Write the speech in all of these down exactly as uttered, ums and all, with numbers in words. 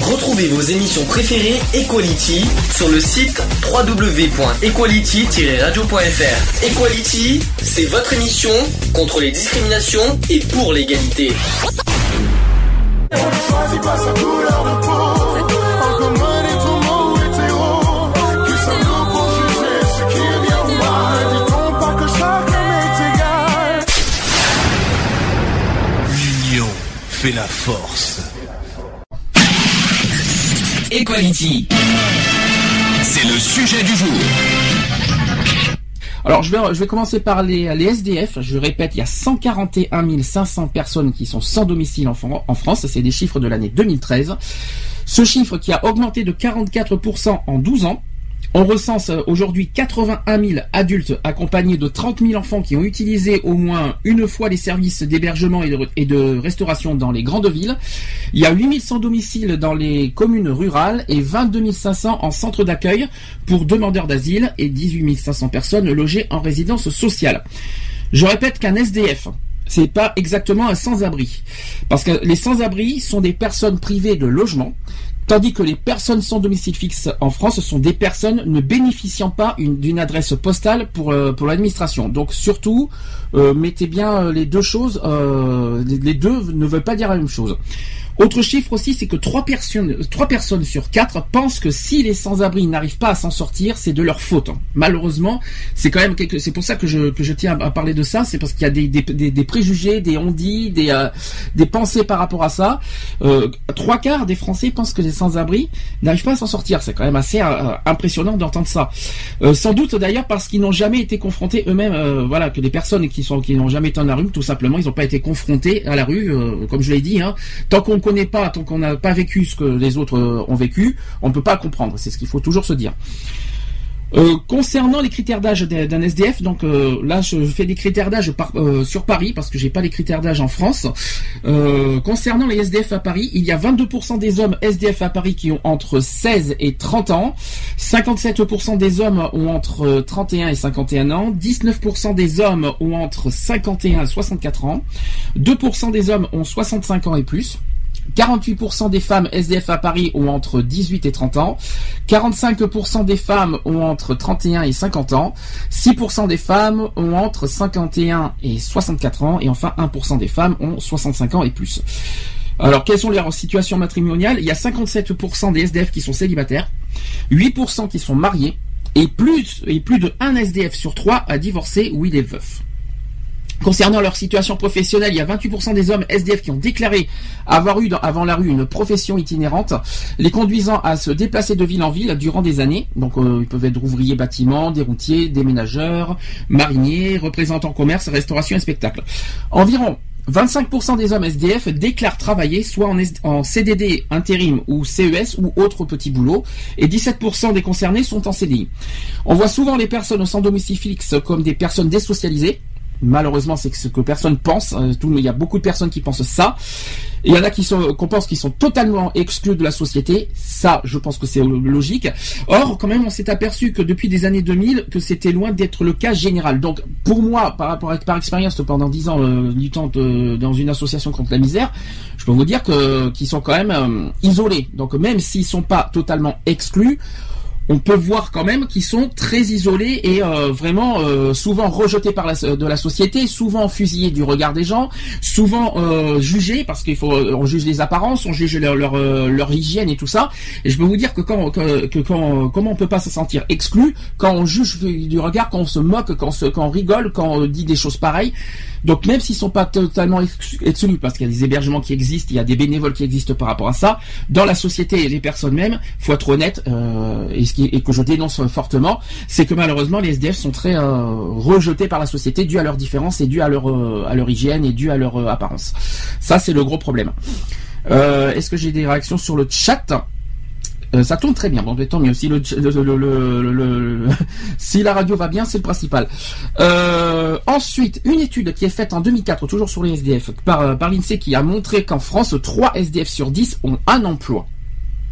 Retrouvez vos émissions préférées Equality sur le site w w w point equality tiret radio point f r. Equality, c'est votre émission contre les discriminations et pour l'égalité. On ne choisit pas sa couleur de peau. En commun et tout mot hétéro. Qui sommes-nous pour juger ce qui est bien ou mal? Dit-on pas que chacun est égal? L'union fait la force. Equality, c'est le sujet du jour. Alors je vais, je vais commencer par les, les S D F. Je répète, il y a cent quarante et un mille cinq cents personnes qui sont sans domicile en, en France. C'est des chiffres de l'année deux mille treize. Ce chiffre qui a augmenté de quarante-quatre pour cent en douze ans. On recense aujourd'hui quatre-vingt-un mille adultes accompagnés de trente mille enfants qui ont utilisé au moins une fois les services d'hébergement et de, et de restauration dans les grandes villes. Il y a huit mille cent domiciles dans les communes rurales et vingt-deux mille cinq cents en centre d'accueil pour demandeurs d'asile et dix-huit mille cinq cents personnes logées en résidence sociale. Je répète qu'un S D F, c'est pas exactement un sans-abri. Parce que les sans-abri sont des personnes privées de logement, tandis que les personnes sans domicile fixe en France sont des personnes ne bénéficiant pas une, d'une adresse postale pour, euh, pour l'administration. Donc surtout, euh, mettez bien les deux choses, euh, les, les deux ne veulent pas dire la même chose. Autre chiffre aussi, c'est que trois personnes, trois personnes sur quatre pensent que si les sans-abri n'arrivent pas à s'en sortir, c'est de leur faute. Malheureusement, c'est quand même quelque, c'est pour ça que je que je tiens à parler de ça, c'est parce qu'il y a des des, des, des préjugés, des on-dit, des euh, des pensées par rapport à ça. Euh, trois quarts des Français pensent que les sans-abri n'arrivent pas à s'en sortir. C'est quand même assez euh, impressionnant d'entendre ça. Euh, sans doute d'ailleurs parce qu'ils n'ont jamais été confrontés eux-mêmes. Euh, voilà, que des personnes qui sont qui n'ont jamais été dans la rue, tout simplement, ils n'ont pas été confrontés à la rue, euh, comme je l'ai dit. Hein, tant qu'on connaît pas, tant qu'on n'a pas vécu ce que les autres ont vécu, on ne peut pas comprendre. C'est ce qu'il faut toujours se dire. Euh, concernant les critères d'âge d'un S D F, donc euh, là je fais des critères d'âge par, euh, sur Paris parce que j'ai pas les critères d'âge en France. Euh, concernant les S D F à Paris, il y a vingt-deux pour cent des hommes S D F à Paris qui ont entre seize et trente ans, cinquante-sept pour cent des hommes ont entre trente et un et cinquante et un ans, dix-neuf pour cent des hommes ont entre cinquante et un et soixante-quatre ans, deux pour cent des hommes ont soixante-cinq ans et plus. quarante-huit pour cent des femmes S D F à Paris ont entre dix-huit et trente ans, quarante-cinq pour cent des femmes ont entre trente et un et cinquante ans, six pour cent des femmes ont entre cinquante et un et soixante-quatre ans, et enfin un pour cent des femmes ont soixante-cinq ans et plus. Alors, quelles sont leurs situations matrimoniales? Il y a cinquante-sept pour cent des S D F qui sont célibataires, huit pour cent qui sont mariés, et plus, et plus de un S D F sur trois a divorcé ou il est veuf. Concernant leur situation professionnelle, il y a vingt-huit pour cent des hommes S D F qui ont déclaré avoir eu dans, avant la rue une profession itinérante, les conduisant à se déplacer de ville en ville durant des années. Donc euh, ils peuvent être ouvriers bâtiments, des routiers, déménageurs, mariniers, représentants commerce, restauration et spectacle. Environ vingt-cinq pour cent des hommes S D F déclarent travailler soit en, en C D D, intérim ou C E S ou autre petit boulot, et dix-sept pour cent des concernés sont en C D I. On voit souvent les personnes sans domicile fixe comme des personnes désocialisées. Malheureusement, c'est ce que personne pense. Il y a beaucoup de personnes qui pensent ça. Et il y en a qui sont, qu'on pense qu'ils sont totalement exclus de la société. Ça, je pense que c'est logique. Or, quand même, on s'est aperçu que depuis des années deux mille, que c'était loin d'être le cas général. Donc, pour moi, par rapport à, par expérience, pendant dix ans, euh, du temps de, dans une association contre la misère, je peux vous dire que, qu'ils sont quand même euh, isolés. Donc, même s'ils sont pas totalement exclus, on peut voir quand même qu'ils sont très isolés et euh, vraiment euh, souvent rejetés par la, de la société, souvent fusillés du regard des gens, souvent euh, jugés parce qu'il faut, on juge les apparences, on juge leur, leur, leur hygiène et tout ça. Et je peux vous dire que quand, que, que quand, comment on peut pas se sentir exclu quand on juge du regard, quand on se moque, quand on, se, quand on rigole, quand on dit des choses pareilles. Donc même s'ils sont pas totalement exclus, parce qu'il y a des hébergements qui existent, il y a des bénévoles qui existent par rapport à ça, dans la société et les personnes même, faut être honnête, euh, et, ce qui, et que je dénonce fortement, c'est que malheureusement les S D F sont très euh, rejetés par la société dû à leurs différences et dû à leur euh, à leur hygiène et dû à leur euh, apparence. Ça c'est le gros problème. Euh, est-ce que j'ai des réactions sur le chat? Euh, ça tourne très bien, bon, tant mieux. Si, le, le, le, le, le, si la radio va bien, c'est le principal. Euh, ensuite, une étude qui est faite en deux mille quatre, toujours sur les S D F, par, par l'INSEE, qui a montré qu'en France, trois S D F sur dix ont un emploi.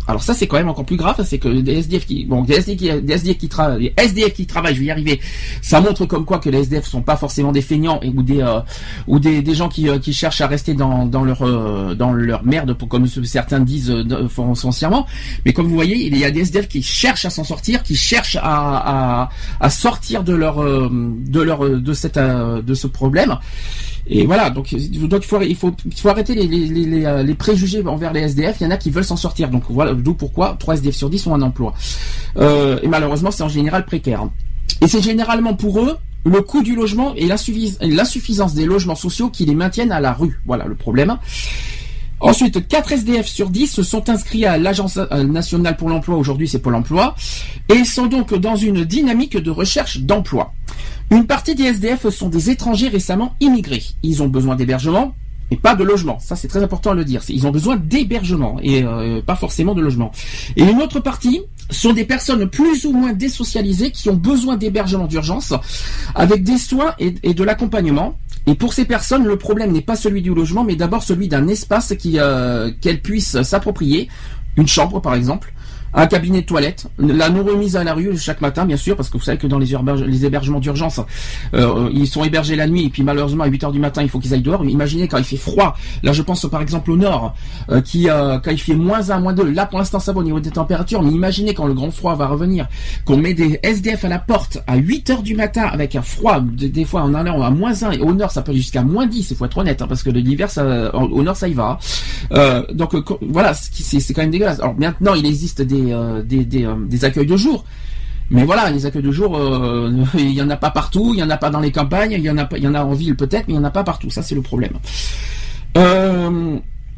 Alors ça c'est quand même encore plus grave, c'est que des S D F qui, bon, des S D F qui, des S D F qui travaillent, des S D F qui travaillent, je vais y arriver. Ça montre comme quoi que les S D F sont pas forcément des feignants et ou des euh, ou des, des gens qui, euh, qui cherchent à rester dans dans leur euh, dans leur merde, pour, comme certains disent euh, foncièrement. Mais comme vous voyez, il y a des S D F qui cherchent à s'en sortir, qui cherchent à à, à sortir de leur euh, de leur de cette euh, de ce problème. Et voilà, donc, donc il faut il faut il faut arrêter les les les, les préjugés envers les S D F. Il y en a qui veulent s'en sortir. Donc voilà, d'où pourquoi trois S D F sur dix ont un emploi. Euh, et malheureusement, c'est en général précaire. Et c'est généralement pour eux le coût du logement et l'insuffis- l'insuffisance des logements sociaux qui les maintiennent à la rue. Voilà le problème. Ensuite, quatre S D F sur dix se sont inscrits à l'Agence nationale pour l'emploi, aujourd'hui c'est Pôle emploi, et sont donc dans une dynamique de recherche d'emploi. Une partie des S D F sont des étrangers récemment immigrés. Ils ont besoin d'hébergement et pas de logement. Ça c'est très important à le dire. Ils ont besoin d'hébergement et euh, pas forcément de logement. Et une autre partie sont des personnes plus ou moins désocialisées qui ont besoin d'hébergement d'urgence avec des soins et, et de l'accompagnement. Et pour ces personnes, le problème n'est pas celui du logement, mais d'abord celui d'un espace qui euh, qu'elles puissent s'approprier, une chambre par exemple, un cabinet de toilette, la non remise à la rue chaque matin bien sûr, parce que vous savez que dans les, héberge- les hébergements d'urgence, euh, ils sont hébergés la nuit et puis malheureusement à huit heures du matin il faut qu'ils aillent dehors. Imaginez quand il fait froid, là je pense par exemple au nord, euh, qui euh, quand il fait moins un, moins deux, là pour l'instant ça va au niveau des températures, mais imaginez quand le grand froid va revenir, qu'on met des S D F à la porte à huit heures du matin avec un froid, des, des fois en allant à moins un, et au nord ça peut aller jusqu'à moins dix, il faut être honnête, hein, parce que l'hiver ça, au nord ça y va. Euh, donc euh, voilà, c'est, c'est quand même dégueulasse. Alors maintenant il existe des Euh, des, des, euh, des accueils de jour, mais voilà, les accueils de jour, euh, il y en a pas partout, il y en a pas dans les campagnes, il y en a pas, il y en a en ville peut-être, mais il y en a pas partout. Ça c'est le problème. Euh,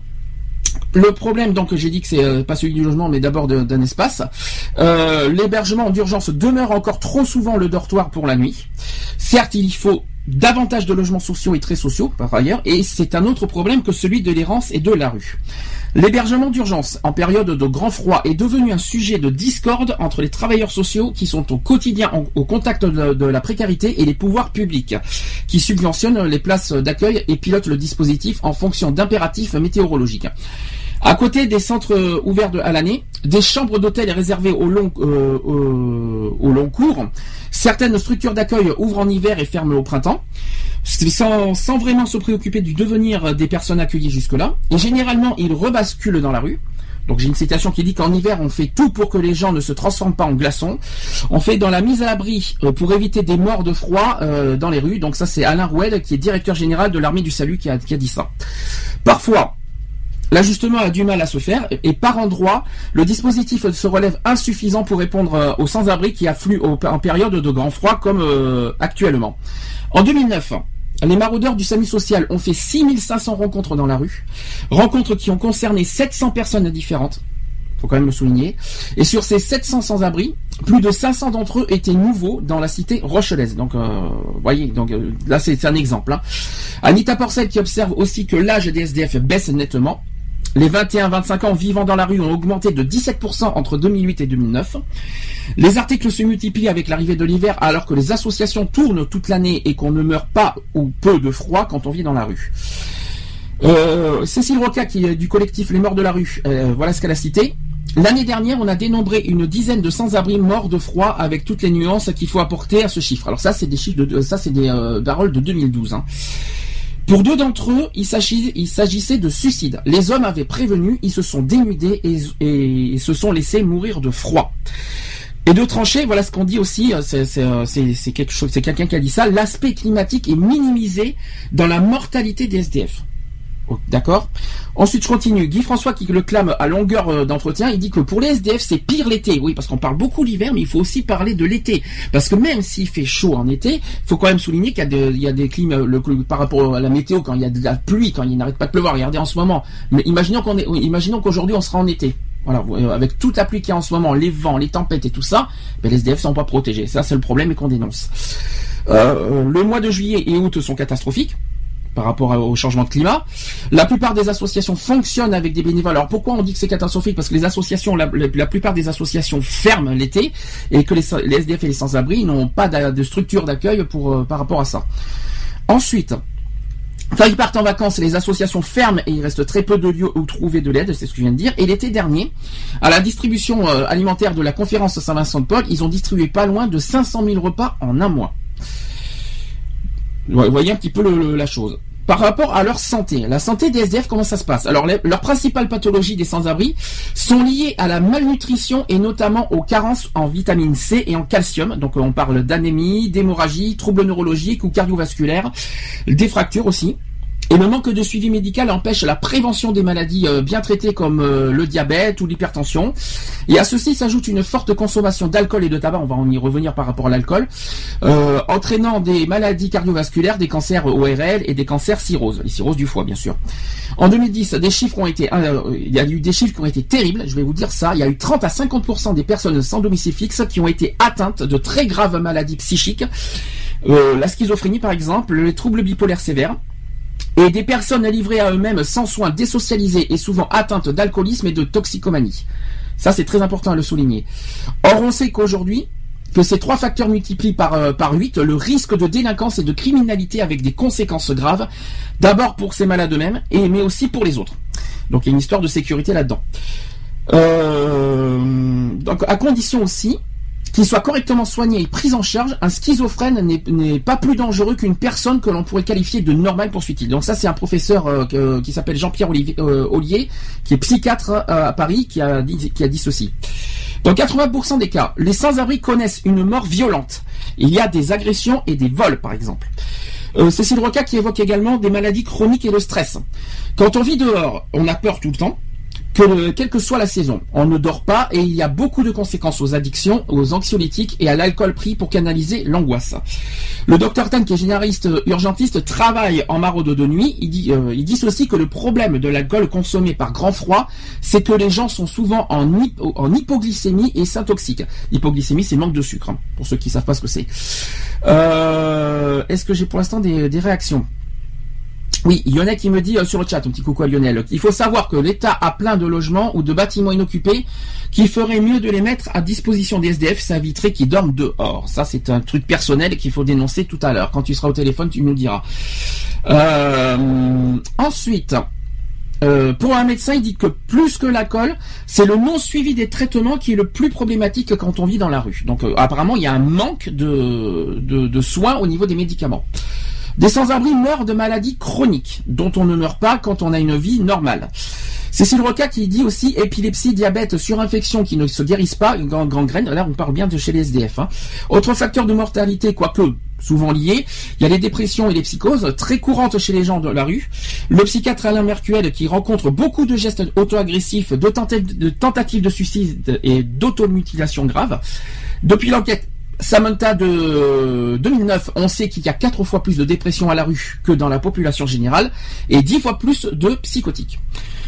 le problème, donc j'ai dit que c'est euh, pas celui du logement, mais d'abord de, d'un espace. Euh, l'hébergement d'urgence demeure encore trop souvent le dortoir pour la nuit. Certes, il y faut davantage de logements sociaux et très sociaux par ailleurs, et c'est un autre problème que celui de l'errance et de la rue. L'hébergement d'urgence en période de grand froid est devenu un sujet de discorde entre les travailleurs sociaux qui sont au quotidien en, au contact de, de la précarité et les pouvoirs publics qui subventionnent les places d'accueil et pilotent le dispositif en fonction d'impératifs météorologiques. À côté des centres ouverts de, à l'année, des chambres d'hôtel réservées au long, euh, euh, au long cours, certaines structures d'accueil ouvrent en hiver et ferment au printemps, sans, sans vraiment se préoccuper du devenir des personnes accueillies jusque-là. Et généralement, ils rebasculent dans la rue. Donc j'ai une citation qui dit qu'en hiver, on fait tout pour que les gens ne se transforment pas en glaçons. On fait dans la mise à l'abri euh, pour éviter des morts de froid euh, dans les rues. Donc ça, c'est Alain Rouel, qui est directeur général de l'armée du salut, qui a, qui a dit ça. Parfois, l'ajustement a du mal à se faire et par endroits, le dispositif se relève insuffisant pour répondre aux sans-abri qui affluent en période de grand froid comme euh, actuellement. En deux mille neuf, les maraudeurs du SAMU social ont fait six mille cinq cents rencontres dans la rue, rencontres qui ont concerné sept cents personnes différentes, faut quand même le souligner, et sur ces sept cents sans-abri, plus de cinq cents d'entre eux étaient nouveaux dans la cité rochelaise. Donc, euh, voyez, donc euh, là c'est, c'est un exemple. Hein. Anita Porcel qui observe aussi que l'âge des S D F baisse nettement. Les vingt et un à vingt-cinq ans vivant dans la rue ont augmenté de dix-sept pour cent entre deux mille huit et deux mille neuf. Les articles se multiplient avec l'arrivée de l'hiver alors que les associations tournent toute l'année et qu'on ne meurt pas ou peu de froid quand on vit dans la rue. Euh, Cécile Roca, qui est du collectif Les Morts de la rue, euh, voilà ce qu'elle a cité. L'année dernière, on a dénombré une dizaine de sans-abri morts de froid avec toutes les nuances qu'il faut apporter à ce chiffre. Alors ça, c'est des chiffres de, ça c'est des euh, paroles de deux mille douze. Hein. Pour deux d'entre eux, il s'agissait, il s'agissait de suicide. Les hommes avaient prévenu, ils se sont dénudés et, et, et se sont laissés mourir de froid. Et de trancher, voilà ce qu'on dit aussi, c'est, c'est, c'est, c'est quelque chose, c'est quelqu'un qui a dit ça, l'aspect climatique est minimisé dans la mortalité des S D F. Oh, d'accord. Ensuite, je continue. Guy François, qui le clame à longueur d'entretien, il dit que pour les S D F, c'est pire l'été. Oui, parce qu'on parle beaucoup l'hiver, mais il faut aussi parler de l'été. Parce que même s'il fait chaud en été, il faut quand même souligner qu'il y a, de, il y a des climats, le, par rapport à la météo, quand il y a de la pluie, quand il n'arrête pas de pleuvoir. Regardez en ce moment. Mais imaginons qu'on est, imaginons qu'aujourd'hui on sera en été. Voilà, avec toute la pluie qu'il y a en ce moment, les vents, les tempêtes et tout ça, ben les S D F sont pas protégés. Ça, c'est le problème et qu'on dénonce. Euh, le mois de juillet et août sont catastrophiques par rapport au changement de climat. La plupart des associations fonctionnent avec des bénévoles. Alors pourquoi on dit que c'est catastrophique? Parce que les associations, la, la plupart des associations ferment l'été et que les, les S D F et les sans-abri n'ont pas de, de structure d'accueil pour euh, par rapport à ça. Ensuite, Quand ils partent en vacances, les associations ferment et il reste très peu de lieux où trouver de l'aide, c'est ce que je viens de dire. Et l'été dernier, à la distribution euh, alimentaire de la conférence Saint-Vincent-de-Paul, ils ont distribué pas loin de cinq cent mille repas en un mois. Vous voyez un petit peu le, le, la chose. Par rapport à leur santé, la santé des S D F, comment ça se passe? Alors, les, leurs principales pathologies des sans-abri sont liées à la malnutrition et notamment aux carences en vitamine C et en calcium. Donc, on parle d'anémie, d'hémorragie, troubles neurologiques ou cardiovasculaires, des fractures aussi. Et le manque de suivi médical empêche la prévention des maladies euh, bien traitées comme euh, le diabète ou l'hypertension. Et à ceci s'ajoute une forte consommation d'alcool et de tabac, on va en y revenir par rapport à l'alcool, euh, entraînant des maladies cardiovasculaires, des cancers O R L et des cancers cirrhose, les cirrhoses du foie bien sûr. En deux mille dix, des chiffres ont été, euh, il y a eu des chiffres qui ont été terribles, je vais vous dire ça, il y a eu trente à cinquante pour cent des personnes sans domicile fixe qui ont été atteintes de très graves maladies psychiques, euh, la schizophrénie par exemple, les troubles bipolaires sévères, et des personnes livrées à eux-mêmes sans soins, désocialisées et souvent atteintes d'alcoolisme et de toxicomanie. Ça, c'est très important à le souligner. Or, on sait qu'aujourd'hui, que ces trois facteurs multiplient par, euh, par huit le risque de délinquance et de criminalité avec des conséquences graves, d'abord pour ces malades eux-mêmes, et, mais aussi pour les autres. Donc, il y a une histoire de sécurité là-dedans. Euh, donc, à condition aussi qu'il soit correctement soigné et pris en charge, un schizophrène n'est, n'est pas plus dangereux qu'une personne que l'on pourrait qualifier de normale, poursuit-il. Donc ça, c'est un professeur euh, que, qui s'appelle Jean-Pierre Olivier, euh, Ollier, qui est psychiatre euh, à Paris, qui a dit, qui a dit ceci. Dans quatre-vingts pour cent des cas, les sans-abri connaissent une mort violente. Il y a des agressions et des vols, par exemple. Euh, Cécile Roca qui évoque également des maladies chroniques et le stress. Quand on vit dehors, on a peur tout le temps. Que le, quelle que soit la saison, on ne dort pas et il y a beaucoup de conséquences aux addictions, aux anxiolytiques et à l'alcool pris pour canaliser l'angoisse. Le docteur Tan, qui est généraliste urgentiste, travaille en maraude de nuit. Il dit, euh, il dit aussi que le problème de l'alcool consommé par grand froid, c'est que les gens sont souvent en, hypo, en hypoglycémie et s'intoxiquent. Hypoglycémie, c'est manque de sucre, hein, pour ceux qui savent pas ce que c'est. Euh, est-ce que j'ai pour l'instant des, des réactions ? Oui, Lionel qui me dit euh, sur le chat, un petit coucou à Lionel, il faut savoir que l'État a plein de logements ou de bâtiments inoccupés qu'il ferait mieux de les mettre à disposition des S D F, ça éviterait qu'ils dorment dehors. Ça, c'est un truc personnel qu'il faut dénoncer tout à l'heure. Quand tu seras au téléphone, tu nous diras. Euh, ensuite, euh, pour un médecin, il dit que plus que l'alcool, c'est le non-suivi des traitements qui est le plus problématique quand on vit dans la rue. Donc, euh, apparemment, il y a un manque de, de, de soins au niveau des médicaments. Des sans-abri meurent de maladies chroniques, dont on ne meurt pas quand on a une vie normale. Cécile Roca qui dit aussi épilepsie, diabète, surinfection qui ne se guérissent pas, gangrène, là on parle bien de chez les S D F. Hein. Autre facteur de mortalité, quoique souvent lié, il y a les dépressions et les psychoses, très courantes chez les gens de la rue. Le psychiatre Alain Mercuel qui rencontre beaucoup de gestes auto-agressifs, de tentatives de, tentatives de suicide et d'automutilation grave. Depuis l'enquête Samantha de deux mille neuf, on sait qu'il y a quatre fois plus de dépression à la rue que dans la population générale et dix fois plus de psychotiques.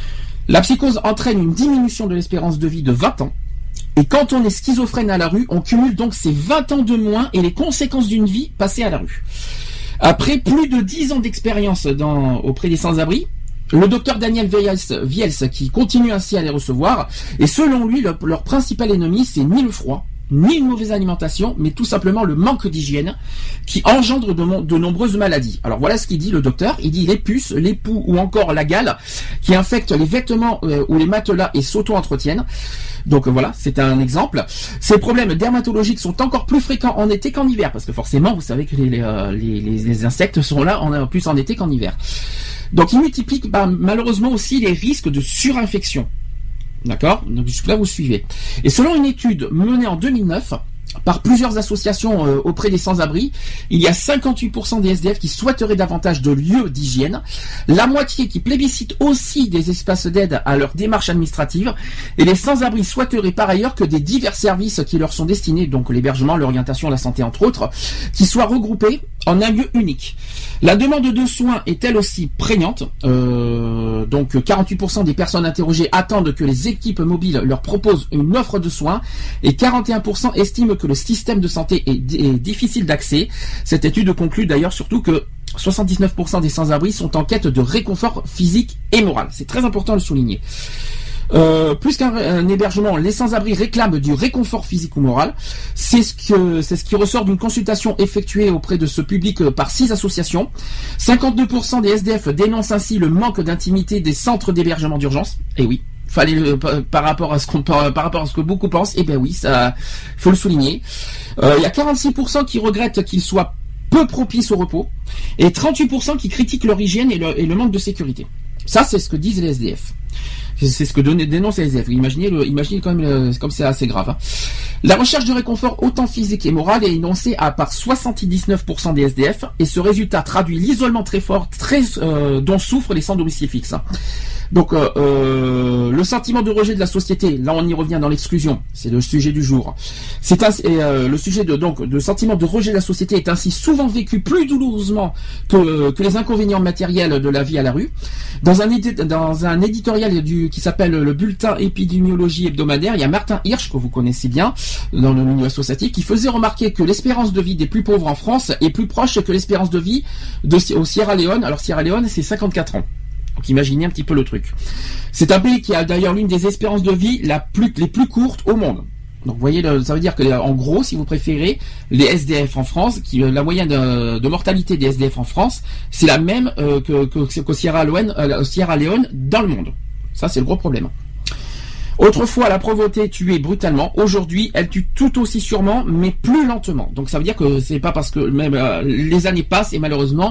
La psychose entraîne une diminution de l'espérance de vie de vingt ans. Et quand on est schizophrène à la rue, on cumule donc ces vingt ans de moins et les conséquences d'une vie passée à la rue. Après plus de dix ans d'expérience dans, auprès des sans-abri, le docteur Daniel Viels, qui continue ainsi à les recevoir, et selon lui, le, leur principal ennemi, c'est ni le froid, ni une mauvaise alimentation, mais tout simplement le manque d'hygiène qui engendre de, de nombreuses maladies. Alors voilà ce qu'il dit le docteur, il dit les puces, les poux ou encore la gale qui infectent les vêtements euh, ou les matelas et s'auto-entretiennent. Donc euh, voilà, c'est un exemple. Ces problèmes dermatologiques sont encore plus fréquents en été qu'en hiver, parce que forcément, vous savez que les, les, euh, les, les, les insectes sont là en, plus en été qu'en hiver. Donc il multiplie bah, malheureusement aussi les risques de surinfection. D'accord ? Donc jusque là vous suivez. Et selon une étude menée en deux mille neuf par plusieurs associations euh, auprès des sans-abri, il y a cinquante-huit pour cent des S D F qui souhaiteraient davantage de lieux d'hygiène, la moitié qui plébiscitent aussi des espaces d'aide à leur démarche administrative, et les sans-abri souhaiteraient par ailleurs que des divers services qui leur sont destinés, donc l'hébergement, l'orientation, la santé entre autres, qui soient regroupés en un lieu unique. La demande de soins est elle aussi prégnante, euh, donc quarante-huit pour cent des personnes interrogées attendent que les équipes mobiles leur proposent une offre de soins, et quarante et un pour cent estiment que le système de santé est, est difficile d'accès. Cette étude conclut d'ailleurs surtout que soixante-dix-neuf pour cent des sans-abri sont en quête de réconfort physique et moral. C'est très important de le souligner. Euh, plus qu'un un hébergement, les sans-abri réclament du réconfort physique ou moral. C'est ce que c'est ce qui ressort d'une consultation effectuée auprès de ce public par six associations. cinquante-deux pour cent des S D F dénoncent ainsi le manque d'intimité des centres d'hébergement d'urgence. Et oui, fallait le, par, par rapport à ce qu'on par, par rapport à ce que beaucoup pensent. Et ben oui, ça faut le souligner. Euh, il y a quarante-six pour cent qui regrettent qu'ils soient peu propices au repos et trente-huit pour cent qui critiquent leur hygiène et le, et le manque de sécurité. Ça, c'est ce que disent les S D F. C'est ce que dénoncent les S D F. Imaginez, le, imaginez quand même le, comme c'est assez grave. Hein. La recherche de réconfort, autant physique et moral, est énoncée à par soixante-dix-neuf pour cent des S D F, et ce résultat traduit l'isolement très fort, très euh, dont souffrent les sans domicile fixe. Donc, euh, euh, le sentiment de rejet de la société, là on y revient dans l'exclusion, c'est le sujet du jour. C'est un, et, euh, le sujet de donc de sentiment de rejet de la société est ainsi souvent vécu plus douloureusement que que les inconvénients matériels de la vie à la rue. Dans un édi- dans un éditorial du qui s'appelle le bulletin épidémiologie hebdomadaire, il y a Martin Hirsch que vous connaissez bien dans le milieu associatif qui faisait remarquer que l'espérance de vie des plus pauvres en France est plus proche que l'espérance de vie de au Sierra Leone. Alors Sierra Leone c'est cinquante-quatre ans. Donc imaginez un petit peu le truc. C'est un pays qui a d'ailleurs l'une des espérances de vie la plus, les plus courtes au monde. Donc vous voyez, ça veut dire que en gros, si vous préférez, les S D F en France, qui, la moyenne de, de mortalité des S D F en France, c'est la même euh, que, que, qu'au Sierra Leone, euh, Sierra Leone dans le monde. Ça, c'est le gros problème. Autrefois, la pauvreté tuait brutalement. Aujourd'hui, elle tue tout aussi sûrement, mais plus lentement. Donc, ça veut dire que c'est pas parce que même euh, les années passent et malheureusement,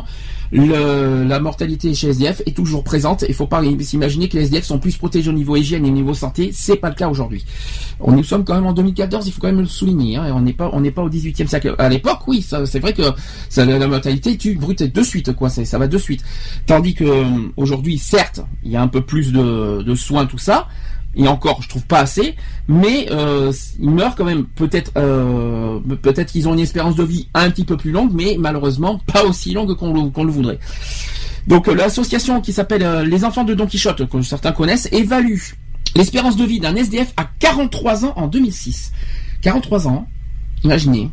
le, la mortalité chez S D F est toujours présente. Il faut pas s'imaginer que les S D F sont plus protégés au niveau hygiène et au niveau santé. C'est pas le cas aujourd'hui. On nous sommes quand même en deux mille quatorze. Il faut quand même le souligner. Hein, on n'est pas, on n'est pas au dix-huitième siècle. À l'époque, oui, ça, c'est vrai que ça, la mortalité tue brute de suite, quoi. C'est, ça va de suite. Tandis que euh, aujourd'hui, certes, il y a un peu plus de, de soins, tout ça. Et encore, je trouve pas assez, mais euh, ils meurent quand même. Peut-être, euh, peut-être qu'ils ont une espérance de vie un petit peu plus longue, mais malheureusement pas aussi longue qu'on le, qu'on le voudrait. Donc, euh, l'association qui s'appelle euh, Les Enfants de Don Quichotte, que certains connaissent, évalue l'espérance de vie d'un S D F à quarante-trois ans en deux mille six. quarante-trois ans, imaginez.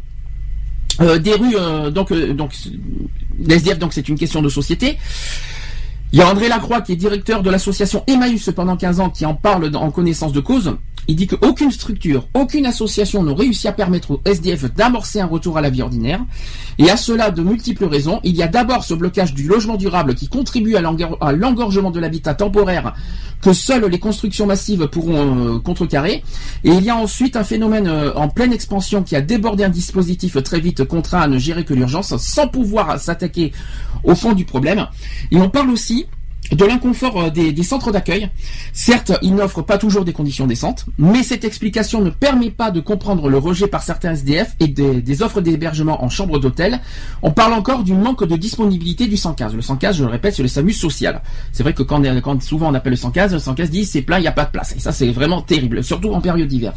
Euh, des rues, euh, donc, euh, donc, les S D F, donc c'est une question de société. Il y a André Lacroix qui est directeur de l'association Emmaüs pendant quinze ans qui en parle en connaissance de cause. Il dit qu'aucune structure, aucune association n'a réussi à permettre aux S D F d'amorcer un retour à la vie ordinaire. Et à cela, de multiples raisons. Il y a d'abord ce blocage du logement durable qui contribue à l'engorgement de l'habitat temporaire que seules les constructions massives pourront euh, contrecarrer. Et il y a ensuite un phénomène euh, en pleine expansion qui a débordé un dispositif très vite contraint à ne gérer que l'urgence sans pouvoir s'attaquer au fond du problème. Et on parle aussi de l'inconfort des, des centres d'accueil. Certes, ils n'offrent pas toujours des conditions décentes, mais cette explication ne permet pas de comprendre le rejet par certains S D F et des, des offres d'hébergement en chambre d'hôtel. On parle encore du manque de disponibilité du cent quinze. Le cent quinze, je le répète, c'est le SAMU social. C'est vrai que quand, quand souvent on appelle le cent quinze, le cent quinze dit c'est plein, il n'y a pas de place. Et ça, c'est vraiment terrible, surtout en période d'hiver.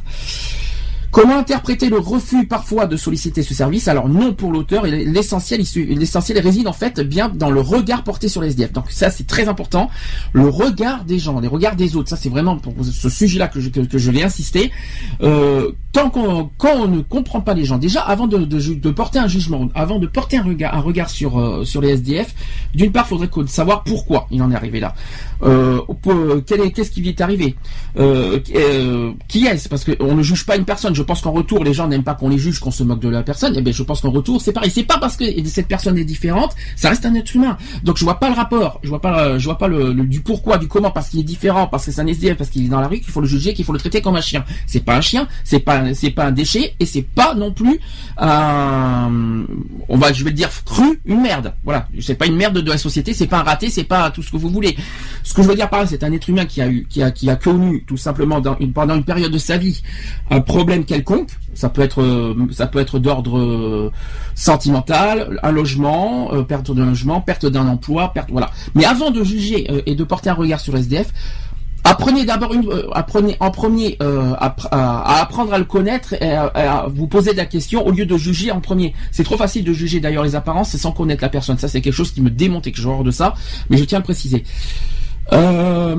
Comment interpréter le refus parfois de solliciter ce service? Alors non pour l'auteur, l'essentiel, l'essentiel réside en fait bien dans le regard porté sur les S D F. Donc ça c'est très important, le regard des gens, les regards des autres. Ça c'est vraiment pour ce sujet-là que je, que, que je vais insister. Euh, tant qu'on quand on ne comprend pas les gens, déjà avant de, de, de porter un jugement, avant de porter un regard, un regard sur euh, sur les S D F, d'une part faudrait savoir pourquoi il en est arrivé là. Euh, quel est, qu'est-ce qui lui est arrivé, euh, euh, qui est-ce, parce qu'on ne juge pas une personne. Je pense qu'en retour les gens n'aiment pas qu'on les juge, qu'on se moque de la personne. Et ben je pense qu'en retour c'est pareil, c'est pas parce que cette personne est différente, ça reste un être humain. Donc je vois pas le rapport, je vois pas je vois pas le, le du pourquoi, du comment, parce qu'il est différent, parce que c'est un S D F, parce qu'il est dans la rue, qu'il faut le juger, qu'il faut le traiter comme un chien. C'est pas un chien, c'est pas c'est pas un déchet, et c'est pas non plus un, on va je vais le dire cru, une merde. Voilà, c'est pas une merde de la société, c'est pas un raté, c'est pas tout ce que vous voulez. Ce que je veux dire par là, c'est un être humain qui a eu, qui a, qui a connu tout simplement dans une, pendant une période de sa vie un problème quelconque. Ça peut être, ça peut être d'ordre euh, sentimental, un logement, euh, perte d'un logement, perte d'un emploi, perte, voilà. Mais avant de juger euh, et de porter un regard sur S D F, apprenez d'abord une, euh, apprenez en premier euh, à, à, à apprendre à le connaître et à, à vous poser la question au lieu de juger en premier. C'est trop facile de juger d'ailleurs les apparences sans connaître la personne. Ça c'est quelque chose qui me démonte et que j'ai horreur de ça, mais je tiens à le préciser. Euh,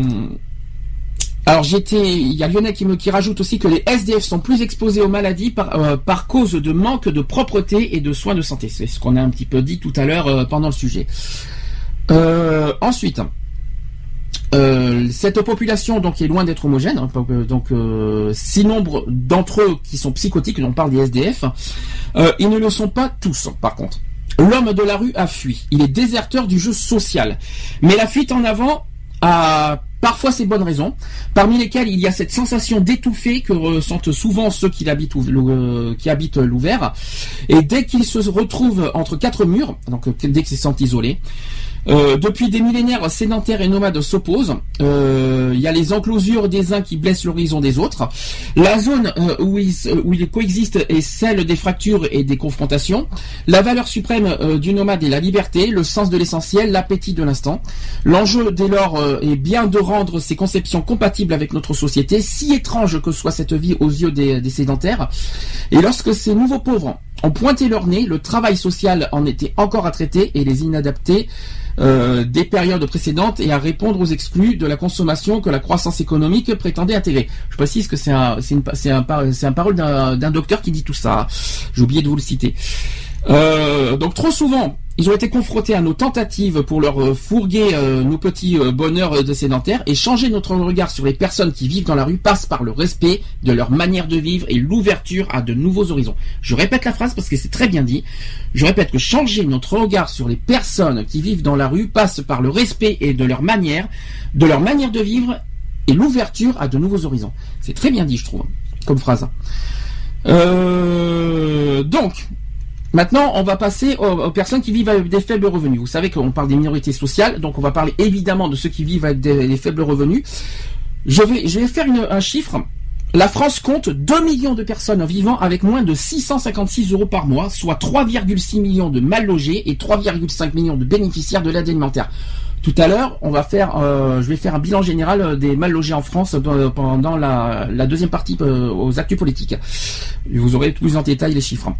alors j'étais, il y a Lionel qui me qui rajoute aussi que les S D F sont plus exposés aux maladies par euh, par cause de manque de propreté et de soins de santé. C'est ce qu'on a un petit peu dit tout à l'heure euh, pendant le sujet. Euh, ensuite, Euh, cette population donc est loin d'être homogène, hein, donc euh, si nombre d'entre eux qui sont psychotiques, on parle des S D F, euh, ils ne le sont pas tous par contre. L'homme de la rue a fui, il est déserteur du jeu social, mais la fuite en avant a parfois ses bonnes raisons, parmi lesquelles il y a cette sensation d'étouffer que ressentent souvent ceux qui habitent, euh, qui habitent l'ouvert, et dès qu'ils se retrouvent entre quatre murs, donc dès qu'ils se sentent isolés, Euh, depuis des millénaires, sédentaires et nomades s'opposent. Euh, il y a les enclosures des uns qui blessent l'horizon des autres. La zone euh, où, ils, où ils coexistent est celle des fractures et des confrontations. La valeur suprême euh, du nomade est la liberté, le sens de l'essentiel, l'appétit de l'instant. L'enjeu dès lors euh, est bien de rendre ces conceptions compatibles avec notre société, si étrange que soit cette vie aux yeux des, des sédentaires. Et lorsque ces nouveaux pauvres ont pointé leur nez, le travail social en était encore à traiter et les inadaptés Euh, des périodes précédentes et à répondre aux exclus de la consommation que la croissance économique prétendait intégrer. Je précise que c'est un, c'est une, c'est un, c'est un parole d'un, d'un docteur qui dit tout ça. J'ai oublié de vous le citer. Euh, donc trop souvent, ils ont été confrontés à nos tentatives pour leur fourguer euh, nos petits euh, bonheurs de sédentaires, et changer notre regard sur les personnes qui vivent dans la rue passe par le respect de leur manière de vivre et l'ouverture à de nouveaux horizons. Je répète la phrase parce que c'est très bien dit. Je répète que changer notre regard sur les personnes qui vivent dans la rue passe par le respect et de leur manière, de leur manière de vivre et l'ouverture à de nouveaux horizons. C'est très bien dit, je trouve, comme phrase. Euh, donc, maintenant, on va passer aux, aux personnes qui vivent avec des faibles revenus. Vous savez qu'on parle des minorités sociales, donc on va parler évidemment de ceux qui vivent avec des, des faibles revenus. Je vais, je vais faire une, un chiffre. La France compte deux millions de personnes vivant avec moins de six cent cinquante-six euros par mois, soit trois virgule six millions de mal logés et trois virgule cinq millions de bénéficiaires de l'aide alimentaire. Tout à l'heure, on va faire, euh, je vais faire un bilan général des mal logés en France dans, pendant la, la deuxième partie euh, aux actus politiques. Vous aurez plus en détail les chiffres.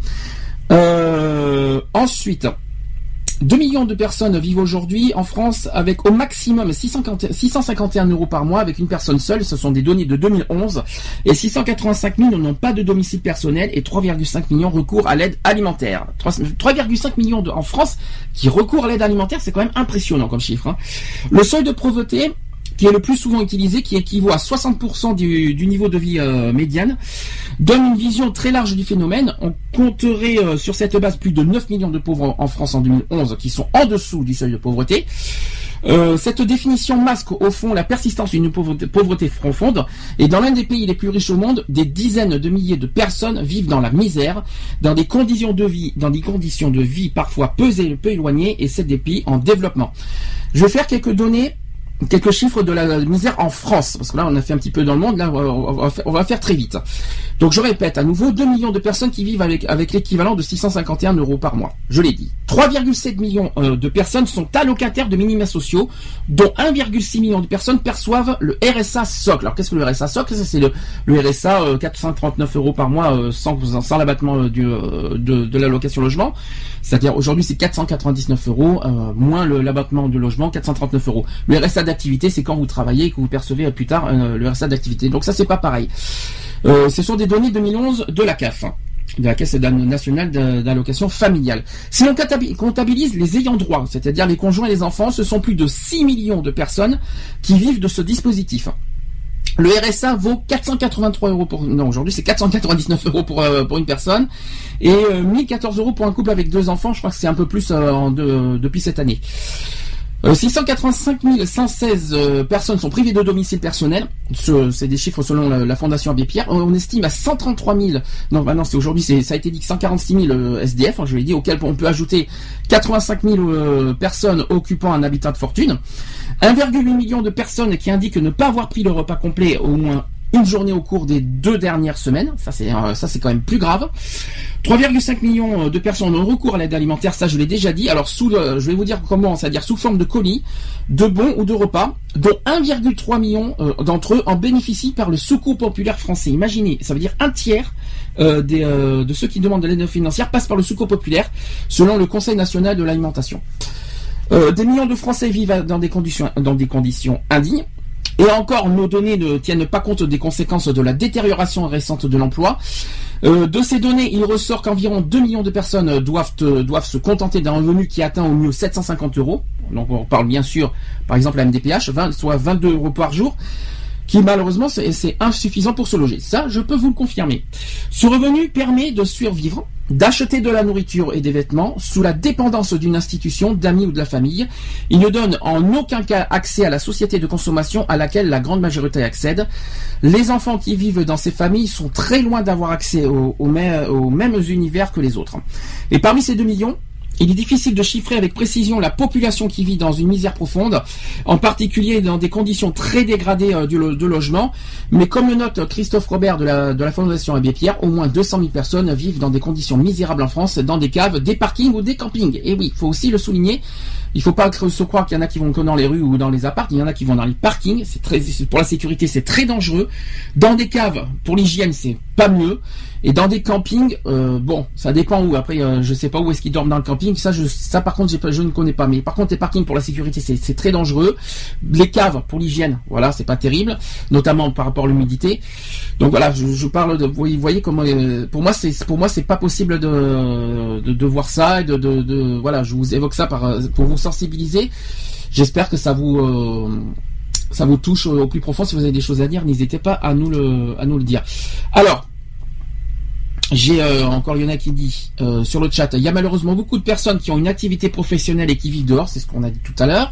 Euh, ensuite, deux millions de personnes vivent aujourd'hui en France avec au maximum six cent cinquante et un euros par mois avec une personne seule. Ce sont des données de deux mille onze. Et six cent quatre-vingt-cinq mille n'ont pas de domicile personnel et trois virgule cinq millions recourent à l'aide alimentaire. trois virgule cinq millions de, en France qui recourent à l'aide alimentaire, c'est quand même impressionnant comme chiffre, hein. Le seuil de pauvreté qui est le plus souvent utilisé, qui équivaut à soixante pour cent du, du niveau de vie euh, médiane, donne une vision très large du phénomène. On compterait euh, sur cette base plus de neuf millions de pauvres en, en France en deux mille onze qui sont en dessous du seuil de pauvreté. Euh, cette définition masque au fond la persistance d'une pauvreté, pauvreté profonde, et dans l'un des pays les plus riches au monde, des dizaines de milliers de personnes vivent dans la misère, dans des conditions de vie, dans des conditions de vie parfois peu, peu éloignées, et c'est des pays en développement. Je vais faire quelques données, quelques chiffres de la misère en France, parce que là on a fait un petit peu dans le monde, là on va faire, on va faire très vite. Donc je répète à nouveau, deux millions de personnes qui vivent avec, avec l'équivalent de six cent cinquante et un euros par mois. Je l'ai dit. trois virgule sept millions euh, de personnes sont allocataires de minima sociaux, dont un virgule six million de personnes perçoivent le R S A socle. Alors qu'est-ce que le R S A socle? Ça c'est le, le R S A euh, quatre cent trente-neuf euros par mois euh, sans, sans l'abattement euh, du, euh, de, de l'allocation logement. C'est-à-dire aujourd'hui c'est quatre cent quatre-vingt-dix-neuf euros, euh, moins le, l'abattement du logement, quatre cent trente-neuf euros. Le R S A d'activité, c'est quand vous travaillez et que vous percevez plus tard euh, le R S A d'activité. Donc ça c'est pas pareil. Euh, ce sont des données deux mille onze de la C A F, de la Caisse nationale d'allocation familiale. Si on comptabilise les ayants droit, c'est-à-dire les conjoints et les enfants, ce sont plus de six millions de personnes qui vivent de ce dispositif. Le R S A vaut quatre cent quatre-vingt-trois euros pour, non, aujourd'hui c'est quatre cent quatre-vingt-dix-neuf euros pour, euh, pour une personne, et euh, mille quatorze euros pour un couple avec deux enfants. Je crois que c'est un peu plus euh, en de, depuis cette année. Euh, six cent quatre-vingt-cinq mille cent seize euh, personnes sont privées de domicile personnel. Ce, c'est des chiffres selon la, la Fondation Abbé Pierre. On, on estime à cent trente-trois mille. Non, bah non, c'est aujourd'hui, c'est, ça a été dit que cent quarante-six mille euh, S D F. Hein, je l'ai dit, auquel on peut ajouter quatre-vingt-cinq mille euh, personnes occupant un habitat de fortune. un virgule huit million de personnes qui indiquent ne pas avoir pris le repas complet au moins une journée au cours des deux dernières semaines. Ça c'est euh, ça c'est quand même plus grave. trois virgule cinq millions de personnes ont recours à l'aide alimentaire, ça je l'ai déjà dit. Alors sous le, je vais vous dire comment, c'est-à-dire sous forme de colis, de bons ou de repas, dont un virgule trois million euh, d'entre eux en bénéficient par le Secours populaire français. Imaginez, ça veut dire un tiers euh, des, euh, de ceux qui demandent de l'aide financière passent par le Secours populaire, selon le Conseil national de l'alimentation. Euh, des millions de Français vivent dans des conditions dans des conditions indignes. Et encore, nos données ne tiennent pas compte des conséquences de la détérioration récente de l'emploi. Euh, de ces données, il ressort qu'environ deux millions de personnes doivent, euh, doivent se contenter d'un revenu qui atteint au mieux sept cent cinquante euros. Donc on parle bien sûr, par exemple, la M D P H, vingt, soit vingt-deux euros par jour, qui malheureusement c'est, c'est insuffisant pour se loger. Ça, je peux vous le confirmer. Ce revenu permet de survivre, d'acheter de la nourriture et des vêtements sous la dépendance d'une institution, d'amis ou de la famille. Il ne donne en aucun cas accès à la société de consommation à laquelle la grande majorité accède. Les enfants qui vivent dans ces familles sont très loin d'avoir accès aux, aux, mêmes, aux mêmes univers que les autres. Et parmi ces deux millions, il est difficile de chiffrer avec précision la population qui vit dans une misère profonde, en particulier dans des conditions très dégradées euh, de, de logement. Mais comme le note Christophe Robert de la, de la Fondation Abbé Pierre, au moins deux cent mille personnes vivent dans des conditions misérables en France, dans des caves, des parkings ou des campings. Et oui, il faut aussi le souligner. Il faut pas se croire qu'il y en a qui vont que dans les rues ou dans les apparts, il y en a qui vont dans les parkings. C'est très, pour la sécurité, c'est très dangereux. Dans des caves, pour l'hygiène, c'est pas mieux. Et dans des campings, euh, bon, ça dépend où. Après, euh, je sais pas où est-ce qu'ils dorment dans le camping. Ça, je, ça par contre, j'ai pas, je ne connais pas. Mais par contre, les parkings pour la sécurité, c'est, c'est très dangereux. Les caves pour l'hygiène, voilà, c'est pas terrible, notamment par rapport à l'humidité. Donc voilà, je, je parle de, vous voyez, vous voyez comment, euh, pour moi, c'est, pour moi, c'est pas possible de, de, de voir ça et de, de, de, voilà, je vous évoque ça par, pour vous sensibiliser. J'espère que ça vous, euh, ça vous touche au plus profond. Si vous avez des choses à dire, n'hésitez pas à nous le, à nous le dire. Alors. J'ai euh, encore Yona qui dit euh, sur le chat, il y a malheureusement beaucoup de personnes qui ont une activité professionnelle et qui vivent dehors, c'est ce qu'on a dit tout à l'heure,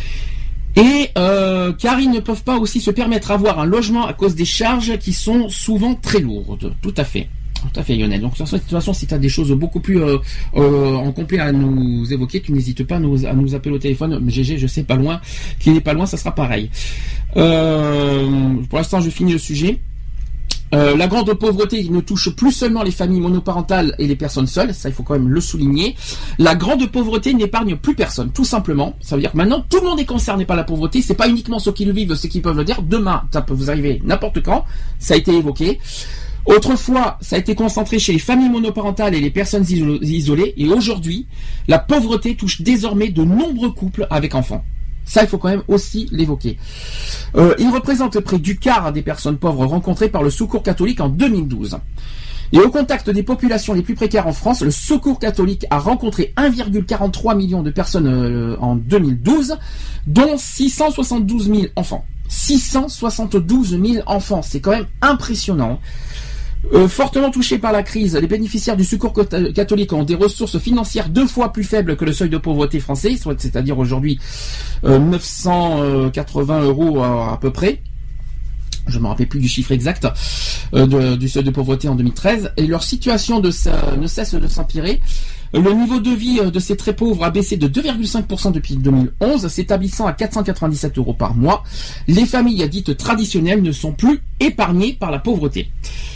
et euh, car ils ne peuvent pas aussi se permettre d'avoir un logement à cause des charges qui sont souvent très lourdes. Tout à fait, tout à fait Lionel. Donc de toute façon, si tu as des choses beaucoup plus euh, euh, en complet à nous évoquer, tu n'hésites pas à nous, à nous appeler au téléphone. G G, je sais pas loin, qui n'est pas loin, ça sera pareil. Euh, pour l'instant, je finis le sujet. Euh, la grande pauvreté ne touche plus seulement les familles monoparentales et les personnes seules, ça il faut quand même le souligner. La grande pauvreté n'épargne plus personne, tout simplement. Ça veut dire que maintenant tout le monde est concerné par la pauvreté, c'est pas uniquement ceux qui le vivent, ceux qui peuvent le dire. Demain, ça peut vous arriver n'importe quand, ça a été évoqué. Autrefois, ça a été concentré chez les familles monoparentales et les personnes isolées, et aujourd'hui, la pauvreté touche désormais de nombreux couples avec enfants. Ça, il faut quand même aussi l'évoquer. Euh, il représente près du quart des personnes pauvres rencontrées par le Secours catholique en deux mille douze. Et au contact des populations les plus précaires en France, le Secours catholique a rencontré un virgule quarante-trois million de personnes euh, en deux mille douze, dont six cent soixante-douze mille enfants. six cent soixante-douze mille enfants, c'est quand même impressionnant. Euh, fortement touchés par la crise, les bénéficiaires du Secours catholique ont des ressources financières deux fois plus faibles que le seuil de pauvreté français, soit c'est-à-dire aujourd'hui euh, neuf cent quatre-vingts euros à, à peu près. Je ne me rappelle plus du chiffre exact euh, de, du seuil de pauvreté en deux mille treize, et leur situation de, ne cesse de s'empirer. Le niveau de vie de ces très pauvres a baissé de deux virgule cinq pour cent depuis deux mille onze, s'établissant à quatre cent quatre-vingt-dix-sept euros par mois. Les familles dites traditionnelles ne sont plus épargnées par la pauvreté.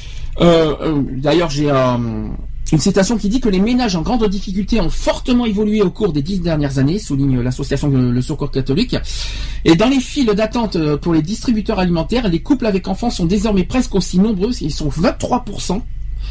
Euh, euh, d'ailleurs, j'ai euh, une citation qui dit que les ménages en grande difficulté ont fortement évolué au cours des dix dernières années, souligne l'association Le Secours catholique. Et dans les files d'attente pour les distributeurs alimentaires, les couples avec enfants sont désormais presque aussi nombreux, ils sont vingt-trois pour cent,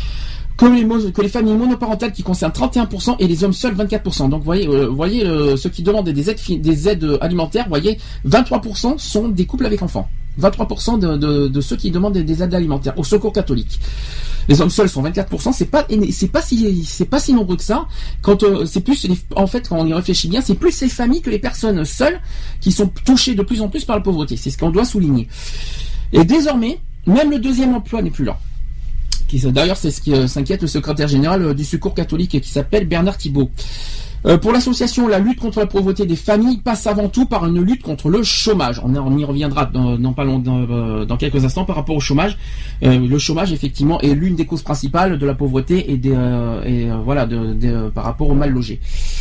que les, que les familles monoparentales qui concernent trente et un pour cent et les hommes seuls vingt-quatre pour cent. Donc, vous voyez, euh, voyez euh, ceux qui demandent des aides, des aides alimentaires, vous voyez, vingt-trois pour cent sont des couples avec enfants. vingt-trois pour cent de, de, de ceux qui demandent des, des aides alimentaires au Secours catholique. Les hommes seuls sont vingt-quatre pour cent, c'est pas, c'est pas si, c'est pas si nombreux que ça. Quand euh, c'est plus, les, en fait, quand on y réfléchit bien, c'est plus ces familles que les personnes seules qui sont touchées de plus en plus par la pauvreté. C'est ce qu'on doit souligner. Et désormais, même le deuxième emploi n'est plus là. D'ailleurs, c'est ce qui euh, s'inquiète le secrétaire général du Secours catholique qui s'appelle Bernard Thibault. Euh, pour l'association, la lutte contre la pauvreté des familles passe avant tout par une lutte contre le chômage. On, on y reviendra dans, dans, pas long, dans, dans quelques instants par rapport au chômage. Euh, le chômage, effectivement, est l'une des causes principales de la pauvreté et, des, euh, et euh, voilà, de, de, euh, par rapport au mal logé.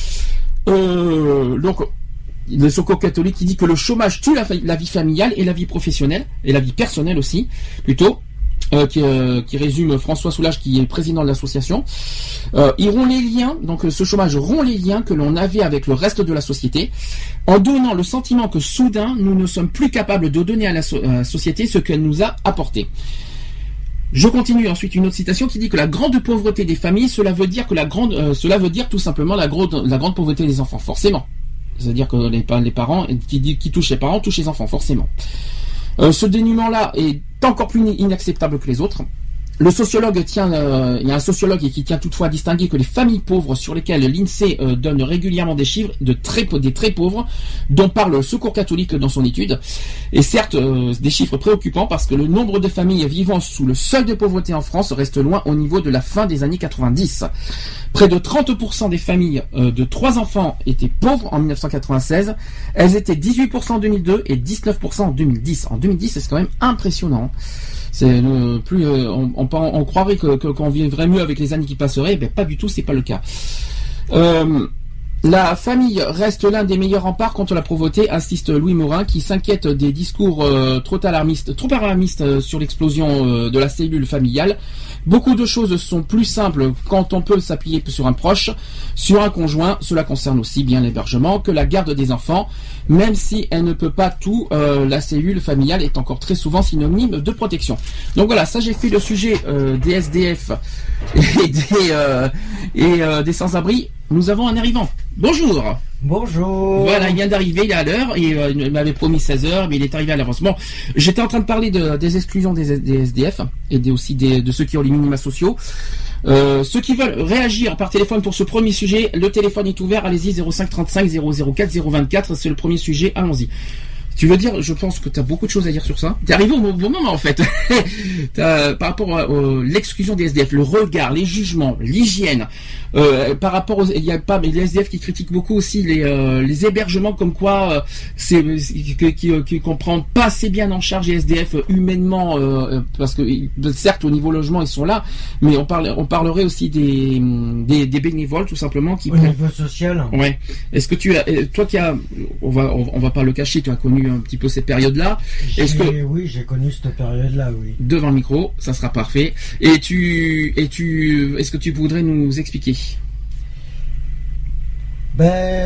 Euh, donc, le Secours catholique qui dit que le chômage tue la, la vie familiale et la vie professionnelle et la vie personnelle aussi, plutôt. Euh, qui, euh, qui résume François Soulage, qui est président de l'association. Euh, ils rompt les liens, donc ce chômage rompt les liens que l'on avait avec le reste de la société, en donnant le sentiment que soudain nous ne sommes plus capables de donner à la, so- à la société ce qu'elle nous a apporté. Je continue ensuite une autre citation qui dit que la grande pauvreté des familles, cela veut dire que la grande, euh, cela veut dire tout simplement la grande, la grande pauvreté des enfants, forcément. C'est-à-dire que les, les parents qui, qui touchent les parents touchent les enfants, forcément. Euh, ce dénuement-là est encore plus inacceptable que les autres. Le sociologue tient, euh, il y a un sociologue qui tient toutefois à distinguer que les familles pauvres sur lesquelles l'INSEE euh, donne régulièrement des chiffres de très, des très pauvres, dont parle le Secours catholique dans son étude, et certes euh, des chiffres préoccupants parce que le nombre de familles vivant sous le seuil de pauvreté en France reste loin au niveau de la fin des années quatre-vingt-dix. Près de trente pour cent des familles euh, de trois enfants étaient pauvres en dix-neuf cent quatre-vingt-seize, elles étaient dix-huit pour cent en deux mille deux et dix-neuf pour cent en deux mille dix. En deux mille dix, c'est quand même impressionnant. C'est euh, plus, euh, on, on, on croirait que, que, qu'on vivrait mieux avec les années qui passeraient, mais pas du tout, c'est pas le cas. Euh, La famille reste l'un des meilleurs remparts contre la pauvreté, insiste Louis Morin, qui s'inquiète des discours euh, trop alarmistes, trop alarmistes euh, sur l'explosion euh, de la cellule familiale. Beaucoup de choses sont plus simples quand on peut s'appuyer sur un proche, sur un conjoint. Cela concerne aussi bien l'hébergement que la garde des enfants. Même si elle ne peut pas tout, euh, la cellule familiale est encore très souvent synonyme de protection. Donc voilà, ça j'ai fait le sujet euh, des S D F et des, euh, et, euh, des sans-abri. Nous avons un arrivant. Bonjour. Bonjour. Voilà, il vient d'arriver, il est à l'heure, et euh, il m'avait promis seize heures, mais il est arrivé à l'avancement. J'étais en train de parler de, des exclusions des, des S D F, et des, aussi des, de ceux qui ont les minima sociaux. Euh, ceux qui veulent réagir par téléphone pour ce premier sujet, le téléphone est ouvert, allez-y, zéro cinq trente-cinq zéro zéro quatre zéro vingt-quatre, c'est le premier sujet, allons-y. Tu veux dire, je pense que tu as beaucoup de choses à dire sur ça. T'es arrivé au bon moment en fait. Par rapport à euh, l'exclusion des S D F, le regard, les jugements, l'hygiène. Euh, par rapport aux, il y a pas mais les S D F qui critiquent beaucoup aussi les euh, les hébergements comme quoi euh, c'est qui, qui, qui comprend pas assez bien en charge les S D F humainement euh, parce que certes au niveau logement ils sont là, mais on parle on parlerait aussi des des, des bénévoles tout simplement qui au prennent... niveau social. Ouais. Est-ce que tu as toi qui as on va on, on va pas le cacher, tu as connu un petit peu ces périodes-là. Est-ce que oui, j'ai connu cette période-là, oui. Devant le micro, ça sera parfait. Et tu, et tu, est-ce que tu voudrais nous expliquer? Ben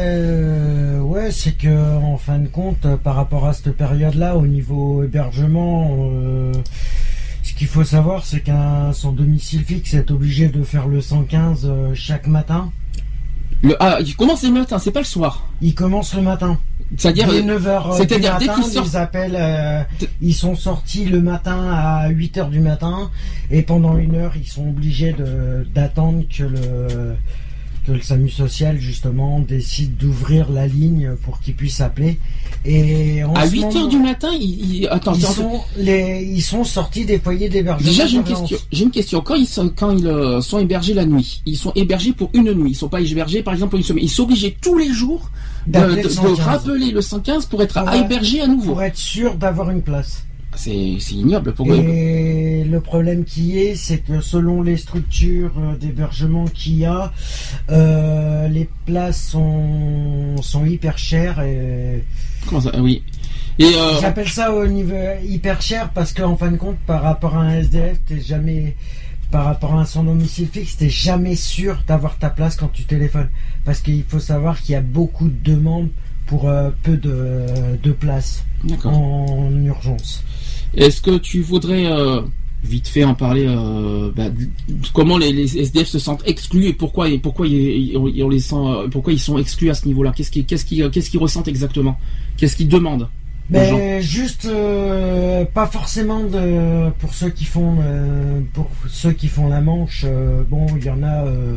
euh, ouais, c'est que en fin de compte, par rapport à cette période-là, au niveau hébergement, euh, ce qu'il faut savoir, c'est qu'un sans domicile fixe est obligé de faire le cent quinze euh, chaque matin. Le, ah, il commence le matin, c'est pas le soir. Il commence le matin. C'est-à-dire, dès neuf heures c'est-à-dire du matin, dès qu'ils sortent, les appels, euh, ils sont sortis le matin à huit heures du matin et pendant une heure, ils sont obligés de d'attendre que le que le SAMU social justement décide d'ouvrir la ligne pour qu'ils puissent appeler. Et en à ce huit heures moment, du matin, ils, ils, attends, ils attends, sont les ils sont sortis des foyers d'hébergement. Déjà, j'ai une question. J'ai une question. Quand ils sont, quand ils euh, sont hébergés la nuit, ils sont hébergés pour une nuit. Ils sont pas hébergés, par exemple, pour une semaine. Ils sont obligés tous les jours de, de, de rappeler le cent quinze pour être pour hébergés à nouveau. Pour être sûr d'avoir une place. C'est, c'est ignoble. Pourquoi? Et le problème qui est, c'est que selon les structures d'hébergement qu'il y a, euh, les places sont, sont hyper chères. Et comment ça? Oui. Et euh... j'appelle ça au niveau hyper cher parce qu'en fin de compte, par rapport à un S D F, t'es jamais, par rapport à un sans domicile fixe, t'es jamais sûr d'avoir ta place quand tu téléphones. Parce qu'il faut savoir qu'il y a beaucoup de demandes pour euh, peu de, de places en urgence. Est-ce que tu voudrais euh, vite fait en parler euh, bah, comment les, les S D F se sentent exclus et pourquoi et pourquoi ils, on, on les sent pourquoi ils sont exclus à ce niveau-là? Qu'est-ce qu'ils qu'est-ce qu'ils qu'est-ce qu'ils ressentent exactement? Qu'est-ce qu'ils demandent? Mais juste euh, pas forcément de pour ceux qui font euh, pour ceux qui font la manche. Euh, bon, il y en a. Euh,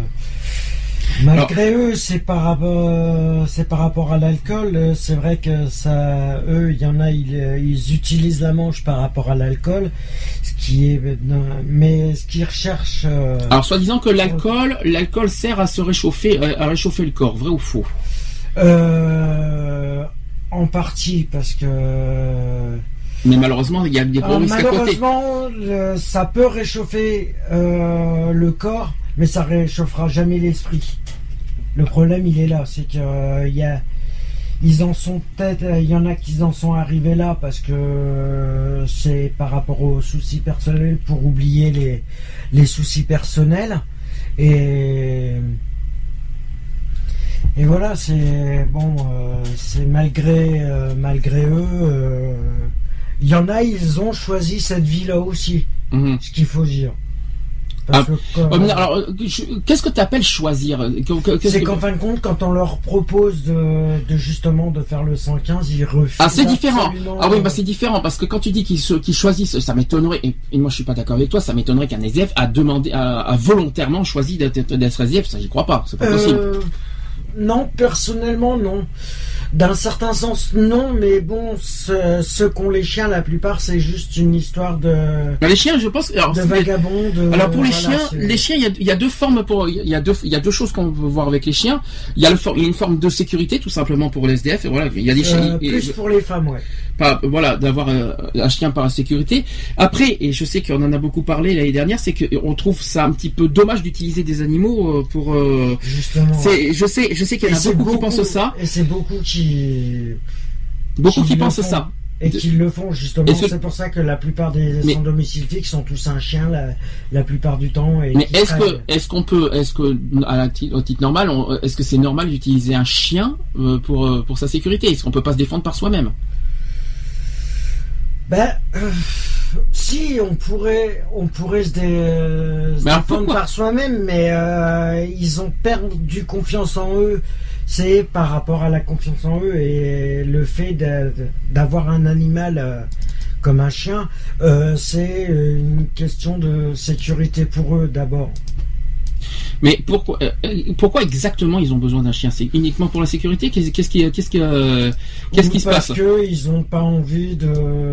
Malgré Alors, eux, c'est par rapport, c'est par rapport à l'alcool. C'est vrai que ça, eux, il y en a, ils, ils utilisent la manche par rapport à l'alcool, ce qui est, mais ce qu'ils recherchent. Euh, Alors, soi-disant que l'alcool, l'alcool sert à se réchauffer, à réchauffer le corps, vrai ou faux? euh, En partie, parce que. Mais malheureusement, il y a des gros risques à côté. Malheureusement, le, ça peut réchauffer euh, le corps. Mais ça réchauffera jamais l'esprit. Le problème, il est là, c'est que euh, y a, ils en sont peut-être, il y en a qui en sont arrivés là parce que euh, c'est par rapport aux soucis personnels pour oublier les les soucis personnels et et voilà, c'est bon, euh, c'est malgré euh, malgré eux, euh, il y en a, ils ont choisi cette vie là aussi, mmh. Ce qu'il faut dire. Parce ah, que quand, euh, alors, je, qu'est-ce que tu appelles choisir? Qu'est-ce C'est que... qu'en fin de compte, quand on leur propose de, de justement de faire le cent quinze, ils refusent. Ah, c'est différent. Ah oui, bah euh, c'est différent parce que quand tu dis qu'ils, qu'ils choisissent, ça m'étonnerait. Et, et moi, je suis pas d'accord avec toi. Ça m'étonnerait qu'un S D F a demandé, a, a volontairement choisi d'être, d'être S D F. Ça, j'y crois pas. C'est pas euh, possible. Non, personnellement, non. D'un certain sens, non, mais bon, ce, ce qu'ont les chiens, la plupart, c'est juste une histoire de. Mais les chiens, je pense. Alors, de vagabonds. De, alors pour les voilà, chiens, c'est... les chiens, il y a, il y a deux formes pour, il y a deux, il y a deux choses qu'on peut voir avec les chiens. Il y a le, il y a une forme de sécurité, tout simplement pour les S D F. Et voilà, il y a des chiens. Euh, plus et, pour les femmes, ouais. Pas, voilà, d'avoir euh, un chien par la sécurité. Après, et je sais qu'on en a beaucoup parlé l'année dernière, c'est qu'on trouve ça un petit peu dommage d'utiliser des animaux pour. Euh, Justement. C'est, je sais, je sais qu'il y en a beaucoup, beaucoup qui pensent ça. Et c'est beaucoup qui. Beaucoup qui, qui pensent font, ça. Et qui le font, justement. Ce... C'est pour ça que la plupart des mais... sans domicile fixe sont tous un chien la, la plupart du temps. Et mais est-ce travaillent. que, est-ce qu'on peut, est-ce que, à la, au titre normal, on, est-ce que c'est normal d'utiliser un chien euh, pour, euh, pour sa sécurité? Est-ce qu'on peut pas se défendre par soi-même? Ben, euh, si, on pourrait, on pourrait se, dé, se défendre par soi-même, mais euh, ils ont perdu confiance en eux. C'est par rapport à la confiance en eux et le fait de, d'avoir un animal euh, comme un chien, euh, c'est une question de sécurité pour eux d'abord. Mais pourquoi, euh, pourquoi exactement ils ont besoin d'un chien? C'est uniquement pour la sécurité? Qu'est-ce, qu'est-ce qui, qu'est-ce qui, euh, qu'est-ce qui se passe? Parce que ils n'ont pas envie de.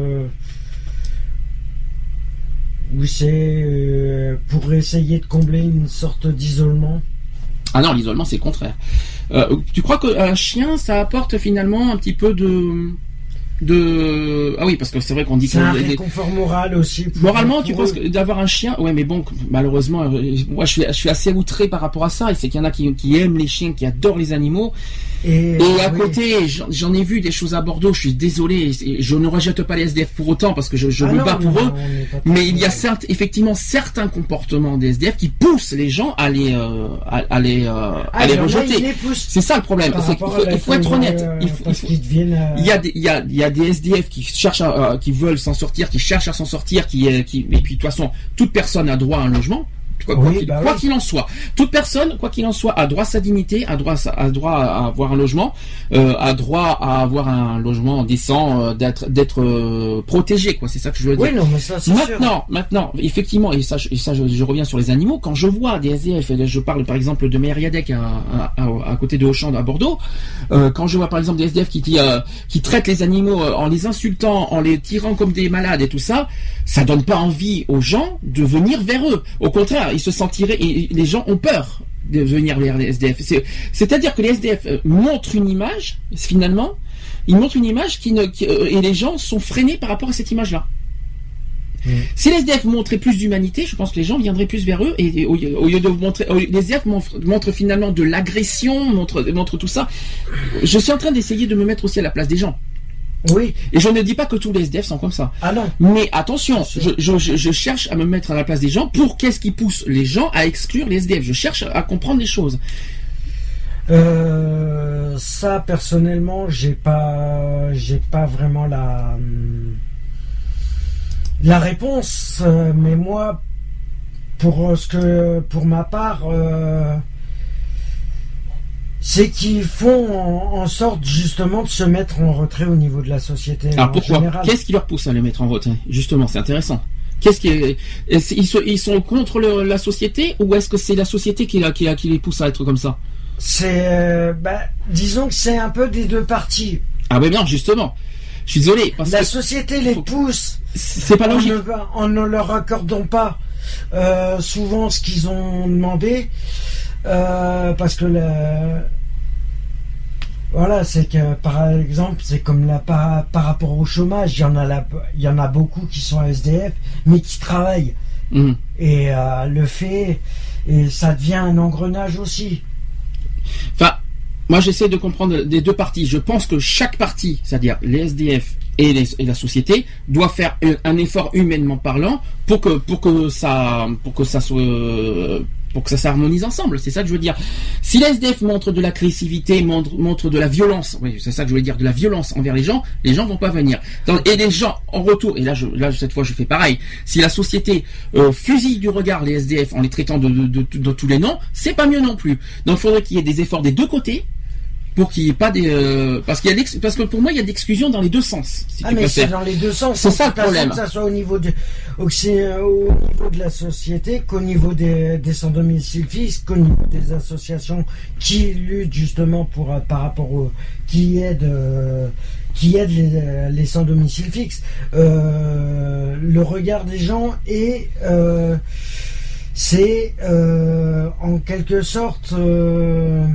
Oui, c'est euh, pour essayer de combler une sorte d'isolement. Ah non, l'isolement c'est le contraire. Euh, tu crois qu'un chien ça apporte finalement un petit peu de de ah oui parce que c'est vrai qu'on dit c'est que un les... réconfort moral aussi pour, moralement pour tu eux. penses que d'avoir un chien ouais mais bon malheureusement moi je suis je suis assez outré par rapport à ça et c'est qu'il y en a qui, qui aiment les chiens qui adorent les animaux et, et à oui. côté j'en, j'en ai vu des choses à Bordeaux, je suis désolé, je ne rejette pas les S D F pour autant parce que je, je ah me non, bats pour non, eux mais il y a certes, effectivement certains comportements des S D F qui poussent les gens à les euh, à, à les euh, ah, à les rejeter les c'est ça le problème c'est qu'il faut, il faut être honnête euh, il, faut, il, faut, euh... il y a des il y a il y a des S D F qui cherchent à, euh, qui veulent s'en sortir qui cherchent à s'en sortir qui euh, qui et puis de toute façon toute personne a droit à un logement. Quoi, quoi, oui, qu'il, bah quoi oui. qu'il en soit, toute personne, quoi qu'il en soit, a droit à sa dignité, a droit, a droit à avoir un logement, euh, a droit à avoir un logement décent, euh, d'être, d'être euh, protégé, quoi. C'est ça que je veux dire. Oui, non, mais ça, c'est maintenant, sûr. maintenant, effectivement, et ça, et ça, je, je reviens sur les animaux. Quand je vois des S D F, je parle par exemple de Mériadec à, à, à, à côté de Auchan à Bordeaux. Euh, quand je vois par exemple des S D F qui, qui, euh, qui traitent les animaux en les insultant, en les tirant comme des malades et tout ça, ça donne pas envie aux gens de venir vers eux. Au contraire. Ils se sentiraient et les gens ont peur de venir vers les S D F. C'est, c'est-à-dire que les S D F montrent une image, finalement, ils montrent une image qui ne, qui, et les gens sont freinés par rapport à cette image-là. Mmh. Si les S D F montraient plus d'humanité, je pense que les gens viendraient plus vers eux et, et au, au lieu de montrer, les S D F montrent, montrent finalement de l'agression, montrent, montrent tout ça. Je suis en train d'essayer de me mettre aussi à la place des gens. Oui. Et je ne dis pas que tous les S D F sont comme ça. Ah non. Mais attention, je, je, je cherche à me mettre à la place des gens pour qu'est-ce qui pousse les gens à exclure les S D F. Je cherche à comprendre les choses. Euh, ça personnellement, j'ai pas, j'ai pas vraiment la la réponse. Mais moi, pour ce que, pour ma part. Euh, c'est qu'ils font en, en sorte justement de se mettre en retrait au niveau de la société. Alors pourquoi? Qu'est-ce qui leur pousse à les mettre en retrait? Justement, c'est intéressant. Qu'est-ce qui est, est-ce, ils, sont, ils sont contre le, la société ou est-ce que c'est la société qui, qui, qui les pousse à être comme ça? C'est, euh, bah, disons que c'est un peu des deux parties. Ah ben non, justement. Je suis désolé. Parce la que société les pousse. C'est pas logique. En ne, en ne leur accordant pas euh, souvent ce qu'ils ont demandé. Euh, parce que la... voilà, c'est que par exemple, c'est comme là par, par rapport au chômage, il y en a là, il y en a beaucoup qui sont S D F, mais qui travaillent. Mmh. Et euh, le fait, et ça devient un engrenage aussi. Enfin, moi j'essaie de comprendre des deux parties. Je pense que chaque partie, c'est-à-dire les S D F et, les, et la société, doit faire un effort humainement parlant pour que pour que ça pour que ça soit pour que ça s'harmonise ensemble. C'est ça que je veux dire. Si les S D F montrent de l'agressivité, montrent, montrent de la violence, oui, c'est ça que je voulais dire, de la violence envers les gens, les gens vont pas venir. Et les gens en retour, et là, je, là cette fois, je fais pareil. Si la société euh, fusille du regard les S D F en les traitant de, de, de, de, de tous les noms, c'est pas mieux non plus. Donc, il faudrait qu'il y ait des efforts des deux côtés. Pour qu'il n'y ait pas des euh, parce qu'il y a parce que pour moi il y a d'exclusion dans les deux sens. Si ah tu mais c'est dans les deux sens. C'est ça le problème. Que ça soit au niveau de au, au niveau de la société, qu'au niveau des, des sans domicile fixe, qu'au niveau des associations qui luttent justement pour par rapport au qui aident euh, qui aident les, les sans domicile fixe. Euh, le regard des gens est euh, c'est euh, en quelque sorte. Euh,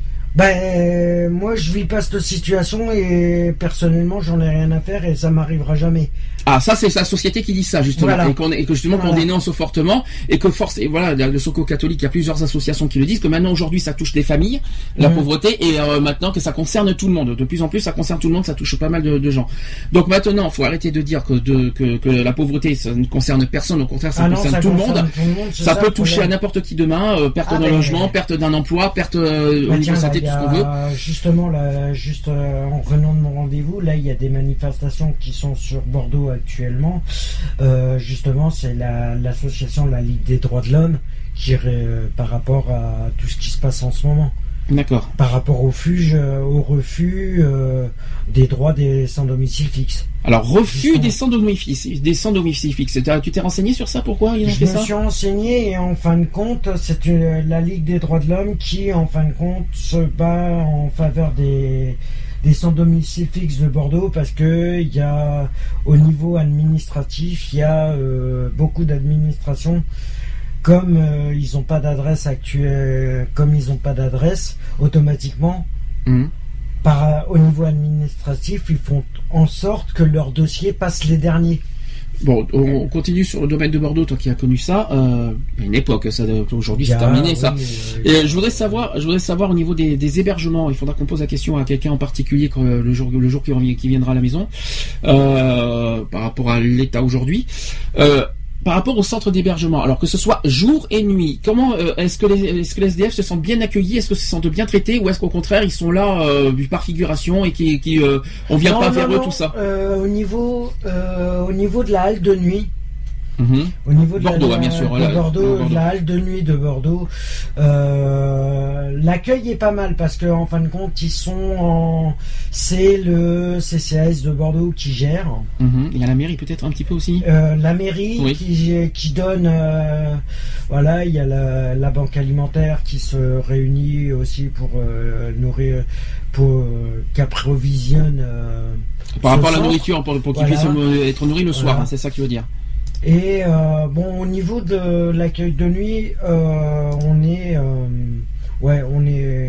Ben, moi, je vis pas cette situation et personnellement, j'en ai rien à faire et ça m'arrivera jamais. Ah, ça, c'est la société qui dit ça, justement. Voilà. Et, qu'on, et que justement, voilà. qu'on dénonce fortement et que force, et voilà, le Secours catholique, il y a plusieurs associations qui le disent que maintenant, aujourd'hui, ça touche des familles, la mmh. pauvreté, et euh, maintenant que ça concerne tout le monde. De plus en plus, ça concerne tout le monde, ça touche pas mal de, de gens. Donc maintenant, faut arrêter de dire que, de, que, que la pauvreté, ça ne concerne personne, au contraire, ça ah concerne non, ça tout, concerne le monde. tout le monde. Ça, ça peut toucher problème. à n'importe qui demain, euh, perte ah, d'un logement, mais... perte d'un emploi, perte euh, bah, au niveau santé, tout ce qu'on veut. Justement, là, juste euh, en revenant de mon rendez-vous, là, il y a des manifestations qui sont sur Bordeaux actuellement. Euh, justement, c'est la, l'association La Ligue des droits de l'homme qui euh, par rapport à tout ce qui se passe en ce moment. D'accord. Par rapport au fuge, euh, au refus euh, des droits des sans domicile fixe. Alors, refus Justement. des sans domicile des sans domicile fixe. Tu t'es renseigné sur ça? Pourquoi ils ont Je fait ça? Je me suis renseigné et en fin de compte, c'est une, la Ligue des droits de l'homme qui, en fin de compte, se bat en faveur des des sans domicile fixe de Bordeaux parce que il y a au niveau administratif, il y a euh, beaucoup d'administrations. Comme euh, ils n'ont pas d'adresse actuelle, comme ils n'ont pas d'adresse, automatiquement, mmh. par, au niveau administratif, ils font en sorte que leur dossier passe les derniers. Bon, on continue sur le domaine de Bordeaux, toi qui as connu ça. Euh, il y a une époque, ça, aujourd'hui c'est terminé oui, ça. Euh, Et je voudrais savoir, je voudrais savoir au niveau des, des hébergements. Il faudra qu'on pose la question à quelqu'un en particulier quand, le jour, le jour qui, qui viendra à la maison, euh, par rapport à l'état aujourd'hui. Euh, Par rapport au centre d'hébergement, alors que ce soit jour et nuit, comment euh, est-ce que les est-ce que les S D F se sentent bien accueillis, est-ce que se sentent bien traités, ou est-ce qu'au contraire ils sont là euh, par figuration et qui qui euh, on vient non, pas non, vers non. eux tout ça euh, Au niveau euh, au niveau de la halle de nuit. Mmh. Au niveau de Bordeaux, la, bien sûr, de là, Bordeaux, Bordeaux. la halle de nuit de Bordeaux, euh, l'accueil est pas mal parce que en fin de compte ils sont en, c'est le C C A S de Bordeaux qui gère. Mmh. Il y a la mairie peut-être un petit peu aussi. Euh, la mairie oui. qui qui donne, euh, voilà, il y a la, la banque alimentaire qui se réunit aussi pour euh, nourrir, pour euh, qu'approvisionne. Euh, Par rapport à la nourriture, pour, pour qu'ils voilà. puissent être nourris le soir, voilà. hein, c'est ça que tu veux dire. Et euh, bon, au niveau de l'accueil de nuit, euh, on est, euh, ouais, on est,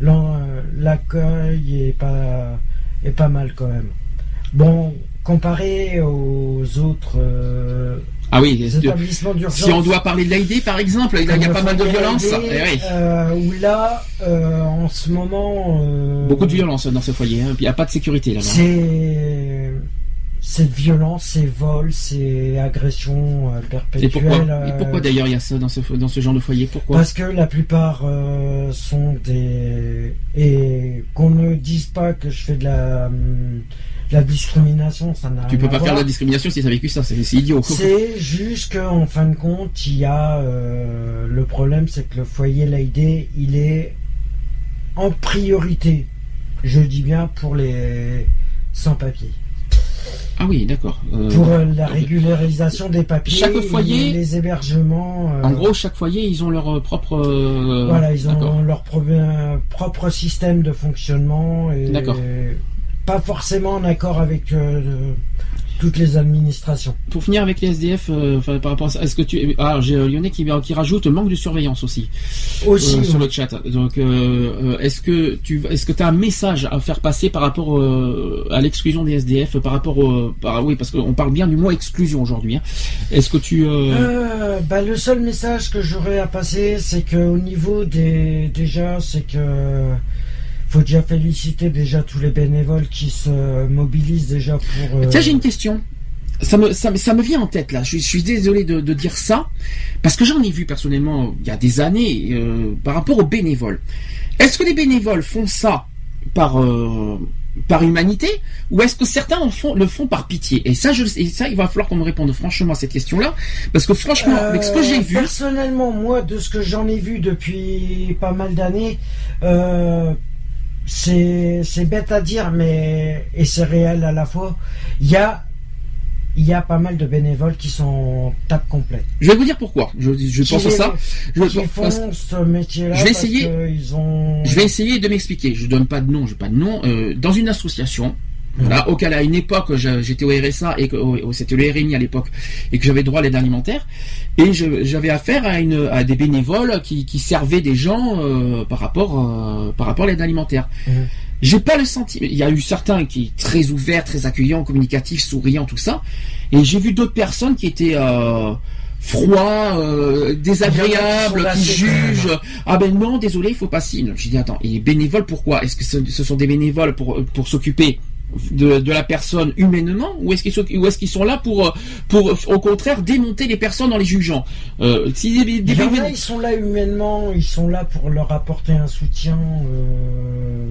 l'accueil est pas, est pas mal quand même. Bon, comparé aux autres. Euh, ah oui, établissements d'urgence. Si on doit parler de l'A I D par exemple, il y a pas mal de violence. Eh oui. euh, où là, euh, en ce moment, euh, beaucoup de violence dans ce foyer. Hein. Il n'y a pas de sécurité là-bas. C'est cette violence, ces vols, ces agressions euh, perpétuelles. Et pourquoi, euh, et pourquoi d'ailleurs il y a ça dans ce, dans ce genre de foyer? Pourquoi? Parce que la plupart euh, sont des... Et qu'on ne dise pas que je fais de la, de la discrimination, ça n'a rien à voir. Tu peux pas faire de la discrimination si tu as vécu ça, c'est, c'est idiot. C'est juste qu'en fin de compte, il y a... Euh, le problème, c'est que le foyer l'A I D, il est en priorité, je dis bien, pour les sans-papiers. Ah oui, d'accord. Euh, pour euh, la régularisation des papiers, chaque foyer, les hébergements. Euh, en gros, chaque foyer, ils ont leur propre. Euh, voilà, ils d'accord. ont leur pro- propre système de fonctionnement et d'accord. pas forcément en accord avec euh, toutes les administrations. Pour finir avec les S D F, euh, par rapport à ça, est-ce que tu, ah, j'ai Lyonnais qui, qui rajoute manque de surveillance aussi, aussi euh, oui. sur le chat. Donc, euh, est-ce que tu, est-ce que tu as un message à faire passer par rapport euh, à l'exclusion des S D F, par rapport au, par, oui, parce qu'on parle bien du mot exclusion aujourd'hui. Hein. Est-ce que tu, euh... Euh, bah, le seul message que j'aurais à passer, c'est que au niveau des, déjà, c'est que faut déjà féliciter déjà tous les bénévoles qui se mobilisent déjà pour... Euh... Tiens, j'ai une question. ça me, ça, me, ça me vient en tête là. Je, je suis désolé de, de dire ça parce que j'en ai vu personnellement il y a des années euh, par rapport aux bénévoles. Est-ce que les bénévoles font ça par euh, par humanité ou est-ce que certains en font, le font par pitié? Et ça, je, et ça, il va falloir qu'on me réponde franchement à cette question-là parce que franchement, euh, avec ce que j'ai vu, personnellement, moi, de ce que j'en ai vu depuis pas mal d'années. Euh, C'est, c'est bête à dire, mais et c'est réel à la fois. Il y a, il y a pas mal de bénévoles qui sont tape complète. Je vais vous dire pourquoi. Je, je pense à ça. Je, qui font parce, ce métier-là. Je vais essayer. Ils ont... Je vais essayer de m'expliquer. Je donne pas de nom. Je pas de nom. Euh, dans une association. Voilà, auquel à une époque j'étais au R S A et que oh, c'était le R M I à l'époque et que j'avais droit à l'aide alimentaire et je, j'avais affaire à une à des bénévoles qui, qui servaient des gens euh, par rapport euh, par rapport à l'aide alimentaire. Mmh. J'ai pas le sentiment. Il y a eu certains qui très ouverts, très accueillants, communicatifs, souriants, tout ça, et j'ai vu d'autres personnes qui étaient euh, froids, euh, désagréables, qui, qui jugent. Ah ben non, désolé, il faut pas si. J'ai dit attends, et bénévoles pourquoi? Est-ce que ce, ce sont des bénévoles pour pour s'occuper De, de la personne humainement ou est-ce qu'ils sont, ou est-ce qu'ils sont là pour, pour au contraire démonter les personnes en les jugeant euh, si des, des, des, des, ils sont là humainement, ils sont là pour leur apporter un soutien euh,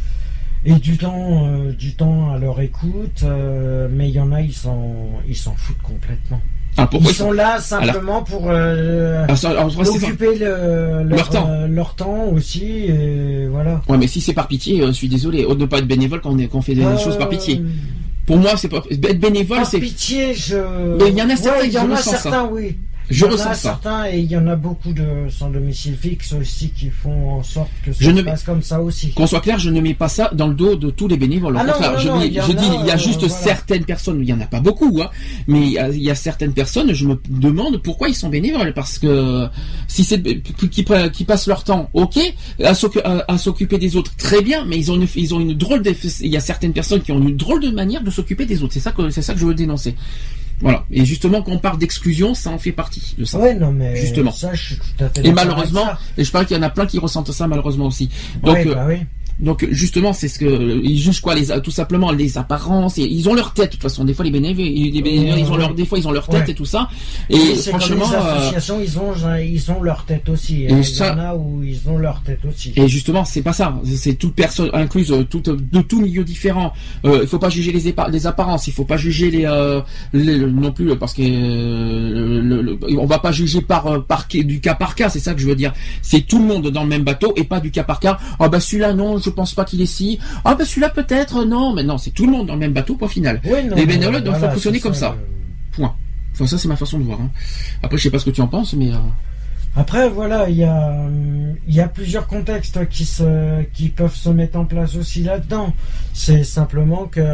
et du temps euh, du temps à leur écoute euh, mais il y en a ils s'en ils s'en foutent complètement. Ah, ils, ils sont là simplement alors, pour euh, alors, alors, occuper le, leur, leur, temps. Euh, leur temps aussi et voilà. Ouais mais si c'est par pitié, euh, je suis désolé, au de pas être bénévole quand on, est, quand on fait des euh, choses par pitié. Pour moi c'est pas être bénévole par c'est pitié je. Mais il y en a certains, ouais, il y en a certains ça. oui. Je il y en ressens a ça. certains et il y en a beaucoup de sans domicile fixe aussi qui font en sorte que ça se passe comme ça aussi. Qu'on soit clair, je ne mets pas ça dans le dos de tous les bénévoles. Ah non, non, je, non, mets, je dis il y a juste euh, voilà. certaines personnes, il y en a pas beaucoup, hein, mais il y, a, il y a certaines personnes, je me demande pourquoi ils sont bénévoles parce que si c'est qui, qui passent leur temps, ok, à, à, à s'occuper des autres, très bien, mais ils ont une, ils ont une drôle de, il y a certaines personnes qui ont une drôle de manière de s'occuper des autres. C'est ça que c'est ça que je veux dénoncer. Voilà. Et justement, quand on parle d'exclusion, ça en fait partie de ça. Ouais, non, mais justement. Ça, je suis tout à fait et malheureusement, et je parle qu'il y en a plein qui ressentent ça malheureusement aussi. Donc, ouais, bah oui. Donc justement, c'est ce que ils jugent quoi, les tout simplement les apparences. Et ils ont leur tête de toute façon. Des fois les bénévoles, les bénévoles, ils ont leur, des fois ils ont leur tête ouais. et tout ça. Et, et franchement, comme les associations, euh, ils ont ils ont leur tête aussi. Et il ça, y en a où ils ont leur tête aussi. Et justement, c'est pas ça. C'est toute personne incluse, toute de tout milieu différent. Euh, il faut pas juger les, épa- les apparences. Il faut pas juger les, euh, les non plus parce que euh, le, le, on va pas juger par par du cas par cas. C'est ça que je veux dire. C'est tout le monde dans le même bateau et pas du cas par cas. Ah bah celui-là non. Je pense pas qu'il est si. Ah ben celui-là peut-être non, mais non, c'est tout le monde dans le même bateau. Point final. Oui, non, les bénévoles doivent voilà, fonctionner comme ça. ça. Point. Enfin ça c'est ma façon de voir. Hein. Après je sais pas ce que tu en penses, mais. Euh... Après voilà, il y a il y a plusieurs contextes qui se qui peuvent se mettre en place aussi là-dedans. C'est simplement que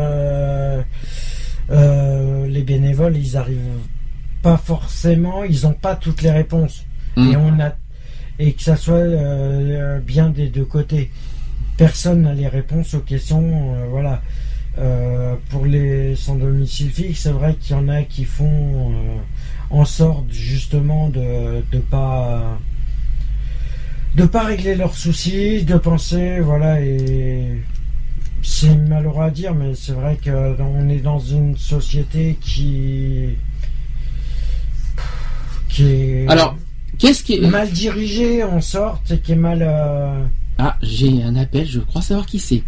euh, les bénévoles ils arrivent pas forcément, ils ont pas toutes les réponses. Mmh. Et on a et que ça soit euh, bien des deux côtés. Personne n'a les réponses aux questions, euh, voilà. Euh, pour les sans domicile fixe, c'est vrai qu'il y en a qui font euh, en sorte justement de de pas de pas régler leurs soucis, de penser, voilà, et c'est malheureux à dire, mais c'est vrai qu'on est dans une société qui qui est alors qu'est-ce qui est mal dirigée en sorte et qui est mal euh... Ah, j'ai un appel, je crois savoir qui c'est.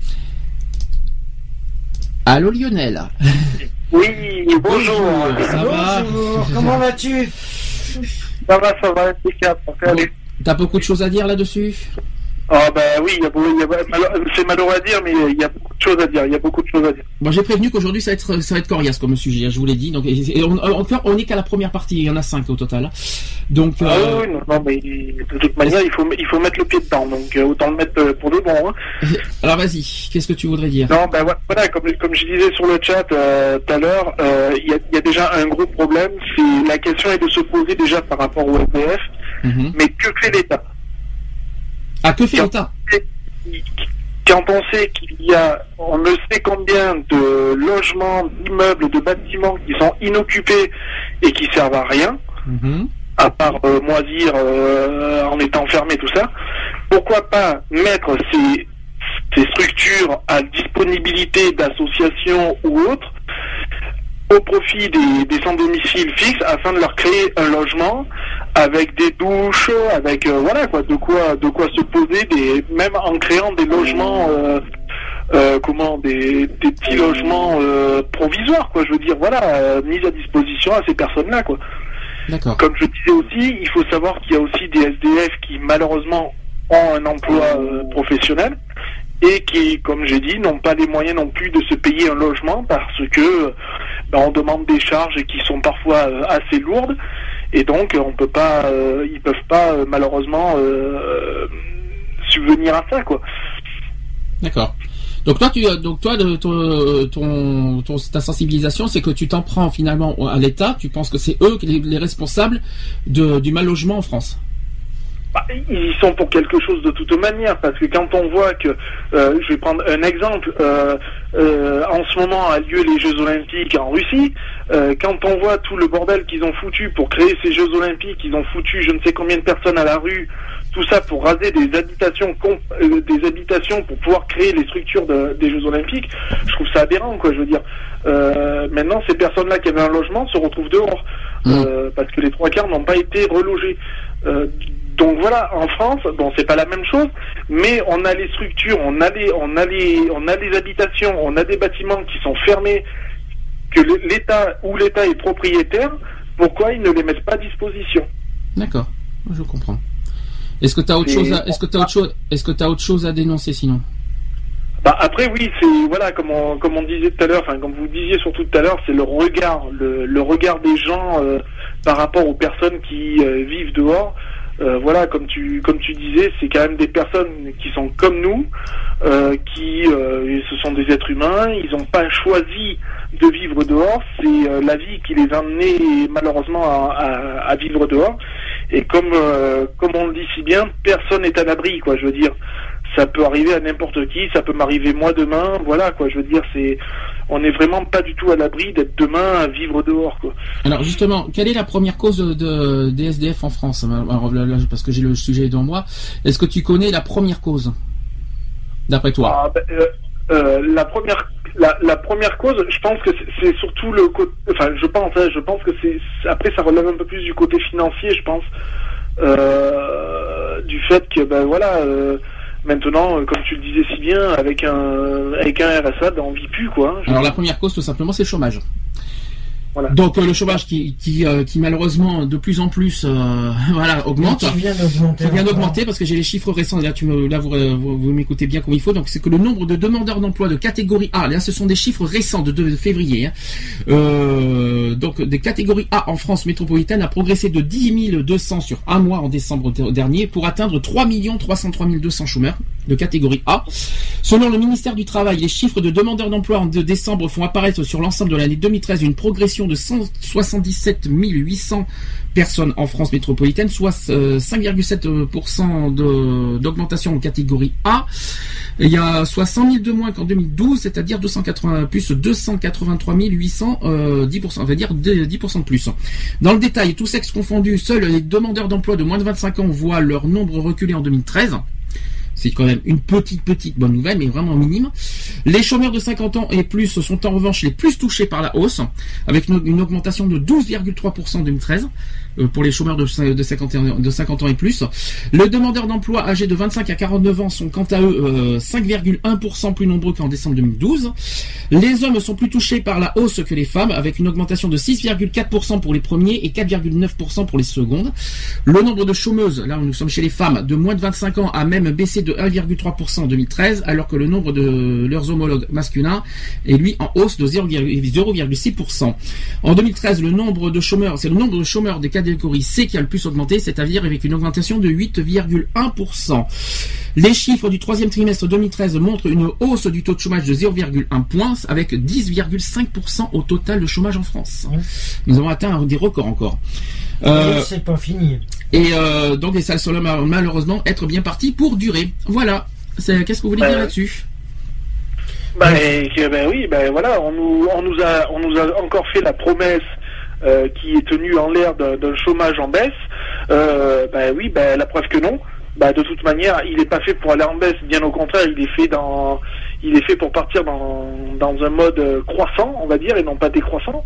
Allô Lionel. Oui, bonjour. Ça va? Bonjour, comment vas-tu? Ça va, ça va, impeccable. Bon, t'as beaucoup de choses à dire là-dessus? Ah bah oui, il y a, il y a, c'est malheureux à dire, mais il y a beaucoup de choses à dire. Il y a beaucoup de choses à dire. Bon, j'ai prévenu qu'aujourd'hui ça va être ça va être coriace comme sujet. Je vous l'ai dit. Donc, et on, encore, on est qu'à la première partie. Il y en a cinq au total. Donc. Ah euh... oui, non, non, mais de toute manière, il faut il faut mettre le pied dedans. Donc autant le mettre pour de bon. Hein. Alors vas-y. Qu'est-ce que tu voudrais dire? Non, ben voilà, comme comme je disais sur le chat tout euh, à l'heure, il euh, y a il y a déjà un gros problème. C'est la question est de se poser déjà par rapport au S D F. Mm-hmm. Mais que fait l'État? Ah, que fait l'État? Quand on sait qu'il y a, on ne sait combien de logements, d'immeubles, de bâtiments qui sont inoccupés et qui servent à rien, mmh. à part euh, moisir euh, en étant fermé, tout ça, pourquoi pas mettre ces, ces structures à disponibilité d'associations ou autres au profit des, des sans-domicile fixe afin de leur créer un logement avec des douches, avec euh, voilà quoi, de quoi de quoi se poser, des, même en créant des logements, euh, euh, comment, des, des petits logements euh, provisoires quoi. Je veux dire voilà, euh, mis à disposition à ces personnes-là quoi. D'accord. Comme je disais aussi, il faut savoir qu'il y a aussi des S D F qui malheureusement ont un emploi euh, professionnel et qui, comme j'ai dit, n'ont pas les moyens non plus de se payer un logement parce que ben, on demande des charges qui sont parfois euh, assez lourdes et donc on peut pas, euh, ils peuvent pas euh, malheureusement euh, subvenir à ça quoi. D'accord. Donc toi, tu, donc toi, de, ton, ton, ton, ta sensibilisation, c'est que tu t'en prends finalement à l'État. Tu penses que c'est eux les, les responsables de, du mal logement en France. Bah, ils y sont pour quelque chose de toute manière, parce que quand on voit que, euh, je vais prendre un exemple, euh, euh, en ce moment a lieu les Jeux Olympiques en Russie, euh, quand on voit tout le bordel qu'ils ont foutu pour créer ces Jeux Olympiques, ils ont foutu je ne sais combien de personnes à la rue, tout ça pour raser des habitations, euh, des habitations pour pouvoir créer les structures de, des Jeux Olympiques, je trouve ça aberrant quoi, je veux dire. Euh, maintenant ces personnes-là qui avaient un logement se retrouvent dehors, euh, parce que les trois quarts n'ont pas été relogés. Euh, Donc voilà, en France, bon, c'est pas la même chose, mais on a les structures, on a les, on a les, on a les habitations, on a des bâtiments qui sont fermés, que l'État, où l'État est propriétaire, pourquoi ils ne les mettent pas à disposition? D'accord, je comprends. Est-ce que tu as autre chose à, est-ce que tu as autre chose, est-ce que tu as autre chose à dénoncer sinon? Bah après oui, c'est voilà comme on comme on disait tout à l'heure, enfin comme vous disiez surtout tout à l'heure, c'est le regard, le, le regard des gens euh, par rapport aux personnes qui euh, vivent dehors. Euh, voilà, comme tu comme tu disais, c'est quand même des personnes qui sont comme nous, euh, qui euh, ce sont des êtres humains, ils n'ont pas choisi de vivre dehors, c'est euh, la vie qui les a amenés malheureusement à, à, à vivre dehors. Et comme euh, comme on le dit si bien, personne n'est à l'abri, quoi. Je veux dire, ça peut arriver à n'importe qui, ça peut m'arriver moi demain, voilà quoi. Je veux dire, c'est on n'est vraiment pas du tout à l'abri d'être demain à vivre dehors, quoi. Alors justement, quelle est la première cause de, de des S D F en France? Alors, là, là, parce que j'ai le sujet devant moi. Est-ce que tu connais la première cause, d'après toi? Ah, ben, euh, euh, la première, la, la première cause, je pense que c'est, c'est surtout le côté. Enfin, je pense, hein, je pense que c'est après ça relève un peu plus du côté financier, je pense, euh, du fait que ben voilà. Euh, Maintenant, comme tu le disais si bien, avec un avec un R S A, ben on vit plus quoi. Hein, Alors la première cause, tout simplement, c'est le chômage. Voilà. Donc euh, le chômage qui qui, euh, qui malheureusement de plus en plus euh, voilà augmente. Qui vient d'augmenter. Qui vient d'augmenter parce que j'ai les chiffres récents. Là, tu me, là vous, vous, vous m'écoutez bien comme il faut. Donc c'est que le nombre de demandeurs d'emploi de catégorie A, là ce sont des chiffres récents de, de février. Hein, euh, donc des catégories A en France métropolitaine a progressé de dix mille deux cents sur un mois en décembre dernier pour atteindre trois millions trois cent trois mille deux cents chômeurs de catégorie A. Selon le ministère du Travail, les chiffres de demandeurs d'emploi en de décembre font apparaître sur l'ensemble de l'année deux mille treize une progression de cent soixante-dix-sept mille huit cents personnes en France métropolitaine, soit euh, cinq virgule sept pour cent de, d'augmentation en catégorie A. Il y a soit cent mille de moins qu'en deux mille douze, c'est-à-dire deux cent quatre-vingts plus deux cent quatre-vingt-trois mille huit cents, euh, dix pour cent, on va dire dix pour cent de plus. Dans le détail, tous sexes confondus, seuls les demandeurs d'emploi de moins de vingt-cinq ans voient leur nombre reculer en deux mille treize. C'est quand même une petite, petite bonne nouvelle, mais vraiment minime. Les chômeurs de cinquante ans et plus sont en revanche les plus touchés par la hausse, avec une, une augmentation de douze virgule trois pour cent en deux mille treize, euh, pour les chômeurs de, de, cinquante, de cinquante ans et plus. Les demandeurs d'emploi âgés de vingt-cinq à quarante-neuf ans sont quant à eux euh, cinq virgule un pour cent plus nombreux qu'en décembre deux mille douze. Les hommes sont plus touchés par la hausse que les femmes, avec une augmentation de six virgule quatre pour cent pour les premiers et quatre virgule neuf pour cent pour les secondes. Le nombre de chômeuses, là nous sommes chez les femmes, de moins de vingt-cinq ans a même baissé de un virgule trois pour cent en deux mille treize, alors que le nombre de leurs homologues masculins est lui en hausse de zéro virgule six pour cent. En deux mille treize, le nombre de chômeurs, c'est le nombre de chômeurs des catégories C qui a le plus augmenté, c'est-à-dire avec une augmentation de huit virgule un pour cent. Les chiffres du troisième trimestre deux mille treize montrent une hausse du taux de chômage de zéro virgule un point, avec dix virgule cinq pour cent au total de chômage en France. Mmh. Nous avons atteint des records encore. Euh, c'est pas fini. Et euh, donc ça semble malheureusement être bien parti pour durer. Voilà. C'est, qu'est-ce que vous voulez dire euh, là-dessus? Ben, bah, ben oui, ben voilà, on nous, on nous a, on nous a encore fait la promesse euh, qui est tenue en l'air d'un, d'un chômage en baisse. Euh, ben oui, ben la preuve que non. Ben de toute manière, il n'est pas fait pour aller en baisse. Bien au contraire, il est fait dans, il est fait pour partir dans, dans un mode croissant, on va dire, et non pas décroissant.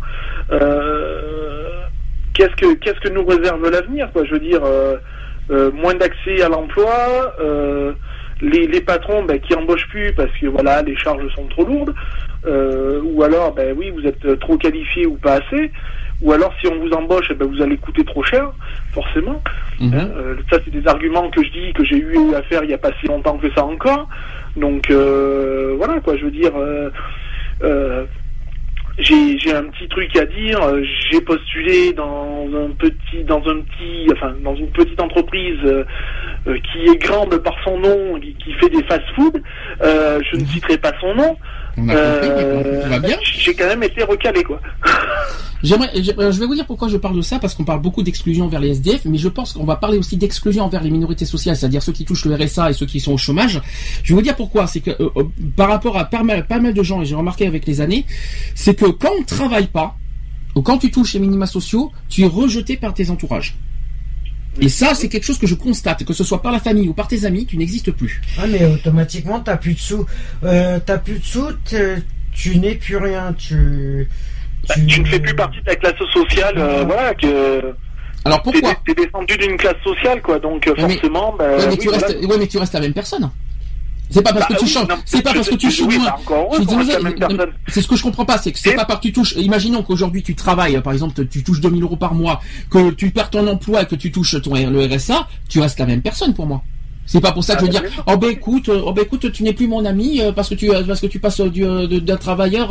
Euh, qu'est-ce que qu'est-ce que nous réserve l'avenir, quoi? Je veux dire, euh, euh, moins d'accès à l'emploi, euh, les, les patrons ben, qui embauchent plus parce que voilà, les charges sont trop lourdes, euh, ou alors ben oui, vous êtes trop qualifié ou pas assez, ou alors si on vous embauche, ben, vous allez coûter trop cher, forcément. Mmh. Euh, ça, c'est des arguments que je dis, que j'ai eu à faire il n'y a pas si longtemps que ça encore. Donc euh, voilà, quoi, je veux dire, euh, euh, j'ai, j'ai un petit truc à dire. J'ai postulé dans un petit, dans un petit, enfin, dans une petite entreprise euh, euh, qui est grande par son nom, qui, qui fait des fast-food. Euh, je ne citerai pas son nom. On a Euh, compris, ça va bien. j'ai quand même été recalé, quoi. J'aimerais, je vais vous dire pourquoi je parle de ça, parce qu'on parle beaucoup d'exclusion vers les S D F, mais je pense qu'on va parler aussi d'exclusion envers les minorités sociales, c'est-à-dire ceux qui touchent le R S A et ceux qui sont au chômage. Je vais vous dire pourquoi, c'est que euh, par rapport à pas mal, pas mal de gens, et j'ai remarqué avec les années, c'est que quand on ne travaille pas, ou quand tu touches les minima sociaux, tu es rejeté par tes entourages. Et ça, c'est quelque chose que je constate, que ce soit par la famille ou par tes amis, tu n'existes plus. Ah, mais automatiquement, t'as plus de sous. Euh, t'as plus de sous, tu n'es plus rien. Tu, tu... Bah, tu ne fais plus partie de la classe sociale, euh, voilà, que... Alors pourquoi? T'es, t'es descendu d'une classe sociale, quoi, donc euh, forcément... Mais, bah, ouais, mais, oui, tu voilà. restes, ouais, mais tu restes la même personne. C'est pas parce bah, que tu oui, changes, non, c'est pas parce que tu changes. Oui, bah, encore heureux, qu'on reste la même personne. C'est ce que je comprends pas, c'est que c'est Et... pas parce que tu touches. Imaginons qu'aujourd'hui tu travailles, par exemple, tu touches deux mille euros par mois, que tu perds ton emploi et que tu touches ton le R S A, tu restes la même personne pour moi. C'est pas pour ça que ah, je veux dire, oh ben écoute, oh ben écoute, tu n'es plus mon ami parce que tu parce que tu passes du, d'un travailleur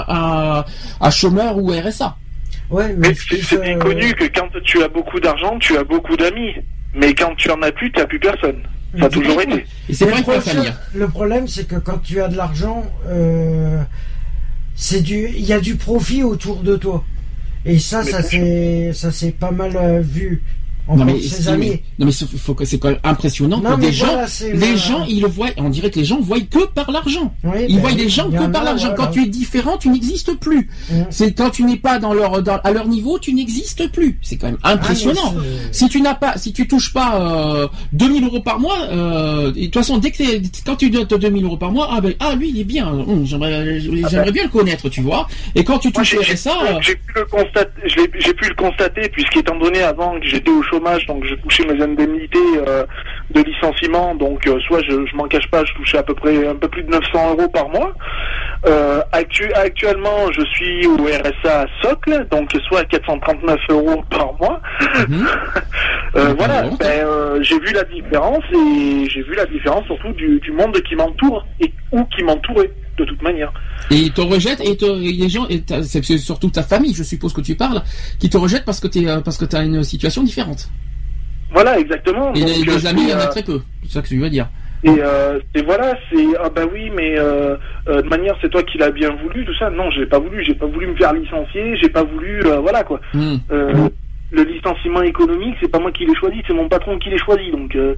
à, à, à chômeur ou R S A. Ouais, mais, mais c'est, c'est bien connu que quand tu as beaucoup d'argent, tu as beaucoup d'amis. Mais quand tu en as plus, tu n'as plus personne. Ça a toujours été. Et c'est vrai le, que la problème, famille. le problème, c'est que quand tu as de l'argent, euh, c'est du, il y a du profit autour de toi. Et ça, mais ça c'est, ça c'est pas mal euh, vu. Non mais, si, mais, non mais faut que c'est quand même impressionnant non, que des voilà, gens, les voilà. gens ils le voient, on dirait que les gens voient que par l'argent. Oui, ils ben, voient les gens que par a, l'argent. Voilà. Quand tu es différent, tu n'existes plus. Mmh. C'est quand tu n'es pas dans leur, dans, à leur niveau, tu n'existes plus. C'est quand même impressionnant. Ah, si tu n'as pas, si tu touches pas euh, deux mille euros par mois, euh, de toute façon dès que t'es, quand tu donnes deux mille euros par mois, ah ben ah lui il est bien. Hum, j'aimerais, j'aimerais ah ben. bien le connaître, tu vois. Et quand tu touches Moi, j'ai, ça, j'ai, euh... j'ai pu le constater, j'ai, j'ai pu le constater puisqu'étant donné avant que j'étais au chômage, donc je touchais mes indemnités euh, de licenciement, donc euh, soit je, je m'en cache pas, je touchais à peu près un peu plus de neuf cents euros par mois. Euh, actu- actuellement, je suis au R S A socle, donc soit quatre cent trente-neuf euros par mois. Mmh. euh, voilà, ben, euh, j'ai vu la différence et j'ai vu la différence surtout du, du monde qui m'entoure et ou qui m'entourait de toute manière. Et ils te rejettent et, te, et les gens, et c'est surtout ta famille, je suppose que tu parles, qui te rejettent parce que t'es parce que t'as une situation différente. Voilà, exactement. Et donc, les, les amis, il y en a euh, très peu. C'est ça que tu veux dire. Et, euh, et voilà, c'est ah bah oui, mais euh, euh, de manière, c'est toi qui l'as bien voulu, tout ça. Non, j'ai pas voulu, j'ai pas voulu me faire licencier, j'ai pas voulu, euh, voilà quoi. Mm. Euh, mm. Le licenciement économique, c'est pas moi qui l'ai choisi, c'est mon patron qui l'ai choisi. Donc, euh,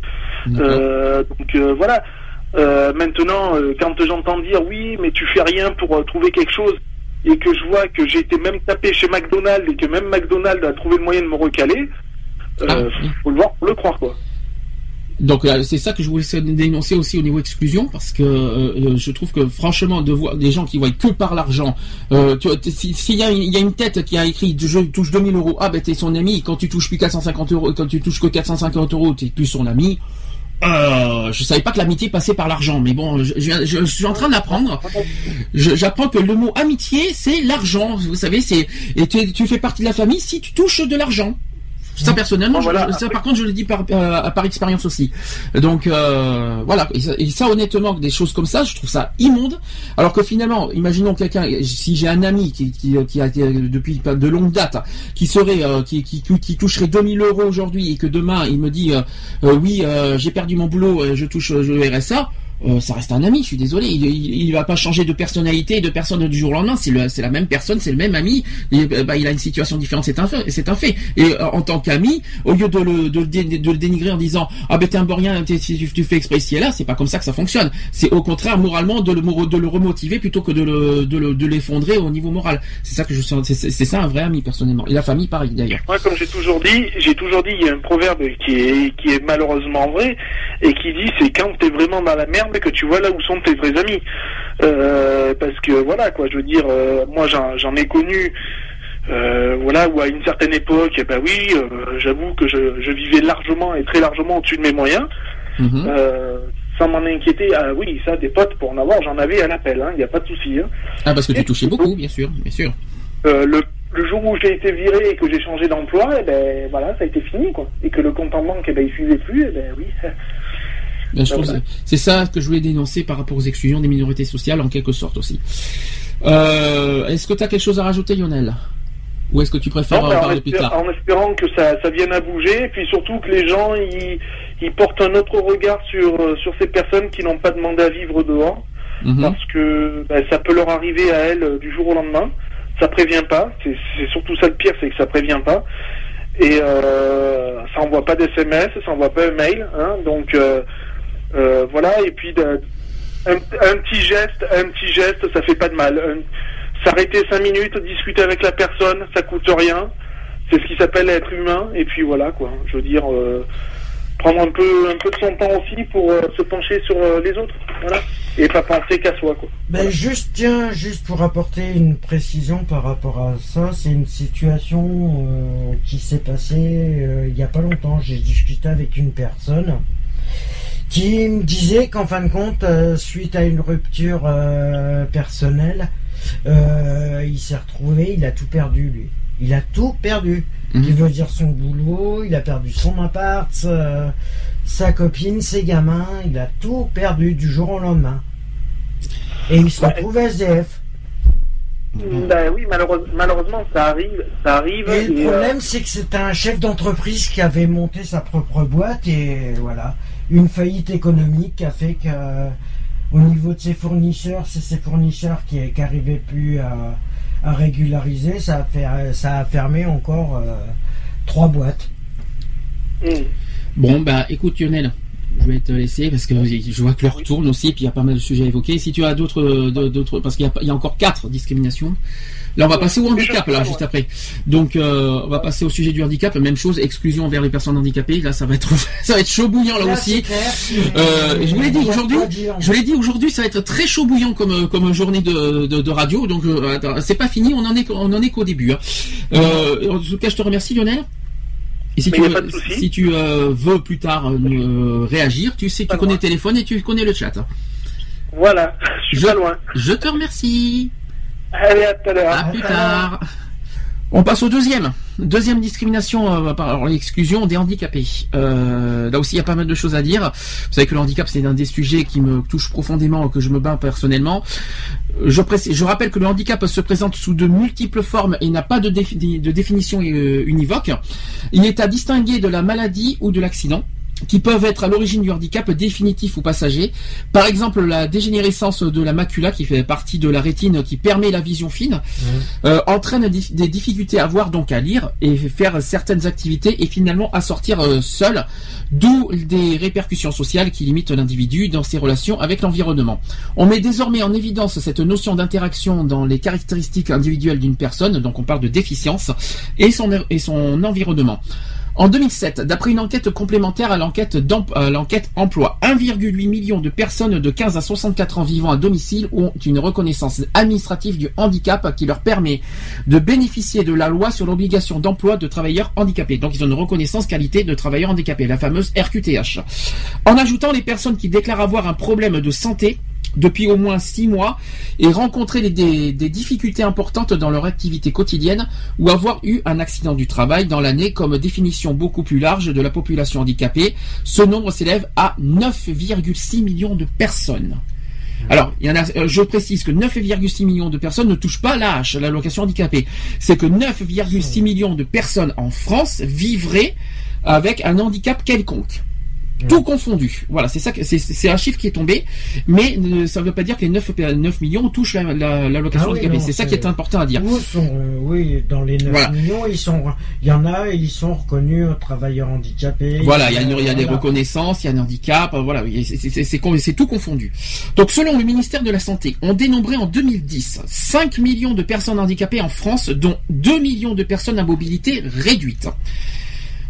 euh, donc euh, voilà. Euh, maintenant, euh, quand j'entends dire oui, mais tu fais rien pour euh, trouver quelque chose, et que je vois que j'ai été même tapé chez McDonald's et que même McDonald's a trouvé le moyen de me recaler. Euh, ah, faut le voir pour le croire, quoi. Donc euh, c'est ça que je voulais dénoncer aussi au niveau exclusion, parce que euh, je trouve que franchement de voir des gens qui voient que par l'argent, euh, tu vois, s'il si y a une, il y a une tête qui a écrit je touche deux mille euros, ah ben t'es son ami, quand tu touches plus quatre cent cinquante euros, quand tu touches que quatre cent cinquante euros, t'es plus son ami. Euh, je savais pas que l'amitié passait par l'argent, mais bon, je, je, je, je suis en train d'apprendre. Je, j'apprends que le mot amitié, c'est l'argent. Vous savez, c'est et tu, tu fais partie de la famille si tu touches de l'argent. Ça personnellement, voilà. je, ça par contre je le dis par euh, par expérience aussi. Donc euh, voilà, et ça, et ça honnêtement des choses comme ça, je trouve ça immonde. Alors que finalement, imaginons quelqu'un, si j'ai un ami qui qui, qui a depuis de longue date, qui serait euh, qui, qui qui toucherait deux mille euros aujourd'hui et que demain il me dit euh, euh, oui euh, j'ai perdu mon boulot, je touche le R S A. Euh, ça reste un ami, je suis désolé, il, il, il va pas changer de personnalité, de personne du jour au lendemain, c'est, le, c'est la même personne, c'est le même ami, et, bah, il a une situation différente, c'est un fait, c'est un fait. Et euh, en tant qu'ami, au lieu de le, de, de, de le dénigrer en disant ah ben t'es un borien, tu, tu fais exprès ici et là, c'est pas comme ça que ça fonctionne. C'est au contraire moralement de le, de le remotiver plutôt que de le, de le, de l'effondrer au niveau moral. C'est ça que je sens, c'est, c'est ça un vrai ami personnellement. Et la famille pareil d'ailleurs. Moi, comme j'ai toujours dit, j'ai toujours dit, il y a un proverbe qui est, qui est malheureusement vrai. et qui dit c'est quand t'es vraiment dans la merde que tu vois là où sont tes vrais amis. Euh, parce que voilà quoi, je veux dire, euh, moi j'en, j'en ai connu, euh, voilà, où à une certaine époque, eh ben oui, euh, j'avoue que je, je vivais largement et très largement au-dessus de mes moyens, mmh. euh, sans m'en inquiéter. Ah oui, ça, des potes pour en avoir, j'en avais à l'appel, il hein, n'y a pas de souci. Hein. Ah parce que tu et, touchais beaucoup, bien sûr, bien sûr. Euh, le Le jour où j'ai été viré et que j'ai changé d'emploi, eh ben voilà, ça a été fini quoi. Et que le compte en banque, eh ben il suivait plus, eh ben oui. Ben, je ben, trouve voilà. C'est ça que je voulais dénoncer par rapport aux exclusions des minorités sociales en quelque sorte aussi. Euh, est-ce que tu as quelque chose à rajouter, Lionel? Ou est-ce que tu préfères non, parler plus tard? En espérant que ça, ça vienne à bouger, et puis surtout que les gens ils, ils portent un autre regard sur sur ces personnes qui n'ont pas demandé à vivre dehors, mm-hmm. parce que ben, ça peut leur arriver à elles du jour au lendemain. Ça prévient pas, c'est, c'est surtout ça le pire, c'est que ça prévient pas. Et euh, ça envoie pas d'S M S, ça envoie pas un mail, hein, donc euh, euh, voilà. Et puis de, un, un petit geste, un petit geste, ça fait pas de mal. Un, s'arrêter cinq minutes, discuter avec la personne, ça coûte rien. C'est ce qui s'appelle être humain. Et puis voilà quoi. Je veux dire, euh, prendre un peu, un peu de son temps aussi pour euh, se pencher sur euh, les autres, voilà. Et pas penser qu'à soi, quoi. Ben voilà. juste, tiens, juste pour apporter une précision par rapport à ça, c'est une situation euh, qui s'est passée euh, il y a pas longtemps. J'ai discuté avec une personne qui me disait qu'en fin de compte, euh, suite à une rupture euh, personnelle, euh, il s'est retrouvé, il a tout perdu lui. Il a tout perdu. Mmh. Il veut dire son boulot, il a perdu son appart, sa, sa copine, ses gamins, il a tout perdu du jour au lendemain. Et il se bah, retrouve S D F. Ben oui, malheureusement, malheureusement ça arrive, ça arrive. Et, et le problème, euh... c'est que c'était un chef d'entreprise qui avait monté sa propre boîte et voilà, une faillite économique qui a fait que, euh, au niveau de ses fournisseurs, c'est ses fournisseurs qui n'arrivaient plus à, à régulariser, ça a, fait, ça a fermé encore euh, trois boîtes. Mmh. Bon, bah écoute Lionel, je vais te laisser parce que je vois que l'heure tourne aussi, puis il y a pas mal de sujets à évoquer. Si tu as d'autres, d'autres parce qu'il y a, il y a encore quatre discriminations. Là, on va passer au handicap, là, juste après. Donc, euh, on va passer au sujet du handicap. Même chose, exclusion envers les personnes handicapées. Là, ça va être, ça va être chaud bouillant, là, là aussi. Euh, je vous l'ai dit aujourd'hui, je vous l'ai dit aujourd'hui, ça va être très chaud bouillant comme, comme journée de, de, de radio. Donc, euh, attends, c'est pas fini, on en est, on en est qu'au début, hein. Euh, en tout cas, je te remercie, Lionel. Et si Mais tu, veux, si tu euh, veux plus tard euh, réagir, tu sais, tu pas connais loin. Le téléphone et tu connais le chat. Voilà, je suis je, pas loin. Je te remercie. Allez, à tout à l'heure. À plus tard. On passe au deuxième. Deuxième discrimination euh, par l'exclusion des handicapés. Euh, là aussi, il y a pas mal de choses à dire. Vous savez que le handicap, c'est un des sujets qui me touche profondément, que je me bats personnellement. Je, précise, je rappelle que le handicap se présente sous de multiples formes et n'a pas de, défi- de définition euh, univoque. Il est à distinguer de la maladie ou de l'accident, qui peuvent être à l'origine du handicap définitif ou passager. Par exemple, la dégénérescence de la macula, qui fait partie de la rétine, qui permet la vision fine, mmh. euh, entraîne des, des difficultés à voir, donc à lire, et faire certaines activités, et finalement à sortir euh, seul, d'où des répercussions sociales qui limitent l'individu dans ses relations avec l'environnement. On met désormais en évidence cette notion d'interaction dans les caractéristiques individuelles d'une personne, donc on parle de déficience, et son, et son environnement. En deux mille sept, d'après une enquête complémentaire à l'enquête, à l'enquête emploi, un virgule huit million de personnes de quinze à soixante-quatre ans vivant à domicile ont une reconnaissance administrative du handicap qui leur permet de bénéficier de la loi sur l'obligation d'emploi de travailleurs handicapés. Donc ils ont une reconnaissance qualité de travailleurs handicapés, la fameuse R Q T H. En ajoutant les personnes qui déclarent avoir un problème de santé depuis au moins six mois et rencontrer des, des, des difficultés importantes dans leur activité quotidienne ou avoir eu un accident du travail dans l'année comme définition beaucoup plus large de la population handicapée. Ce nombre s'élève à neuf virgule six millions de personnes. Alors, il y en a, je précise que neuf virgule six millions de personnes ne touchent pas l'A H, l'allocation handicapée. C'est que neuf virgule six millions de personnes en France vivraient avec un handicap quelconque. Tout confondu. Voilà, c'est ça que c'est, c'est un chiffre qui est tombé, mais euh, ça ne veut pas dire que les neuf, neuf millions touchent la, la, l'allocation ah oui, handicapée. C'est, c'est ça qui est important à dire. Sont, euh, oui, dans les neuf voilà. millions, ils sont, il y en a, ils sont reconnus travailleurs handicapés. Voilà, il y a, il y a des voilà. reconnaissances, il y a un handicap, voilà, c'est, c'est, c'est, c'est, c'est tout confondu. Donc, selon le ministère de la Santé, on dénombrait en deux mille dix cinq millions de personnes handicapées en France, dont deux millions de personnes à mobilité réduite.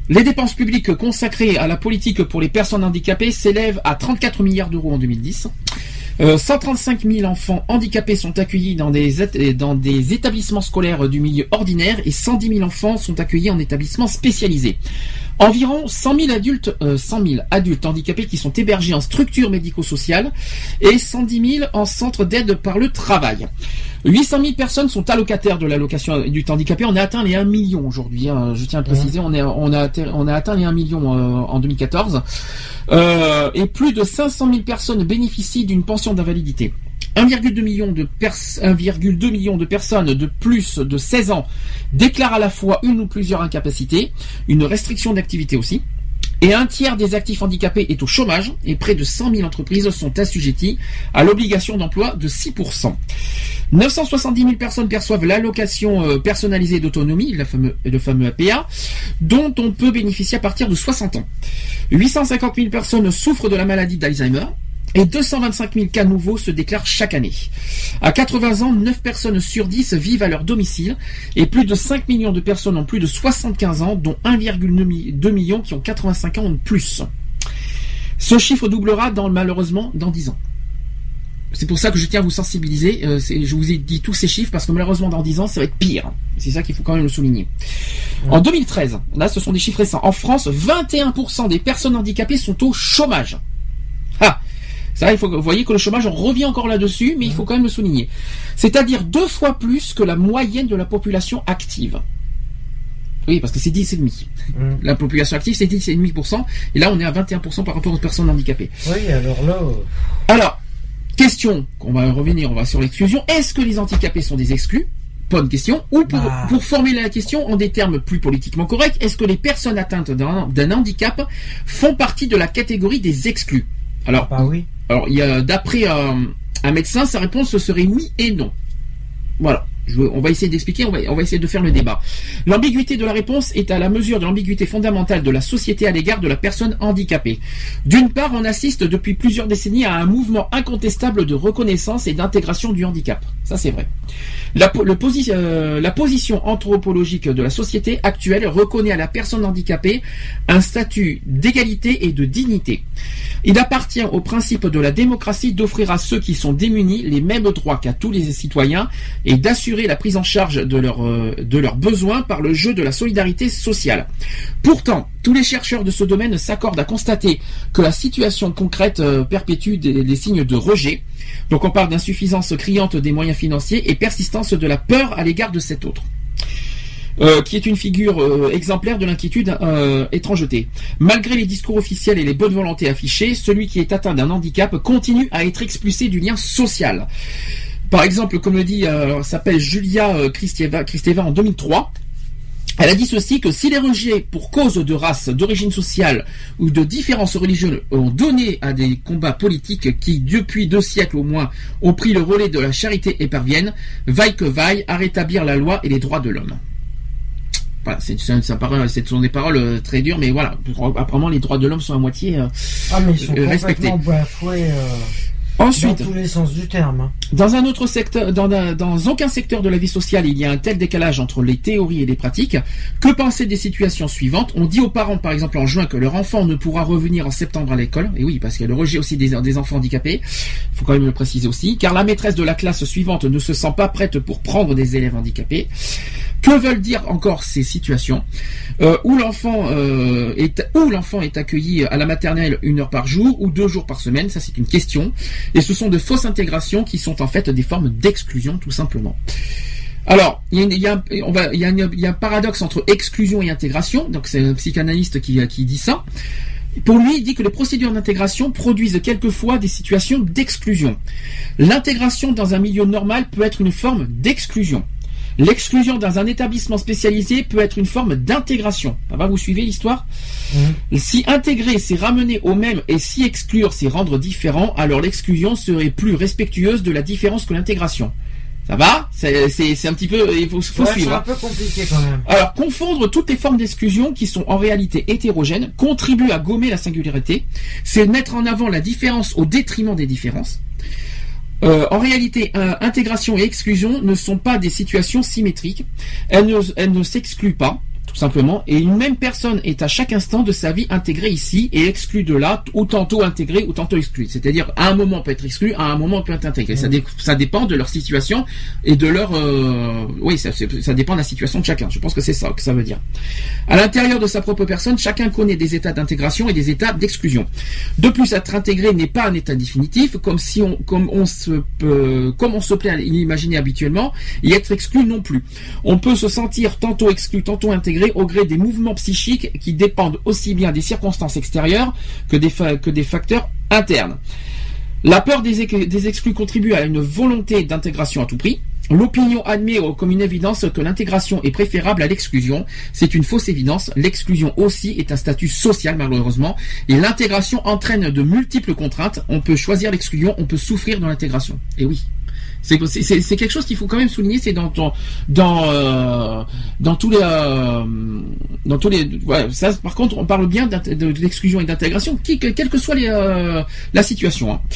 Les dépenses publiques consacrées à la politique pour les personnes handicapées s'élèvent à trente-quatre milliards d'euros en deux mille dix. Euh, cent trente-cinq mille enfants handicapés sont accueillis dans des, dans des établissements scolaires du milieu ordinaire et cent dix mille enfants sont accueillis en établissements spécialisés. Environ cent mille adultes, euh, cent mille adultes handicapés qui sont hébergés en structures médico-sociales et cent dix mille en centres d'aide par le travail. huit cent mille personnes sont allocataires de l'allocation adulte handicapé. On a atteint les un million aujourd'hui. Hein, je tiens à préciser, on, est, on, a, on a atteint les un million euh, en deux mille quatorze. Euh, et plus de cinq cent mille personnes bénéficient d'une pension d'invalidité. un virgule deux million de pers- un virgule deux million de personnes de plus de seize ans déclarent à la fois une ou plusieurs incapacités, une restriction d'activité aussi. Et un tiers des actifs handicapés est au chômage et près de cent mille entreprises sont assujetties à l'obligation d'emploi de six pour cent. neuf cent soixante-dix mille personnes perçoivent l'allocation personnalisée d'autonomie, le fameux, le fameux A P A, dont on peut bénéficier à partir de soixante ans. huit cent cinquante mille personnes souffrent de la maladie d'Alzheimer. Et deux cent vingt-cinq mille cas nouveaux se déclarent chaque année. À quatre-vingts ans, neuf personnes sur dix vivent à leur domicile et plus de cinq millions de personnes ont plus de soixante-quinze ans, dont un virgule deux million qui ont quatre-vingt-cinq ans ou plus. Ce chiffre doublera dans, malheureusement dans dix ans. C'est pour ça que je tiens à vous sensibiliser. Euh, c'est, je vous ai dit tous ces chiffres parce que malheureusement dans dix ans, ça va être pire. C'est ça qu'il faut quand même le souligner. Ouais. En deux mille treize, là ce sont des chiffres récents. En France, vingt et un pour cent des personnes handicapées sont au chômage. Ah! Ça, il faut, vous voyez que le chômage, on revient encore là-dessus, mais il faut quand même le souligner. C'est-à-dire deux fois plus que la moyenne de la population active. Oui, parce que c'est dix virgule cinq pour cent. Mmh. La population active, c'est dix virgule cinq pour cent. Et là, on est à vingt et un pour cent par rapport aux personnes handicapées. Oui, alors là... Alors, question, on va revenir, on va sur l'exclusion. Est-ce que les handicapés sont des exclus ? Bonne question. Ou pour, ah. pour formuler la question en des termes plus politiquement corrects, est-ce que les personnes atteintes d'un, d'un handicap font partie de la catégorie des exclus ? Alors, bah oui. Alors, il y a, d'après un, un médecin, sa réponse serait oui et non. Voilà. Je, on va essayer d'expliquer, on va, on va essayer de faire le débat. L'ambiguïté de la réponse est à la mesure de l'ambiguïté fondamentale de la société à l'égard de la personne handicapée. D'une part, on assiste depuis plusieurs décennies à un mouvement incontestable de reconnaissance et d'intégration du handicap. Ça, c'est vrai. La, le posi- euh, la position anthropologique de la société actuelle reconnaît à la personne handicapée un statut d'égalité et de dignité. Il appartient au principe de la démocratie d'offrir à ceux qui sont démunis les mêmes droits qu'à tous les citoyens et d'assurer la prise en charge de, leur, euh, de leurs besoins par le jeu de la solidarité sociale. Pourtant, tous les chercheurs de ce domaine s'accordent à constater que la situation concrète euh, perpétue des, des signes de rejet. Donc on parle d'insuffisance criante des moyens financiers et persistance de la peur à l'égard de cet autre. Euh, qui est une figure euh, exemplaire de l'inquiétude euh, étrangeté. Malgré les discours officiels et les bonnes volontés affichées, celui qui est atteint d'un handicap continue à être expulsé du lien social. Par exemple, comme le dit, euh, s'appelle Julia euh, Kristeva, Kristeva en deux mille trois, elle a dit ceci, que si les rejets pour cause de race, d'origine sociale ou de différence religieuse ont donné à des combats politiques qui, depuis deux siècles au moins, ont pris le relais de la charité et parviennent, vaille que vaille, à rétablir la loi et les droits de l'homme. Voilà, c'est, c'est, c'est, parole, ce sont des paroles très dures, mais voilà, apparemment les droits de l'homme sont à moitié euh, ah, mais ils sont euh, respectés. Bafoués, euh, Ensuite, dans tous les sens du terme. Hein. Dans un autre secteur, dans, un, dans aucun secteur de la vie sociale, il y a un tel décalage entre les théories et les pratiques. Que penser des situations suivantes ? On dit aux parents, par exemple en juin, que leur enfant ne pourra revenir en septembre à l'école. Et oui, parce qu'il y a le rejet aussi des, des enfants handicapés. Il faut quand même le préciser aussi. Car la maîtresse de la classe suivante ne se sent pas prête pour prendre des élèves handicapés. Que veulent dire encore ces situations euh, où l'enfant euh, est où l'enfant est accueilli à la maternelle une heure par jour ou deux jours par semaine ? Ça, c'est une question. Et ce sont de fausses intégrations qui sont en fait des formes d'exclusion, tout simplement. Alors, il y a, il y a, on va, il y a, il y a un paradoxe entre exclusion et intégration. Donc, c'est un psychanalyste qui, qui dit ça. Pour lui, il dit que les procédures d'intégration produisent quelquefois des situations d'exclusion. L'intégration dans un milieu normal peut être une forme d'exclusion. L'exclusion dans un établissement spécialisé peut être une forme d'intégration. Ça va, vous suivez l'histoire ? Mmh. Si intégrer, c'est ramener au même, et si exclure, c'est rendre différent, alors l'exclusion serait plus respectueuse de la différence que l'intégration. Ça va ? c'est, c'est, c'est un petit peu... Il faut, faut ouais, suivre. C'est un peu compliqué quand même. Alors, confondre toutes les formes d'exclusion qui sont en réalité hétérogènes contribue à gommer la singularité. C'est mettre en avant la différence au détriment des différences. Euh, en réalité, euh, intégration et exclusion ne sont pas des situations symétriques. Elles ne, elles ne s'excluent pas, tout simplement. Et une même personne est à chaque instant de sa vie intégrée ici et exclue de là, ou tantôt intégrée ou tantôt exclue. C'est-à-dire, à un moment on peut être exclu, à un moment on peut être intégré. Mmh. Ça, dé- ça dépend de leur situation et de leur... Euh, oui, ça, ça dépend de la situation de chacun. Je pense que c'est ça que ça veut dire. À l'intérieur de sa propre personne, chacun connaît des états d'intégration et des états d'exclusion. De plus, être intégré n'est pas un état définitif, comme si on, comme on se peut, comme on se plaît à l'imaginer habituellement, et être exclu non plus. On peut se sentir tantôt exclu, tantôt intégré au gré des mouvements psychiques qui dépendent aussi bien des circonstances extérieures que des, fa- que des facteurs internes. La peur des, ex- des exclus contribue à une volonté d'intégration à tout prix. L'opinion admet comme une évidence que l'intégration est préférable à l'exclusion. C'est une fausse évidence. L'exclusion aussi est un statut social, malheureusement. Et l'intégration entraîne de multiples contraintes. On peut choisir l'exclusion, on peut souffrir dans l'intégration. Et oui. C'est, c'est, c'est quelque chose qu'il faut quand même souligner, c'est dans dans dans, euh, dans tous les euh, dans tous les ouais, ça par contre on parle bien de, de l'exclusion et d'intégration, qui, quelle que soit les, euh, la situation. Hein.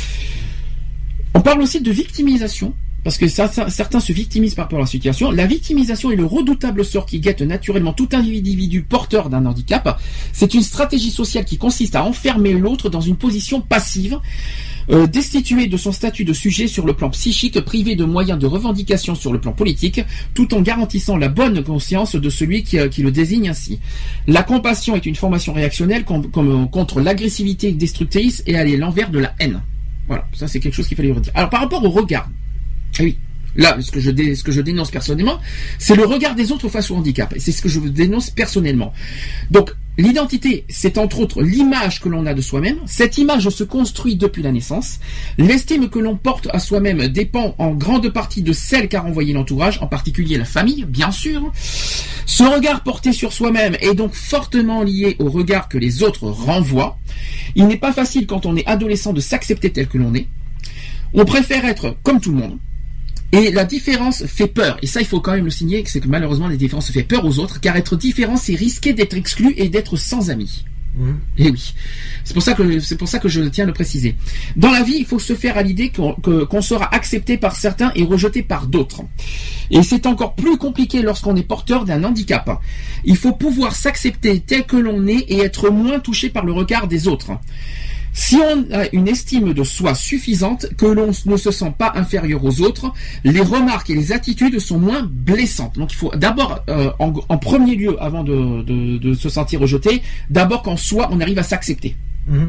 On parle aussi de victimisation. Parce que ça, ça, certains se victimisent par rapport à la situation. La victimisation est le redoutable sort qui guette naturellement tout individu porteur d'un handicap. C'est une stratégie sociale qui consiste à enfermer l'autre dans une position passive, euh, destitué de son statut de sujet sur le plan psychique, privé de moyens de revendication sur le plan politique, tout en garantissant la bonne conscience de celui qui, qui le désigne ainsi. La compassion est une formation réactionnelle com- com- contre l'agressivité destructrice et elle est l'envers de la haine. Voilà, ça c'est quelque chose qu'il fallait redire. Alors par rapport au regard, ah oui, là, ce que je dé, ce que je dénonce personnellement, c'est le regard des autres face au handicap. Et c'est ce que je dénonce personnellement. Donc, l'identité, c'est entre autres l'image que l'on a de soi-même. Cette image se construit depuis la naissance. L'estime que l'on porte à soi-même dépend en grande partie de celle qu'a renvoyé l'entourage, en particulier la famille, bien sûr. Ce regard porté sur soi-même est donc fortement lié au regard que les autres renvoient. Il n'est pas facile quand on est adolescent de s'accepter tel que l'on est. On préfère être comme tout le monde. Et la différence fait peur. Et ça, il faut quand même le signer, c'est que malheureusement, la différence fait peur aux autres, car être différent, c'est risquer d'être exclu et d'être sans amis. Mmh. Et oui. C'est pour ça que, c'est pour ça que je tiens à le préciser. Dans la vie, il faut se faire à l'idée qu'on, que, qu'on sera accepté par certains et rejeté par d'autres. Et c'est encore plus compliqué lorsqu'on est porteur d'un handicap. Il faut pouvoir s'accepter tel que l'on est et être moins touché par le regard des autres. Si on a une estime de soi suffisante, que l'on ne se sent pas inférieur aux autres, les remarques et les attitudes sont moins blessantes. Donc il faut d'abord, euh, en, en premier lieu, avant de, de, de se sentir rejeté, d'abord qu'en soi, on arrive à s'accepter. Mmh.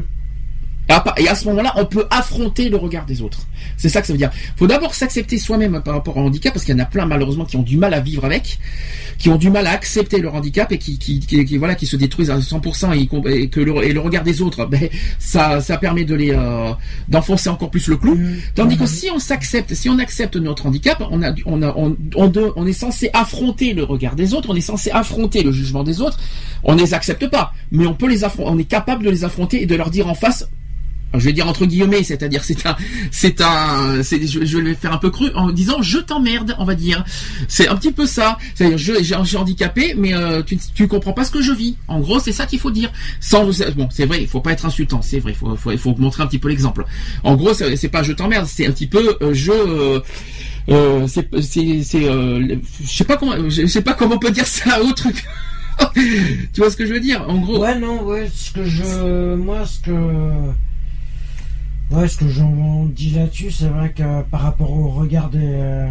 Et à ce moment-là, on peut affronter le regard des autres. C'est ça que ça veut dire. Il faut d'abord s'accepter soi-même par rapport au handicap, parce qu'il y en a plein malheureusement qui ont du mal à vivre avec, qui ont du mal à accepter leur handicap et qui, qui, qui, qui voilà, qui se détruisent à cent pour cent et, et que le, et le regard des autres, ben ça, ça permet de les euh, d'enfoncer encore plus le clou. Mmh. Tandis que si on s'accepte, si on accepte notre handicap, on a, on a, on, on, on est censé affronter le regard des autres, on est censé affronter le jugement des autres. On ne les accepte pas, mais on peut les affronter, on est capable de les affronter et de leur dire en face. Je vais dire entre guillemets, c'est-à-dire c'est un, c'est un, c'est, je, je vais le faire un peu cru en disant je t'emmerde, on va dire. C'est un petit peu ça. C'est-à-dire je, j'ai, j'ai handicapé, mais euh, tu, tu comprends pas ce que je vis. En gros, c'est ça qu'il faut dire. Sans, bon, c'est vrai, il faut pas être insultant, c'est vrai, il faut, faut, il faut montrer un petit peu l'exemple. En gros, c'est, c'est pas je t'emmerde, c'est un petit peu euh, je. Euh, euh, c'est, c'est, c'est, euh, je sais pas comment, je sais pas comment on peut dire ça autre que. Tu vois ce que je veux dire, en gros. Ouais, non, ouais, ce que je, moi, ce que. Ouais, ce que j'en dis là-dessus, c'est vrai que par rapport au regard des... Euh...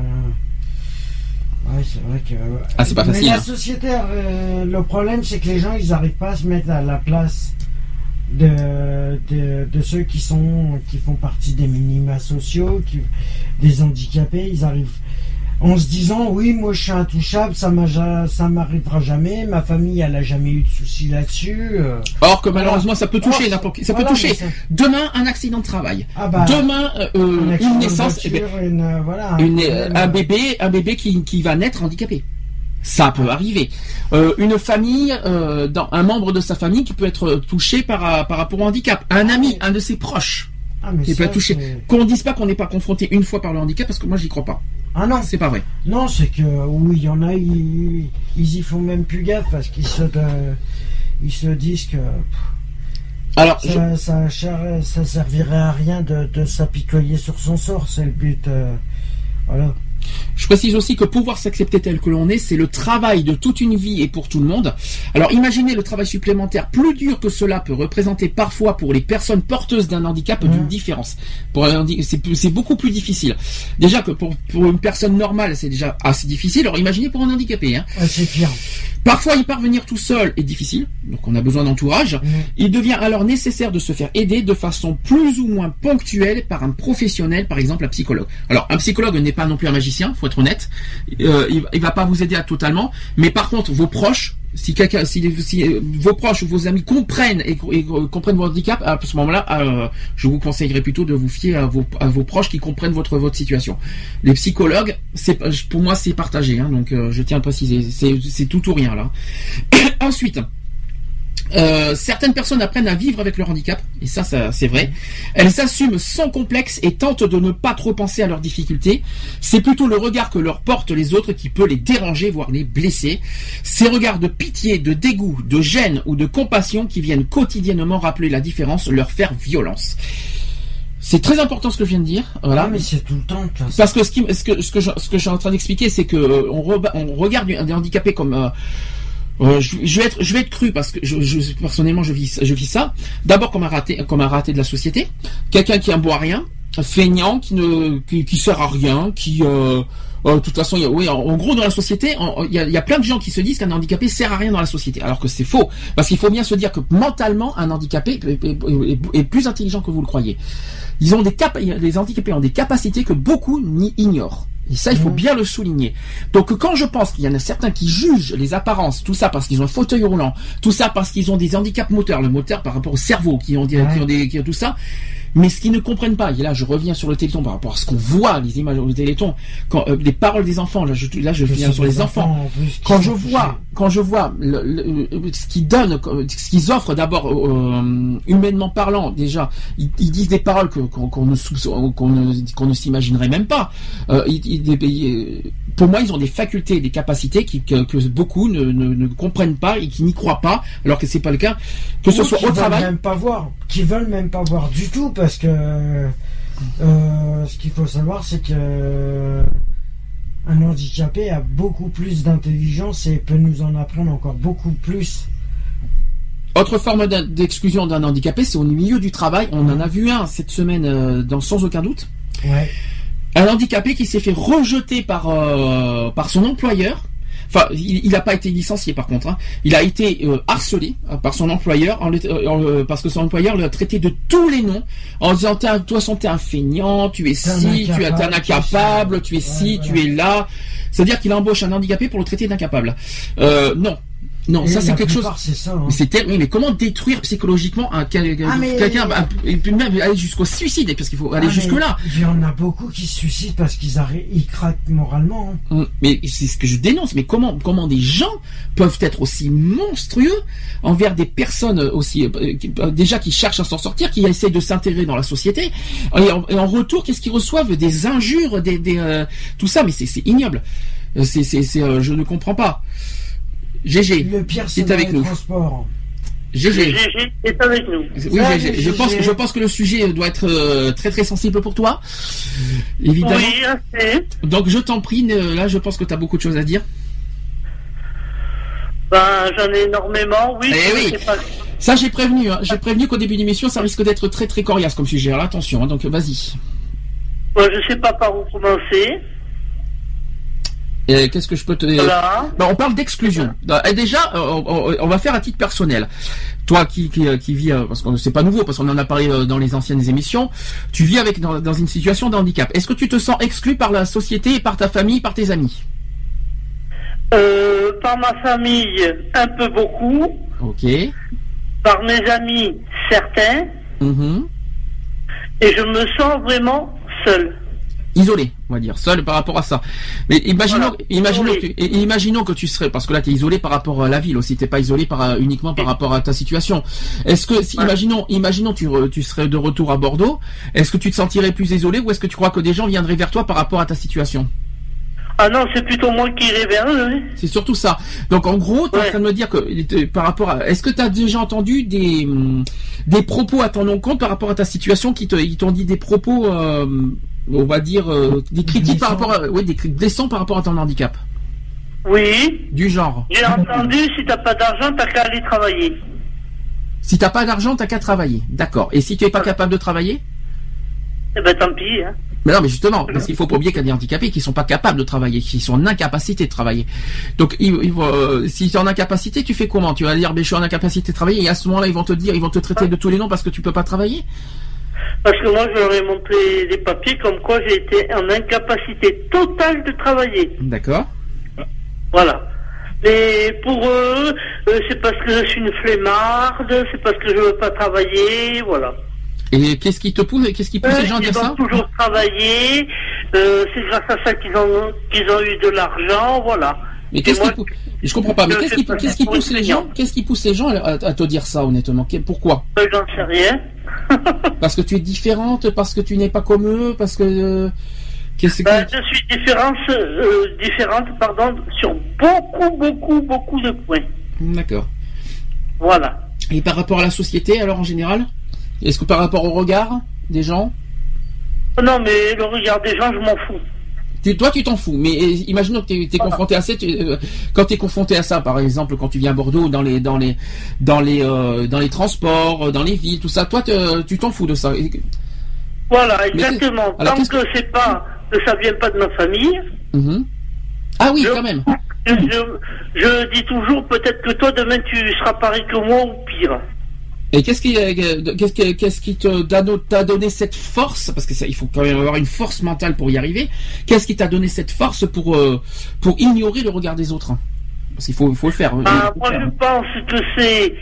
Ouais, c'est vrai que... Ah, c'est pas facile. Mais la hein. société, euh, le problème, c'est que les gens, ils n'arrivent pas à se mettre à la place de, de, de ceux qui sont qui font partie des minima sociaux, qui, des handicapés. Ils arrivent en se disant, oui, moi, je suis intouchable, ça m'a, ça m'arrivera jamais, ma famille, elle a jamais eu de soucis là-dessus. Euh, Or que malheureusement, voilà. ça peut toucher Or, n'importe qui. Ça voilà, peut toucher. ça... Demain, un accident de travail. Ah bah, Demain, euh, une naissance. Voiture, eh bien, une, voilà, une, un, un bébé, un bébé qui, qui va naître handicapé. Ça peut arriver. Euh, une famille, euh, dans, un membre de sa famille qui peut être touché par, par rapport au handicap. Un ah, ami, mais... un de ses proches. Ah, mais qui ça, peut être touché. C'est... Qu'on ne dise pas qu'on n'est pas confronté une fois par le handicap, parce que moi, j'y crois pas. Ah non, c'est pas vrai. Non, c'est que oui, il y en a, ils, ils y font même plus gaffe parce qu'ils se, euh, ils se disent que. Alors, ça, je... ça, ça servirait à rien de, de s'apitoyer sur son sort, c'est le but. Euh, voilà. Je précise aussi que pouvoir s'accepter tel que l'on est, c'est le travail de toute une vie et pour tout le monde. Alors imaginez le travail supplémentaire plus dur que cela peut représenter parfois pour les personnes porteuses d'un handicap mmh. d'une différence. Pour un handi- c'est, c'est beaucoup plus difficile. Déjà que pour, pour une personne normale, c'est déjà assez difficile. Alors imaginez pour un handicapé. Hein. Ouais, c'est pire. Parfois, y parvenir tout seul est difficile, donc on a besoin d'entourage. Mmh. Il devient alors nécessaire de se faire aider de façon plus ou moins ponctuelle par un professionnel, par exemple un psychologue. Alors, un psychologue n'est pas non plus un magicien, faut être honnête. Euh, il, il va pas vous aider à totalement, mais par contre, vos proches, si quelqu'un, si, si euh, vos proches ou vos amis comprennent et, et, et comprennent votre handicap, à ce moment-là, euh, je vous conseillerais plutôt de vous fier à vos, à vos proches qui comprennent votre votre situation. Les psychologues, c'est pour moi c'est partagé, hein, donc euh, je tiens à le préciser, c'est c'est tout ou rien là. Ensuite. Euh, certaines personnes apprennent à vivre avec leur handicap, et ça, ça c'est vrai. Elles s'assument sans complexe et tentent de ne pas trop penser à leurs difficultés. C'est plutôt le regard que leur portent les autres qui peut les déranger, voire les blesser. Ces regards de pitié, de dégoût, de gêne ou de compassion qui viennent quotidiennement rappeler la différence, leur faire violence. C'est très important ce que je viens de dire, voilà. Ah, mais c'est tout le temps. Parce que ce, qui, ce que ce que je, ce que je suis en train d'expliquer, c'est que euh, on, re, on regarde des handicapés comme euh, Euh, je, je vais être, je vais être cru parce que je, je, personnellement je vis, je vis ça. D'abord comme un raté, comme un raté de la société, quelqu'un qui aboie rien, feignant, qui ne, qui, qui sert à rien, qui, euh, euh, de toute façon, il y a, oui, en, en gros dans la société, il y a, il y a plein de gens qui se disent qu'un handicapé sert à rien dans la société, alors que c'est faux, parce qu'il faut bien se dire que mentalement un handicapé est, est, est, est plus intelligent que vous le croyez. Ils ont des cap, les handicapés ont des capacités que beaucoup n'y ignorent. Et ça, il faut bien le souligner. Donc, quand je pense qu'il y en a certains qui jugent les apparences, tout ça parce qu'ils ont un fauteuil roulant, tout ça parce qu'ils ont des handicaps moteurs, le moteur par rapport au cerveau, qui ont des, ouais. qui ont des, qui ont tout ça. Mais ce qu'ils ne comprennent pas, et là, je reviens sur le Téléthon par rapport à ce qu'on voit, les images du Téléthon, quand euh, les paroles des enfants, là, je, là, je viens sur les enfants. enfants quand je vois, quand je vois le, le, le, ce qu'ils donnent, ce qu'ils offrent, d'abord, euh, humainement parlant, déjà, ils, ils disent des paroles que, qu'on, qu'on ne soupçonne, qu'on ne, qu'on ne s'imaginerait même pas. Euh, ils, ils, pour moi, ils ont des facultés, des capacités qui, que, que beaucoup ne, ne, ne comprennent pas et qui n'y croient pas, alors que c'est pas le cas. Que ce Ou soit qui au veulent travail, même pas voir, qui veulent même pas voir du tout, parce que euh, ce qu'il faut savoir, c'est que euh, un handicapé a beaucoup plus d'intelligence et peut nous en apprendre encore beaucoup plus. Autre forme d'exclusion d'un handicapé, c'est au milieu du travail. On en a vu un cette semaine, euh, dans sans aucun doute. Ouais. Un handicapé qui s'est fait rejeter par euh, par son employeur. Enfin, il n'a pas été licencié par contre. Hein. Il a été euh, harcelé euh, par son employeur en, euh, en, euh, parce que son employeur l'a traité de tous les noms en disant t'es un, toi, t'es un feignant, tu es ci, tu es un incapable, tu es ci, tu es là. C'est-à-dire qu'il embauche un handicapé pour le traiter d'incapable. Euh, non. Non, et ça c'est quelque chose. C'est ça, hein. Mais c'est terrible. Mais comment détruire psychologiquement un quelqu'un, ah, mais... et puis même aller jusqu'au suicide, parce qu'il faut aller ah, jusque là. Il y en a beaucoup qui se suicident parce qu'ils arrêtent, ils craquent moralement. Hein. Mais c'est ce que je dénonce. Mais comment, comment des gens peuvent être aussi monstrueux envers des personnes aussi euh, déjà qui cherchent à s'en sortir, qui essaient de s'intégrer dans la société, et en, et en retour, qu'est-ce qu'ils reçoivent? Des injures, des, des euh, tout ça. Mais c'est, c'est ignoble. C'est, c'est, c'est, euh, je ne comprends pas. G G, le pire, c'est avec nous. G G, G G est avec nous. Oui, G G. Je pense, je pense que le sujet doit être euh, très très sensible pour toi, évidemment. Oui, assez. Donc je t'en prie, là, je pense que tu as beaucoup de choses à dire. Ben, j'en ai énormément, oui. Eh oui. Pas... Ça, j'ai prévenu. Hein. J'ai prévenu qu'au début d'émission, ça risque d'être très très coriace comme sujet. Alors attention. Hein, donc vas-y. Bon, je sais pas par où commencer. Et qu'est-ce que je peux te dire? Voilà. Ben, on parle d'exclusion. Et déjà, on, on va faire à titre personnel. Toi qui, qui, qui vis, parce que c'est pas nouveau, parce qu'on en a parlé dans les anciennes émissions, tu vis avec dans, dans une situation de handicap. Est-ce que tu te sens exclu par la société, par ta famille, par tes amis? Euh, par ma famille, un peu beaucoup. Ok. Par mes amis, certains. Mm-hmm. Et je me sens vraiment seul. Isolé, on va dire, seul par rapport à ça. Mais imaginons, voilà. imaginons, que, imaginons que tu serais, parce que là tu es isolé par rapport à la ville aussi, t'es pas isolé par uniquement par rapport à ta situation. Est-ce que, si, voilà. imaginons, imaginons tu, tu serais de retour à Bordeaux, est-ce que tu te sentirais plus isolé ou est-ce que tu crois que des gens viendraient vers toi par rapport à ta situation? Ah non, c'est plutôt moi qui irai vers eux. Oui. C'est surtout ça. Donc en gros, tu es ouais. en train de me dire que par rapport à, est-ce que tu as déjà entendu des des propos à ton encontre par rapport à ta situation qui te ils t'ont dit des propos, euh, on va dire euh, des critiques par rapport à, oui, des blessants par rapport à ton handicap. Oui. Du genre. J'ai entendu, si t'as pas d'argent, t'as qu'à aller travailler. Si t'as pas d'argent, t'as qu'à travailler. D'accord. Et si tu es pas capable de travailler? Eh ben tant pis. Hein. Mais non, mais justement, parce qu'il faut pas oublier qu'il y a des handicapés qui sont pas capables de travailler, qui sont en incapacité de travailler. Donc, ils, ils, euh, si tu es en incapacité, tu fais comment? Tu vas dire, ben, je suis en incapacité de travailler, et à ce moment-là, ils vont te dire, ils vont te traiter de tous les noms parce que tu peux pas travailler? Parce que moi, je leur ai montré des papiers comme quoi j'ai été en incapacité totale de travailler. D'accord. Voilà. Mais pour eux, euh, c'est parce que je suis une flemmarde, c'est parce que je veux pas travailler, voilà. Et qu'est-ce qui te pousse, qu'est-ce qui pousse euh, les gens à dire ça? Ils ont toujours travaillé, euh, c'est grâce à ça qu'ils ont, qu'ils ont eu de l'argent, voilà. Mais qu'est-ce qui pousse, je comprends pas, mais qu'est-ce qui, qu'est-ce qui pousse les gens, qu'est-ce qui pousse les gens à, à te dire ça, honnêtement? Pourquoi? euh, J'en sais rien. Parce que tu es différente, parce que tu n'es pas comme eux, parce que, euh, qu'est-ce ben, que... Je suis différente, euh, différente, pardon, sur beaucoup, beaucoup, beaucoup de points. D'accord. Voilà. Et par rapport à la société, alors, en général? Est-ce que par rapport au regard des gens? Non, mais le regard des gens, je m'en fous. Tu, toi, tu t'en fous. Mais imaginons que tu es voilà. confronté à ça. Tu, euh, quand tu es confronté à ça, par exemple, quand tu viens à Bordeaux, dans les, dans les, dans les, euh, dans les transports, dans les villes, tout ça, toi, te, tu t'en fous de ça. Voilà, exactement. Alors, tant que, que c'est pas, que ça vient pas de ma famille. Mm-hmm. Ah oui, je, quand même. Je, je, je dis toujours, peut-être que toi, demain, tu seras pareil que moi ou pire. Et qu'est-ce qui, qu'est-ce qui, qu'est-ce qui te, t'a donné cette force? Parce que ça, il faut quand même avoir une force mentale pour y arriver. Qu'est-ce qui t'a donné cette force pour, euh, pour ignorer le regard des autres? Parce qu'il faut, il faut le faire. Ah, moi, je pense que c'est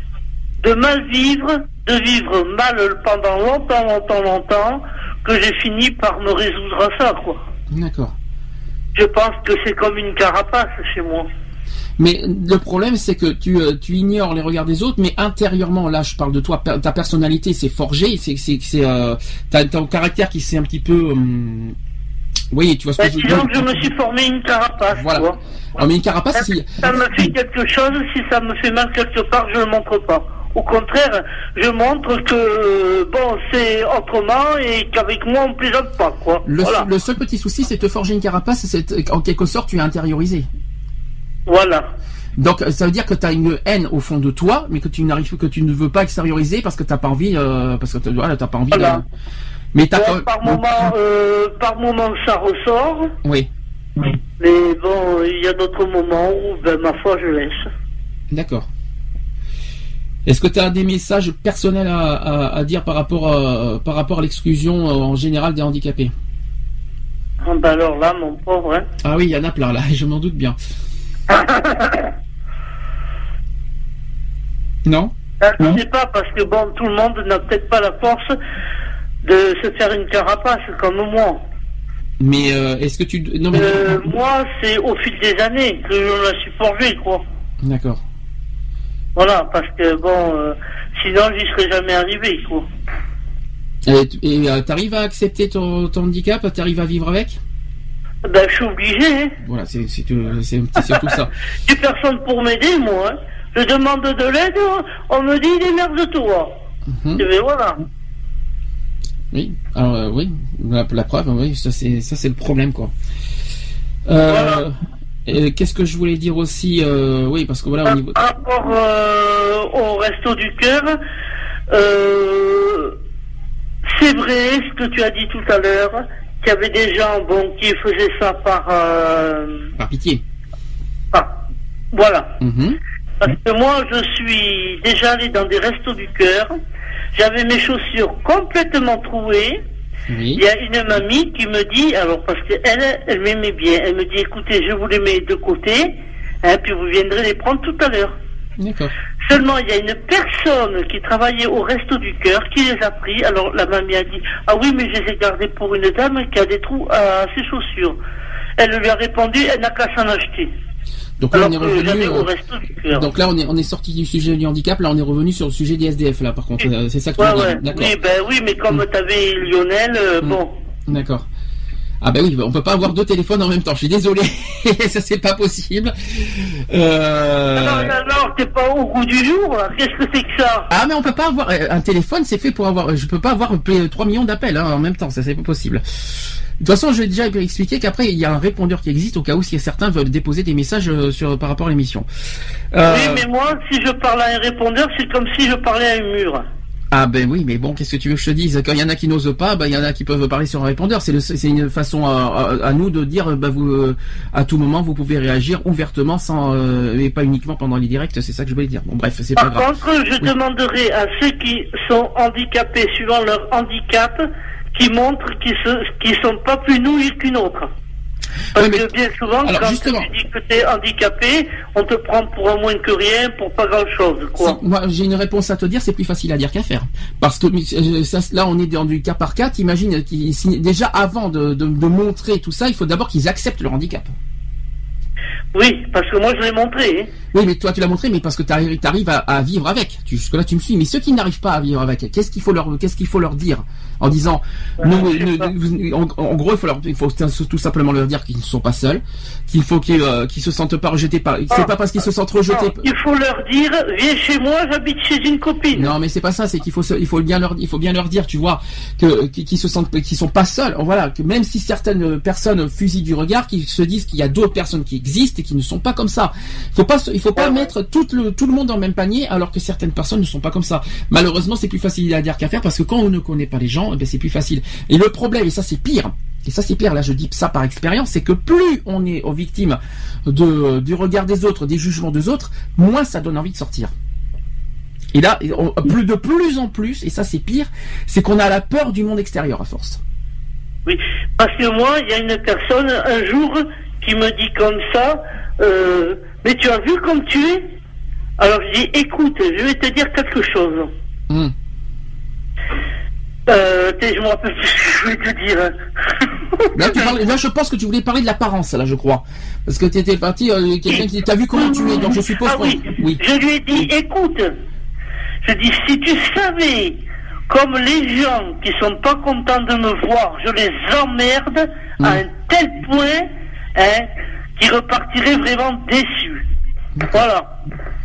de mal vivre, de vivre mal pendant longtemps, longtemps, longtemps, que j'ai fini par me résoudre à ça, quoi. D'accord. Je pense que c'est comme une carapace chez moi. Mais le problème, c'est que tu, tu ignores les regards des autres, mais intérieurement, là, je parle de toi, ta personnalité, c'est forgé, c'est, c'est, c'est, euh, t'as ton caractère qui s'est un petit peu, euh, oui, tu vois ce bah, que je veux dire. Je me suis formé une carapace. Voilà. Quoi. Ah, mais une carapace, ça, c'est... ça me fait quelque chose, si ça me fait mal quelque part, je le montre pas. Au contraire, je montre que, bon, c'est autrement et qu'avec moi, on plaisante pas, quoi. Le, voilà. le seul petit souci, c'est de te forger une carapace, c'est en quelque sorte, tu es intériorisé. Voilà. Donc ça veut dire que tu as une haine au fond de toi, mais que tu n'arrives que tu ne veux pas extérioriser parce que t'as pas envie, euh, parce que t'as, voilà, t'as pas envie. Voilà. De... Mais t'as bon, par moment, euh, par moment ça ressort. Oui. Mais bon, il y a d'autres moments où, ben, ma foi, je laisse. D'accord. Est-ce que tu as des messages personnels à, à, à dire par rapport à, par rapport à l'exclusion en général des handicapés? Ah ben alors là, mon pauvre. Hein. Ah oui, il y en a plein là, je m'en doute bien. Non. Je ne sais pas, parce que bon, tout le monde n'a peut-être pas la force de se faire une carapace comme moi. Mais euh, est-ce que tu... Non, mais... Euh, moi, c'est au fil des années que je la suis forgée, quoi. D'accord. Voilà, parce que bon, euh, sinon j'y serais jamais arrivé, quoi. Et, et euh, t'arrives à accepter ton, ton handicap? T'arrives à vivre avec? Ben, je suis obligé. Hein. Voilà, c'est, c'est, c'est, c'est surtout ça. J'ai personne pour m'aider, moi. Hein. Je demande de l'aide, on me dit démerde-toi. Mm-hmm. Et ben voilà. Oui, alors euh, oui, la, la preuve, oui, ça c'est ça c'est le problème, quoi. Euh, voilà. Et qu'est-ce que je voulais dire aussi, euh, oui, parce que voilà, au niveau. Par rapport euh, au Resto du Cœur, euh, c'est vrai ce que tu as dit tout à l'heure. Qu'il y avait des gens, bon, qui faisaient ça par... Euh, par pitié. Ah, voilà. Mm-hmm. Parce que moi, je suis déjà allé dans des restos du cœur. J'avais mes chaussures complètement trouées. Oui. Il y a une mamie qui me dit, alors parce qu'elle, elle m'aimait bien, elle me dit, écoutez, je vous les mets de côté, hein, puis vous viendrez les prendre tout à l'heure. D'accord. Seulement, il y a une personne qui travaillait au Resto du Cœur qui les a pris. Alors, la mamie a dit, ah oui, mais je les ai gardés pour une dame qui a des trous à ses chaussures. Elle lui a répondu, elle n'a qu'à s'en acheter. Donc là, alors on est revenu. Au Resto du Cœur. Donc là, on est, on est sorti du sujet du handicap. Là, on est revenu sur le sujet des S D F. Là, par contre, c'est ça que tu ouais, veux dire. Ouais. D'accord. Oui, ben oui, mais comme mmh. tu avais Lionel, euh, mmh. bon. D'accord. Ah ben oui, on peut pas avoir deux téléphones en même temps. Je suis désolé, ça c'est pas possible. Euh... Non, non, non, t'es pas au goût du jour. Là. Qu'est-ce que c'est que ça? Ah mais on peut pas avoir un téléphone, c'est fait pour avoir. Je peux pas avoir trois millions d'appels hein, en même temps, ça c'est pas possible. De toute façon, je vais déjà expliquer qu'après il y a un répondeur qui existe au cas où si certains veulent déposer des messages sur par rapport à l'émission. Euh... Oui, mais moi, si je parle à un répondeur, c'est comme si je parlais à un mur. Ah ben oui, mais bon, qu'est-ce que tu veux que je te dise? Quand il y en a qui n'osent pas, ben il y en a qui peuvent parler sur un répondeur. C'est le, c'est une façon à, à, à nous de dire, ben vous, euh, à tout moment, vous pouvez réagir ouvertement, sans, euh, et pas uniquement pendant les directs. C'est ça que je voulais dire. Bon, bref, c'est pas grave. Par contre, je oui. demanderai à ceux qui sont handicapés suivant leur handicap, qui montrent qu'ils se, qu'ils sont pas plus nouilles qu'une autre. Parce oui, mais... que bien souvent, alors, quand justement... tu dis que tu es handicapé, on te prend pour un moins que rien, pour pas grand-chose, quoi. Moi, j'ai une réponse à te dire, c'est plus facile à dire qu'à faire. Parce que ça, là, on est dans du cas par cas. T'imagines, déjà avant de, de, de montrer tout ça, il faut d'abord qu'ils acceptent leur handicap. Oui, parce que moi je l'ai montré. Hein. Oui, mais toi tu l'as montré, mais parce que tu arrives à, à vivre avec. Tu, jusque là tu me suis. Mais ceux qui n'arrivent pas à vivre avec, qu'est-ce qu'il faut leur, qu'est-ce qu'il faut leur dire en disant, ouais, nous, nous, en, en gros, il faut leur, il faut tout simplement leur dire qu'ils ne sont pas seuls, qu'il faut qu'ils, euh, qu'ils se sentent pas rejetés par. Ah, c'est pas parce qu'ils se sentent rejetés. Ah, il faut leur dire, viens chez moi, j'habite chez une copine. Non, mais c'est pas ça. C'est qu'il faut, il faut bien leur, il faut bien leur dire, tu vois, que qu'ils se sentent, qu'ils sont pas seuls. Voilà, que même si certaines personnes fusillent du regard, qu'ils se disent qu'il y a d'autres personnes qui existent et qui ne sont pas comme ça. Il faut pas, il faut pas mettre tout le, tout le monde dans le même panier alors que certaines personnes ne sont pas comme ça. Malheureusement, c'est plus facile à dire qu'à faire parce que quand on ne connaît pas les gens, eh bien, c'est plus facile. Et le problème, et ça c'est pire, et ça c'est pire, là je dis ça par expérience, c'est que plus on est aux victimes de, du regard des autres, des jugements des autres, moins ça donne envie de sortir. Et là, on, plus de plus en plus, et ça c'est pire, c'est qu'on a la peur du monde extérieur à force. Oui, parce que moi, il y a une personne un jour qui me dit comme ça, euh, mais tu as vu comme tu es? Alors je dis, écoute, je vais te dire quelque chose. Mm. Euh, je me rappelle plus ce que je voulais te dire. Là, tu parles, là, je pense que tu voulais parler de l'apparence, là, je crois. Parce que tu étais parti, euh, quelqu'un qui t'a vu comment tu es, donc je suppose ah, oui. oui. Je lui ai dit, écoute, je dis, si tu savais, comme les gens qui sont pas contents de me voir, je les emmerde mm. à un tel point, hein, qu'ils repartiraient vraiment déçus. Voilà.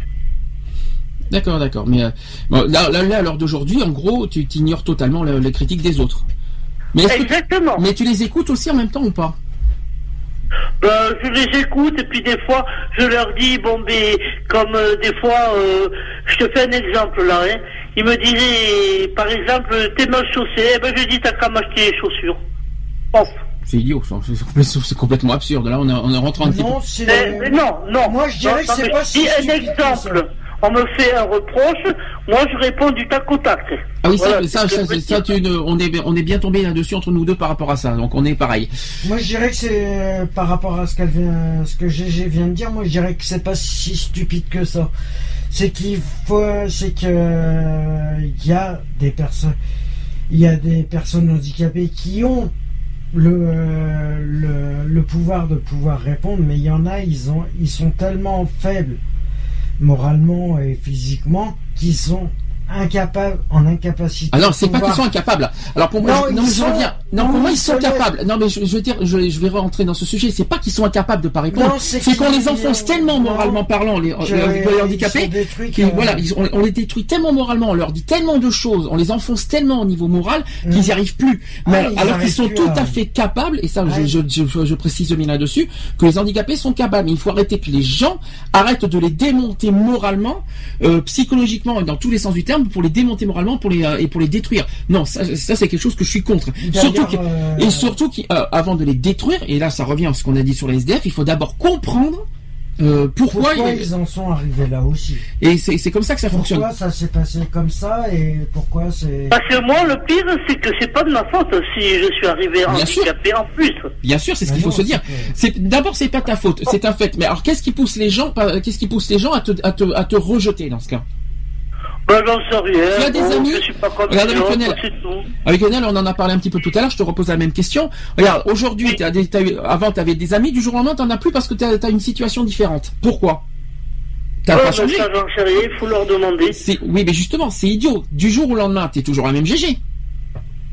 D'accord, d'accord. Mais euh, là, là, là, à l'heure d'aujourd'hui, en gros, tu ignores totalement la, la critique des autres. Mais exactement. Tu, mais tu les écoutes aussi en même temps ou pas? Euh, je les écoute et puis des fois je leur dis bon mais comme euh, des fois euh, je te fais un exemple là hein. Ils me disaient par exemple t'es mal chaussé, eh ben je dis t'as qu'à m'acheter les chaussures. Off. C'est idiot, c'est complètement absurde. Là on est, on est rentré un petit non, peu. Mais, mais non, non. Moi je dirais non, que c'est pas si un exemple. On me fait un reproche, moi je réponds du tac au tac. Ah oui, voilà, ça, ça, ça, ça tu, on est, on est bien tombé là-dessus entre nous deux par rapport à ça, donc on est pareil. Moi je dirais que c'est euh, par rapport à ce qu'elle vient, ce que G G vient de dire, moi je dirais que c'est pas si stupide que ça. C'est qu'il faut, c'est que il euh, y a des personnes, il y a des personnes handicapées qui ont le, euh, le le pouvoir de pouvoir répondre, mais il y en a, ils ont, ils sont tellement faibles moralement et physiquement, qui sont incapables, en incapacité. Ah non, c'est pas qu'ils sont incapables. Alors pour moi, non, je, non, je reviens. Non, pour moi, ils sont capables. Non, mais je, je veux dire, je, je vais rentrer dans ce sujet. C'est pas qu'ils sont incapables de pas répondre. C'est, c'est qu'on les enfonce tellement moralement parlant, les, les, les handicapés, qu'ils, voilà, ils, on, on les détruit tellement moralement, on leur dit tellement de choses, on les enfonce tellement au niveau moral qu'ils n'y mmh. arrivent plus. Mais ah, alors qu'ils sont tout à... à fait capables, et ça, ouais. je, je, je, je précise bien là-dessus, que les handicapés sont capables. Mais il faut arrêter que les gens arrêtent de les démonter moralement, euh, psychologiquement, dans tous les sens du terme, pour les démonter moralement, pour les euh, et pour les détruire. Non, ça, ça c'est quelque chose que je suis contre. Surtout que, euh... et surtout qu'avant euh, de les détruire, et là ça revient à ce qu'on a dit sur les S D F, il faut d'abord comprendre euh, pourquoi, pourquoi ils... ils en sont arrivés là aussi. Et c'est, c'est comme ça que ça pourquoi fonctionne. Pourquoi ça s'est passé comme ça et pourquoi c'est. Parce que moi le pire c'est que c'est pas de ma faute si je suis arrivé handicapé en plus. Bien sûr, c'est ce qu'il faut non, se dire. C'est, d'abord c'est pas ta faute, c'est un fait. Mais alors qu'est-ce qui pousse les gens, qu'est-ce qui pousse les gens à te à te à te rejeter dans ce cas? Ben, j'en sais rien. Tu as des bon, amis? Je suis pas comme Regarde, avec Lionel. tout. Avec Lionel, on en a parlé un petit peu tout à l'heure, je te repose la même question. Regarde, aujourd'hui, oui. t'as des, t'as eu, avant, tu avais des amis, du jour au lendemain, t'en as plus parce que tu as une situation différente. Pourquoi? T'as ouais, pas ben changé. Ça, j'en sais rien, il faut leur demander. C'est, oui, mais justement, c'est idiot. Du jour au lendemain, t'es toujours la même G G.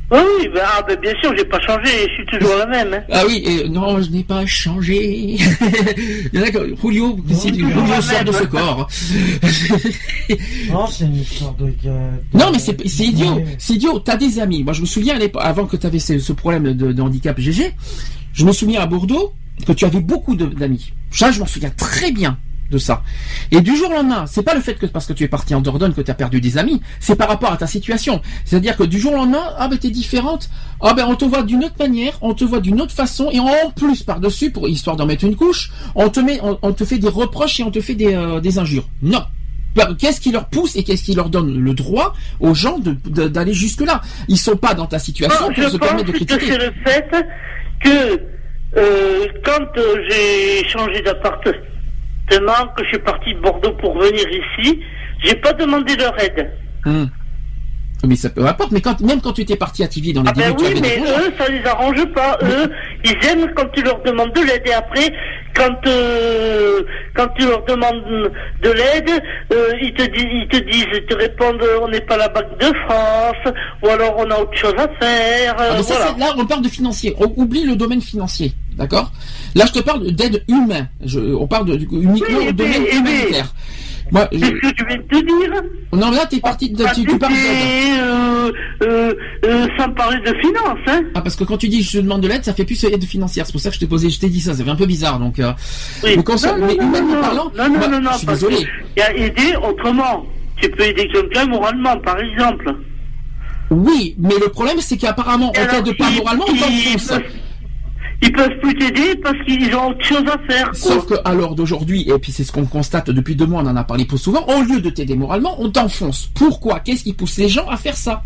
Oui, oui, ben, ah, ben, bien sûr, j'ai pas changé, je suis toujours la même. Hein. Ah oui, et, non, je n'ai pas changé. Il y en a que Julio, c'est du Julio sort de ce corps. Non, c'est une histoire de. de non, mais c'est, c'est idiot, mais... c'est idiot. T'as des amis. Moi, je me souviens à l'époque, avant que tu avais ce, ce problème de, de handicap G G, je me souviens à Bordeaux que tu avais beaucoup de, d'amis. Ça, je m'en souviens très bien de ça. Et du jour au lendemain, c'est pas le fait que parce que tu es parti en Dordogne que tu as perdu des amis, c'est par rapport à ta situation. C'est-à-dire que du jour au lendemain, ah ben t'es différente, ah ben on te voit d'une autre manière, on te voit d'une autre façon, et en plus par-dessus, pour histoire d'en mettre une couche, on te met, on, on te fait des reproches et on te fait des, euh, des injures. Non. Qu'est-ce qui leur pousse et qu'est-ce qui leur donne le droit aux gens de, de, d'aller jusque-là? Ils sont pas dans ta situation non, pour se permettre de critiquer. Je pense que c'est le fait que euh, quand euh, j'ai changé d'appartement, que je suis parti de Bordeaux pour venir ici, j'ai pas demandé leur aide. Hum. Mais ça peut importe, mais quand, même quand tu étais parti à Tivy dans les ah ben débuts, oui, tu avais mais des eux, ça les arrange pas. Mais... Eux, ils aiment quand tu leur demandes de l'aide. Et après, quand euh, quand tu leur demandes de l'aide, euh, ils te disent, ils te disent, ils te répondent, on n'est pas la Banque de France, ou alors on a autre chose à faire. Euh, ah, ça, voilà. Là, on parle de financier. On oublie le domaine financier, d'accord? Là, je te parle d'aide humaine. Je, on parle de, uniquement oui, du domaine mais, humanitaire. Moi, je... C'est ce que je viens de te dire. Non, là, t'es parti de, tu, tu parles d'aide. Euh, euh, euh, sans parler de finance, hein. Ah, parce que quand tu dis je demande de l'aide, ça fait plus aide financière. C'est pour ça que je t'ai posé, je t'ai dit ça. Ça fait un peu bizarre, donc. Euh... Oui. Mais, quand non, non, mais non, humainement non, parlant, non, non, bah, non, non, je suis parce désolé. Il y a aider autrement. Tu peux aider quelqu'un moralement, par exemple. Oui, mais le problème, c'est qu'apparemment, on t'aide pas moralement, on t'enfonce. Ils peuvent plus t'aider parce qu'ils ont autre chose à faire. Quoi. Sauf que à l'heure d'aujourd'hui, et puis c'est ce qu'on constate depuis deux mois, on en a parlé plus souvent, au lieu de t'aider moralement, on t'enfonce. Pourquoi? Qu'est-ce qui pousse les gens à faire ça?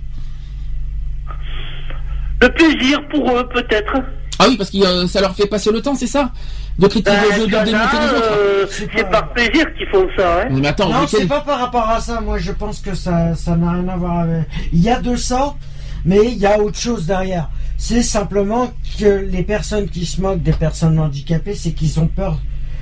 Le plaisir pour eux, peut-être. Ah oui, parce que euh, ça leur fait passer le temps, c'est ça? De critiquer, ben, de, de, de démonter les autres. Euh, c'est pas... par plaisir qu'ils font ça. Hein. Mais attends, non, lequel... c'est pas par rapport à ça. Moi, je pense que ça, ça n'a rien à voir avec. Il y a de ça, mais il y a autre chose derrière. C'est simplement que les personnes qui se moquent des personnes handicapées, c'est qu'ils ont peur.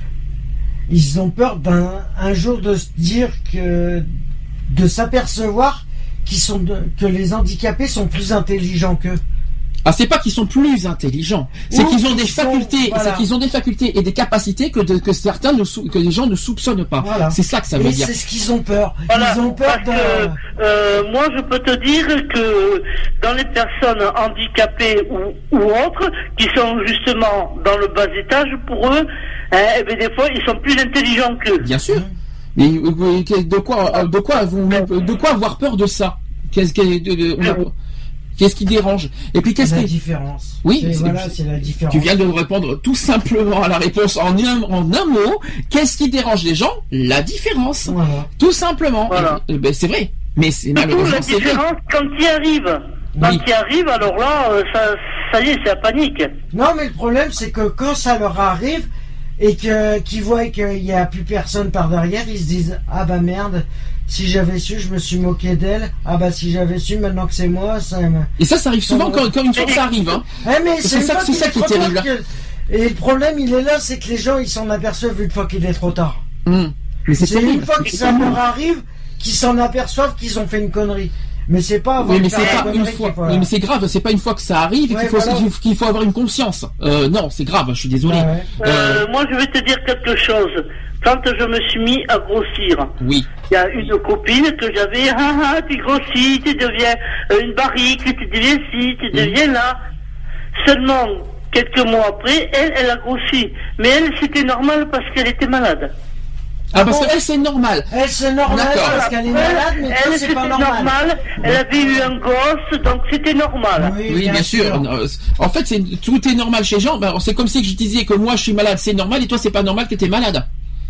Ils ont peur d'un un jour de se dire que de s'apercevoir qu'ils sont de, que les handicapés sont plus intelligents qu'eux. Ah, c'est pas qu'ils sont plus intelligents, c'est Ou qu'ils ont des sont, facultés, voilà. c'est qu'ils ont des facultés et des capacités que, de, que certains ne sou, que les gens ne soupçonnent pas. Voilà. C'est ça que ça veut et dire. C'est ce qu'ils ont peur. Voilà, Ils ont peur parce de. que, euh, moi, je peux te dire que dans les personnes handicapées ou, ou autres, qui sont justement dans le bas étage, pour eux, hein, eh bien, des fois, ils sont plus intelligents qu'eux. Bien sûr. Mais euh, de quoi, de quoi, vous, de quoi avoir peur de ça? Qu'est-ce que, de, de, on a, Qu'est-ce qui dérange? Et puis qu'est-ce la qui... différence. Oui, c'est, c'est, voilà, c'est la différence. Tu viens de répondre tout simplement à la réponse en un, en un mot. Qu'est-ce qui dérange les gens? La différence. Voilà. Tout simplement. Voilà. Et, et, ben, c'est vrai. Mais c'est Surtout malheureusement la c'est vrai. différence quand il arrive. Quand Oui. il arrive, alors là, euh, ça, ça y est, c'est la panique. Non, mais le problème, c'est que quand ça leur arrive et que qu'ils voient qu'il n'y a plus personne par derrière, ils se disent ah bah merde. Si j'avais su, je me suis moqué d'elle. Ah bah si j'avais su, maintenant que c'est moi, ça. Et ça, ça arrive souvent quand, quand une fois que ça arrive. Hein. Eh mais C'est c'est, ça- une fois c'est qu'il ça est qui est trop tard terrible. que- Et le problème, il est là, c'est que les gens, ils s'en aperçoivent une fois qu'il est trop tard. Hum. Mais c'est, C'est terrible. une fois que C'est ça terrible. leur arrive qu'ils s'en aperçoivent qu'ils ont fait une connerie. Mais c'est pas avant Oui, de mais faire c'est la pas une connerie fois. qu'il faut- Oui, mais c'est grave. C'est pas une fois que ça arrive Ouais, qu'il faut voilà. qu'il faut avoir une conscience. Euh, non, c'est grave. Je suis désolé. Ouais, ouais. Euh, Euh, moi, je vais te dire quelque chose. Quand je me suis mis à grossir, oui. il y a une copine que j'avais, ah ah, tu grossis, tu deviens euh, une barrique, tu deviens ci, tu deviens là. Seulement, quelques mois après, elle, elle a grossi. Mais elle, c'était normal parce qu'elle était malade. Ah, parce bon que elle, c'est normal. Elle, c'est normal D'accord. parce qu'elle est Elle, malade, mais toi, elle, c'est c'était pas normal. normal. Elle avait eu un gosse, donc c'était normal. Oui, bien, sûr. Euh, En fait, c'est, tout est normal chez Jean. Ben, c'est comme si je disais que moi, je suis malade, c'est normal, et toi, c'est pas normal que t'es malade.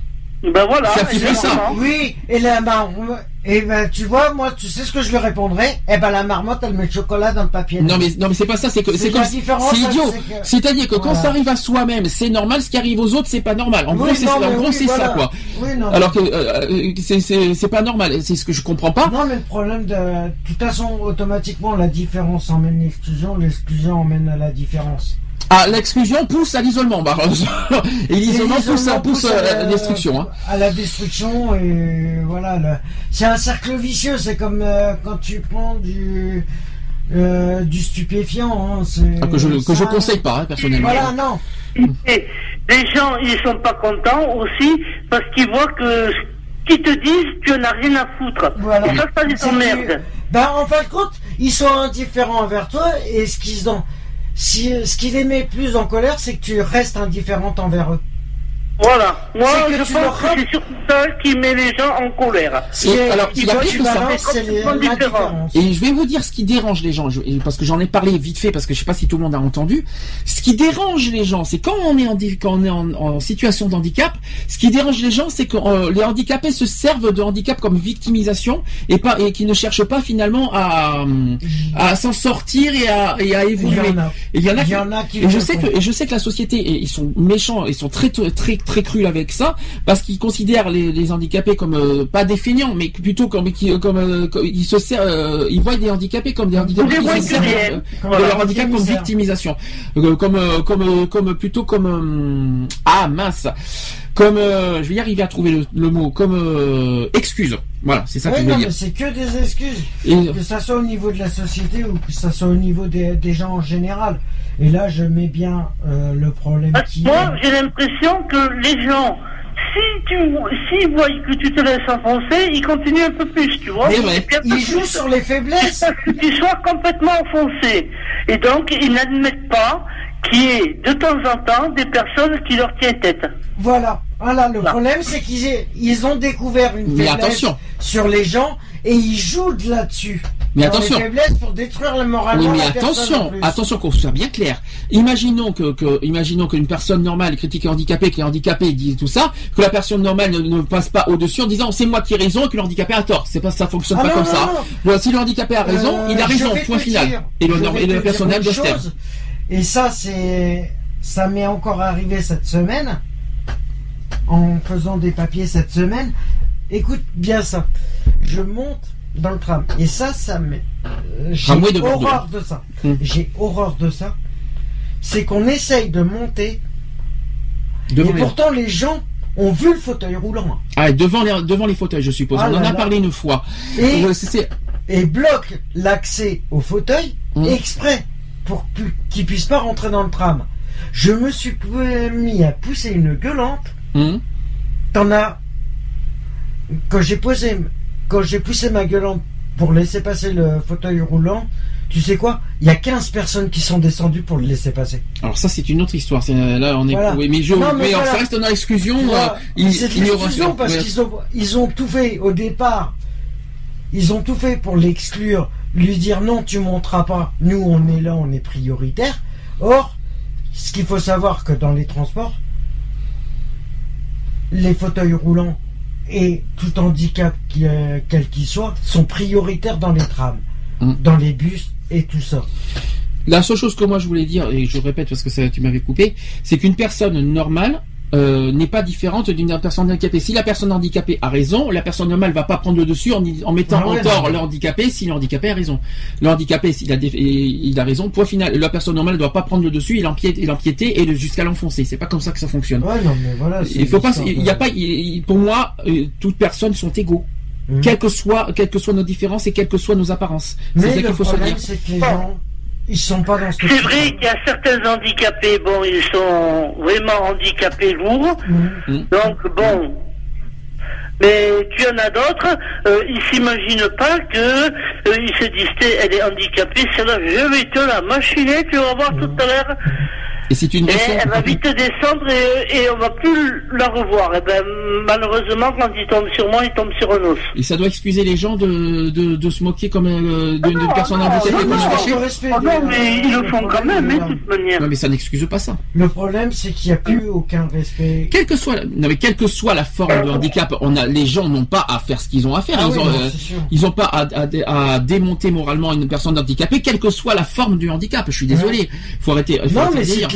Ben voilà. C'est un petit peu ça. exactement. Oui, et la mar... et ben tu vois, moi, tu sais ce que je lui répondrais? Eh ben la marmotte, elle met le chocolat dans le papier. Non, mais, non, mais c'est pas ça, c'est que, c'est, C'est comme, la différence, c'est idiot. c'est que- C'est-à-dire que quand Voilà. ça arrive à soi-même, c'est normal, ce qui arrive aux autres, c'est pas normal. En Oui, gros, c'est, non, en mais gros, oui, c'est voilà. ça, quoi. Oui, non. Alors que, euh, c'est, c'est, c'est pas normal. C'est ce que je comprends pas. Non, mais le problème de. De toute façon, automatiquement, la différence emmène l'exclusion, l'exclusion emmène à la différence. Ah, l'exclusion pousse à l'isolement, bah, et l'isolement Et pousse à, pousse à à la- la destruction, hein. À la destruction, et voilà. le- C'est un cercle vicieux, c'est comme euh, quand tu prends du. euh, du stupéfiant. Hein, ah, que je que je conseille pas, hein, personnellement. Voilà, non. Et les gens, ils sont pas contents aussi parce qu'ils voient que ce qu'ils te disent, tu en as rien à foutre. Voilà. Et ça, ça les emmerde. Ben, en fin de compte, ils sont indifférents envers toi et ce qu'ils ont, si, ce qui les met plus en colère, c'est que tu restes indifférente envers eux. Voilà. Moi, que je pense tu que leur... c'est surtout ça qui met les gens en colère. Et, alors, il y a pire que ça. C'est l'indifférence. Et je vais vous dire ce qui dérange les gens, je, parce que j'en ai parlé vite fait, parce que je sais pas si tout le monde a entendu. Ce qui dérange les gens, c'est quand on est en, quand on est en, en situation de handicap, ce qui dérange les gens, c'est que euh, les handicapés se servent de handicap comme victimisation et pas et qui ne cherchent pas finalement à à s'en sortir et à et à évoluer. Il y en a, il y en a qui. Et je sais que et je sais que la société, et ils sont méchants, ils sont très très très crus avec ça, parce qu'ils considèrent les, les handicapés comme euh, pas des feignants, mais plutôt comme qui comme, euh, comme ils se servent, euh, ils voient des handicapés comme des handicapés qui se servent euh, de leur handicap comme victimisation, euh, comme euh, comme euh, comme plutôt comme euh, ah mince, comme euh, je vais y arriver à trouver le, le mot, comme euh, excuse. Voilà, c'est ça oui, que je veux non, dire. Mais c'est que des excuses, et... que ça soit au niveau de la société ou que ça soit au niveau des, des gens en général. Et là, je mets bien euh, le problème. Qui Moi, est... j'ai l'impression que les gens, si tu, s'ils voient que tu te laisses enfoncer, ils continuent un peu plus, tu vois. Mais ouais, ils jouent sur les faiblesses. Que tu sois complètement enfoncé. Et donc, ils n'admettent pas qu'il y ait de temps en temps des personnes qui leur tiennent tête. Voilà. Voilà, le Là. problème, c'est qu'ils aient, ils ont découvert une mais faiblesse attention. sur les gens et ils jouent de là-dessus. Mais dans attention. Les faiblesses pour détruire le moral. Oui, mais attention, attention qu'on soit bien clair. Imaginons que, que, imaginons qu'une personne normale critique un handicapé, qui est handicapé, dit tout ça, que la personne normale ne, ne passe pas au-dessus en disant c'est moi qui ai raison et que le handicapé a tort. C'est pas, ça fonctionne ah pas non, comme non, ça. Non. Bon, si le handicapé a raison, euh, il a raison, point final. Dire, et le, et le personnel doit se taire. Et ça, c'est, ça m'est encore arrivé cette semaine. En faisant des papiers cette semaine, écoute bien ça. Je monte dans le tram et ça, ça me, euh, j'ai horreur de ça. Hum. J'ai horreur de ça. C'est qu'on essaye de monter devant et les... pourtant les gens ont vu le fauteuil roulant. Ah, devant les devant les fauteuils, je suppose. Ah, On en a là. parlé une fois. Et, euh, c'est... et bloque l'accès au fauteuil hum. exprès pour qu'ils puissent pas rentrer dans le tram. Je me suis mis à pousser une gueulante. Mmh. T'en as quand j'ai posé quand j'ai poussé ma gueulante pour laisser passer le fauteuil roulant, tu sais quoi, il y a quinze personnes qui sont descendues pour le laisser passer. Alors ça c'est une autre histoire, c'est, là on est voilà. oui, mais je non, mais mais voilà. alors, ça reste dans l'exclusion, euh, il, c'est de l'exclusion parce ouais. qu'ils ont ils ont tout fait au départ. Ils ont tout fait pour l'exclure, lui dire non, tu monteras pas. Nous on est là, on est prioritaire. Or, ce qu'il faut savoir que dans les transports, les fauteuils roulants et tout handicap qui, euh, quel qu'il soit sont prioritaires dans les trams, mmh. dans les bus et tout ça. La seule chose que moi je voulais dire, et je répète parce que ça, tu m'avais coupé, c'est qu'une personne normale euh, n'est pas différente d'une personne handicapée. Si la personne handicapée a raison, la personne normale va pas prendre le dessus en, en mettant ah ouais, en tort non. le handicapé si le handicapé a raison. Le handicapé, s'il a, dé, il a raison, point final. La personne normale ne doit pas prendre le dessus et l'empiéter, et l'empiéter et jusqu'à l'enfoncer. C'est pas comme ça que ça fonctionne. Ouais, non, mais voilà, il faut pas, il y a pas, il, pour moi, euh, toutes personnes sont égaux. Mmh. Quelles que soient, quelles que soient nos différences et quelles que soient nos apparences. Mais c'est ça qu'il faut se dire. C'est que les gens, ils sont pas dans ce C'est vrai qu'il y a certains handicapés, bon, ils sont vraiment handicapés lourds, mmh. donc bon. Mais tu en as d'autres, euh, ils s'imaginent pas que euh, ils se disent, elle est handicapée, celle-là, je vais te la machiner, tu vas voir mmh. tout à l'heure. Et c'est une leçon. Elle va vite descendre et, et on va plus la revoir. Et ben, malheureusement, quand il tombe sur moi, il tombe sur un os. Et ça doit excuser les gens de, de, de se moquer comme euh, d'une ah personne handicapée comme ça. Ah non, mais ils le font quand même, hein, de toute manière. Non, mais ça n'excuse pas ça. Le problème, c'est qu'il n'y a plus aucun respect. Quelle que soit la, non, mais quelle que soit la forme de handicap, on a, les gens n'ont pas à faire ce qu'ils ont à faire. Ah ils, oui, ont, non, euh, ils ont pas à, à, à démonter moralement une personne handicapée, quelle que soit la forme du handicap. Je suis désolé. Faut arrêter. Faut non, arrêter mais de c'est dire. que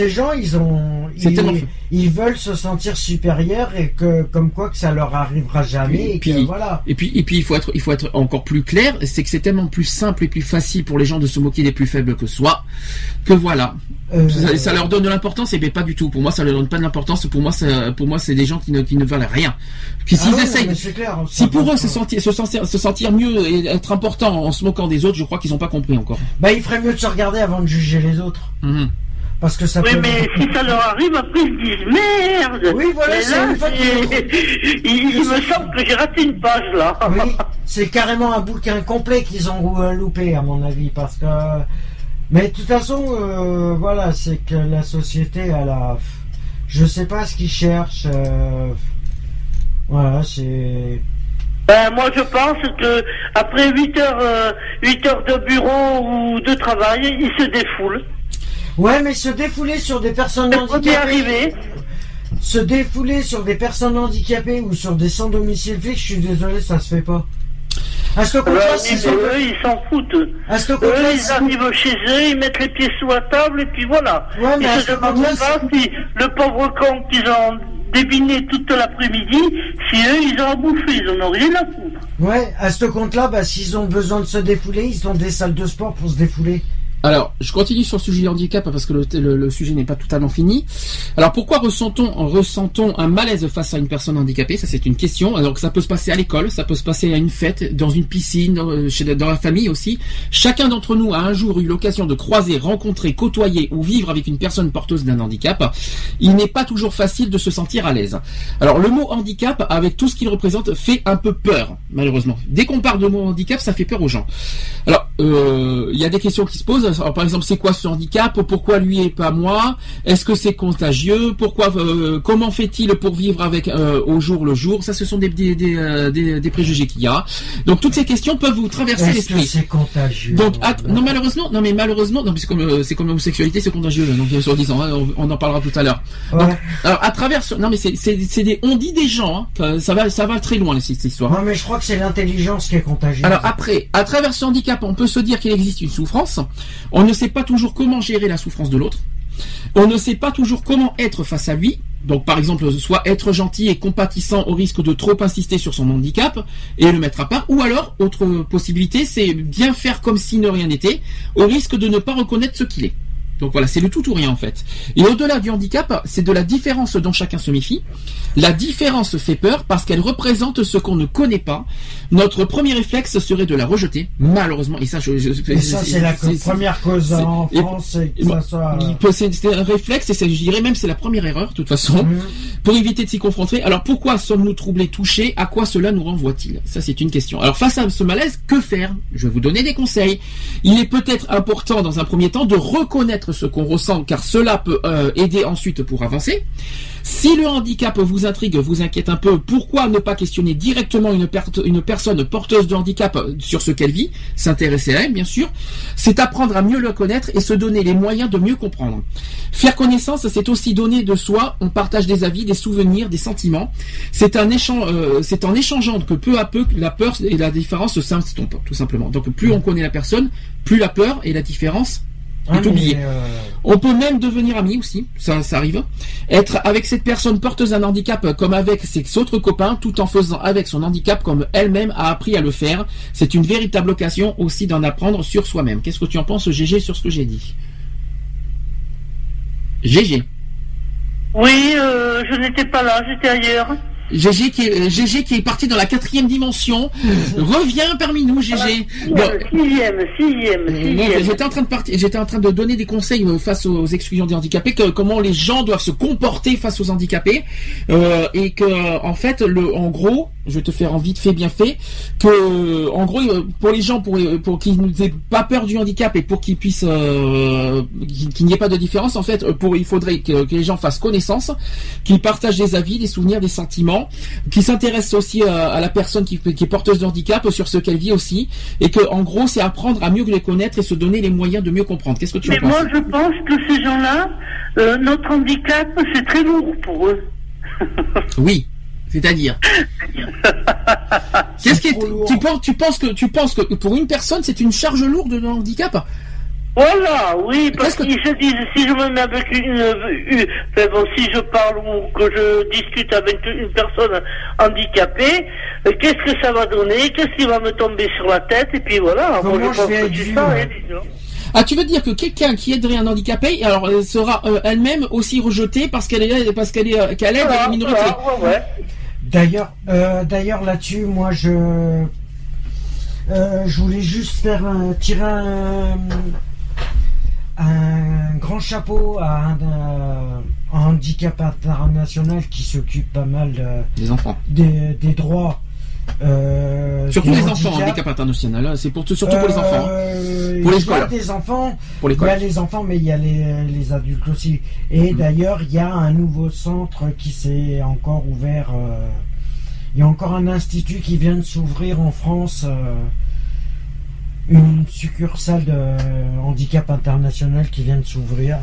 ces gens, ils ont, ils, ils veulent se sentir supérieurs et que, comme quoi, que ça leur arrivera jamais. Et, et puis, que, voilà. Et puis, et puis, il faut être, il faut être encore plus clair. C'est que c'est tellement plus simple et plus facile pour les gens de se moquer des plus faibles que soi, que voilà. Euh, ça, ça leur donne de l'importance, et bien pas du tout. Pour moi, ça leur donne pas de l'importance. Pour moi, ça, pour moi, c'est des gens qui ne, qui ne valent rien. Qui, s'ils ah ouais, essayent, clair, si pour eux se sentir, se sentir, se sentir mieux et être important en se moquant des autres, je crois qu'ils n'ont pas compris encore. Bah, il ferait mieux de se regarder avant de juger les autres. Mmh. Parce que ça oui, peut... mais si ça leur arrive, après ils se disent merde. Oui, voilà, c'est là, une fois il, il me semble que j'ai raté une page là. Oui, c'est carrément un bouquin complet qu'ils ont loupé, à mon avis, parce que. Mais de toute façon, euh, voilà, c'est que la société, elle a. Je sais pas ce qu'ils cherchent. Euh... Voilà, c'est. Ben, moi je pense que après huit heures, euh, huit heures de bureau ou de travail, ils se défoulent. Ouais, mais se défouler sur des personnes handicapées. Arrivé. Se défouler sur des personnes handicapées ou sur des sans domicile fixe, je suis désolé, ça se fait pas. À ce compte-là, ouais, ils, eux, ils s'en foutent. À ce eux, ils arrivent chez eux, ils mettent les pieds sous la table et puis voilà. Ouais, mais ils se demandent pas si le pauvre con qu'ils ont débiné toute l'après-midi, si eux, ils ont à bouffer, ils en ont rien à foutre. Ouais, à ce compte-là, bah, s'ils ont besoin de se défouler, ils ont des salles de sport pour se défouler. Alors, je continue sur le sujet handicap parce que le, le, le sujet n'est pas totalement fini. Alors, pourquoi ressentons, ressentons un malaise face à une personne handicapée? Ça, c'est une question. Alors, ça peut se passer à l'école, ça peut se passer à une fête, dans une piscine, dans, chez, dans la famille aussi. Chacun d'entre nous a un jour eu l'occasion de croiser, rencontrer, côtoyer ou vivre avec une personne porteuse d'un handicap. Il n'est pas toujours facile de se sentir à l'aise. Alors, le mot handicap, avec tout ce qu'il représente, fait un peu peur, malheureusement. Dès qu'on parle de mot handicap, ça fait peur aux gens. Alors, euh, il y a des questions qui se posent. Alors, par exemple, c'est quoi ce handicap? Pourquoi lui et pas moi? Est-ce que c'est contagieux? Pourquoi? Euh, comment fait-il pour vivre avec euh, au jour le jour? Ça, ce sont des des des, euh, des, des préjugés qu'il y a. Donc toutes ces questions peuvent vous traverser Est-ce l'esprit. Que c'est contagieux? Donc att- non malheureusement, non mais malheureusement, non c'est comme euh, c'est comme l'homosexualité, c'est contagieux. Donc sur dix ans, hein, on, on en parlera tout à l'heure. Ouais. Donc, alors à travers, ce, non mais c'est c'est c'est des, on dit des gens, hein, ça va ça va très loin cette histoire. Non mais je crois que c'est l'intelligence qui est contagieuse. Alors après, à travers ce handicap, on peut se dire qu'il existe une souffrance. On ne sait pas toujours comment gérer la souffrance de l'autre. On ne sait pas toujours comment être face à lui. Donc par exemple, soit être gentil et compatissant au risque de trop insister sur son handicap et le mettre à part, ou alors, autre possibilité, c'est bien faire comme si ne rien n'était, au risque de ne pas reconnaître ce qu'il est. Donc voilà, c'est le tout ou rien en fait. Et au-delà du handicap, c'est de la différence dont chacun se méfie. La différence fait peur parce qu'elle représente ce qu'on ne connaît pas. Notre premier réflexe serait de la rejeter, malheureusement. Et ça, je, je, et ça c'est, c'est la c'est, première cause c'est, en France. Et, et, ça soit... c'est, c'est un réflexe et c'est, je dirais même c'est la première erreur de toute façon. Mmh. Pour éviter de s'y confronter. Alors pourquoi sommes-nous troublés, touchés? À quoi cela nous renvoie-t-il? Ça c'est une question. Alors face à ce malaise, que faire? Je vais vous donner des conseils. Il est peut-être important dans un premier temps de reconnaître ce qu'on ressent, car cela peut euh, aider ensuite pour avancer. Si le handicap vous intrigue, vous inquiète un peu, pourquoi ne pas questionner directement une, per- une personne porteuse de handicap sur ce qu'elle vit, s'intéresser à elle bien sûr, c'est apprendre à mieux le connaître et se donner les moyens de mieux comprendre. Faire connaissance, c'est aussi donner de soi, on partage des avis, des souvenirs, des sentiments. C'est un échange, euh, c'est en échangeant que peu à peu la peur et la différence s'estompent, tout simplement. Donc plus on connaît la personne, plus la peur et la différence Ah, est oublié. euh... On peut même devenir ami aussi, ça, ça arrive. Être avec cette personne porteuse d'un handicap comme avec ses autres copains, tout en faisant avec son handicap comme elle-même a appris à le faire. C'est une véritable occasion aussi d'en apprendre sur soi-même. Qu'est-ce que tu en penses, G G, sur ce que j'ai dit? G G. Oui, euh, je n'étais pas là, j'étais ailleurs. G G qui est, G G qui est parti dans la quatrième dimension, revient parmi nous, G G. Bon. Sixième, sixième, sixième. J'étais en train de partir, j'étais en train de donner des conseils face aux exclusions des handicapés, que, comment les gens doivent se comporter face aux handicapés, euh, et que, en fait, le, en gros, je vais te faire en vite fait, bien fait, que, en gros, pour les gens, pour, pour qu'ils n'aient pas peur du handicap et pour qu'ils puissent, euh, qu'il n'y ait pas de différence, en fait, pour, il faudrait que, que les gens fassent connaissance, qu'ils partagent des avis, des souvenirs, des sentiments, qui s'intéresse aussi à, à la personne qui, qui est porteuse de handicap sur ce qu'elle vit aussi, et que en gros c'est apprendre à mieux les connaître et se donner les moyens de mieux comprendre. Qu'est-ce que tu en penses? Mais moi je pense que ces gens-là, euh, notre handicap c'est très lourd pour eux. Oui. C'est-à-dire, qu'est-ce qui est, tu penses, tu penses que tu penses que pour une personne c'est une charge lourde de handicap? Voilà, oui, parce qu'ils se disent, si je me mets avec une, une enfin bon, si je parle ou que je discute avec une personne handicapée, euh, qu'est-ce que ça va donner, qu'est-ce qui va me tomber sur la tête, et puis voilà. Comment moi, je, je vais pense être que c'est vu, ça, ouais. hein, Ah, tu veux dire que quelqu'un qui aiderait un handicapé, alors elle sera euh, elle-même aussi rejetée parce qu'elle est parce qu'elle est euh, qu'elle aide voilà, la minorité. voilà, ouais, ouais. D'ailleurs, euh, d'ailleurs là-dessus, moi je, euh, je voulais juste faire un, tirer un, un grand chapeau à un, un handicap international qui s'occupe pas mal de, Des enfants. des, des droits. Euh, Surtout des les enfants, handicaps. handicap international, hein, c'est pour surtout pour les enfants. Euh, Pour il y l'école. a des enfants, Pour il y l'école. a les enfants, mais il y a les, les adultes aussi. Et Mhm. d'ailleurs, il y a un nouveau centre qui s'est encore ouvert. euh, il y a encore un institut qui vient de s'ouvrir en France, euh, une succursale de handicap international qui vient de s'ouvrir.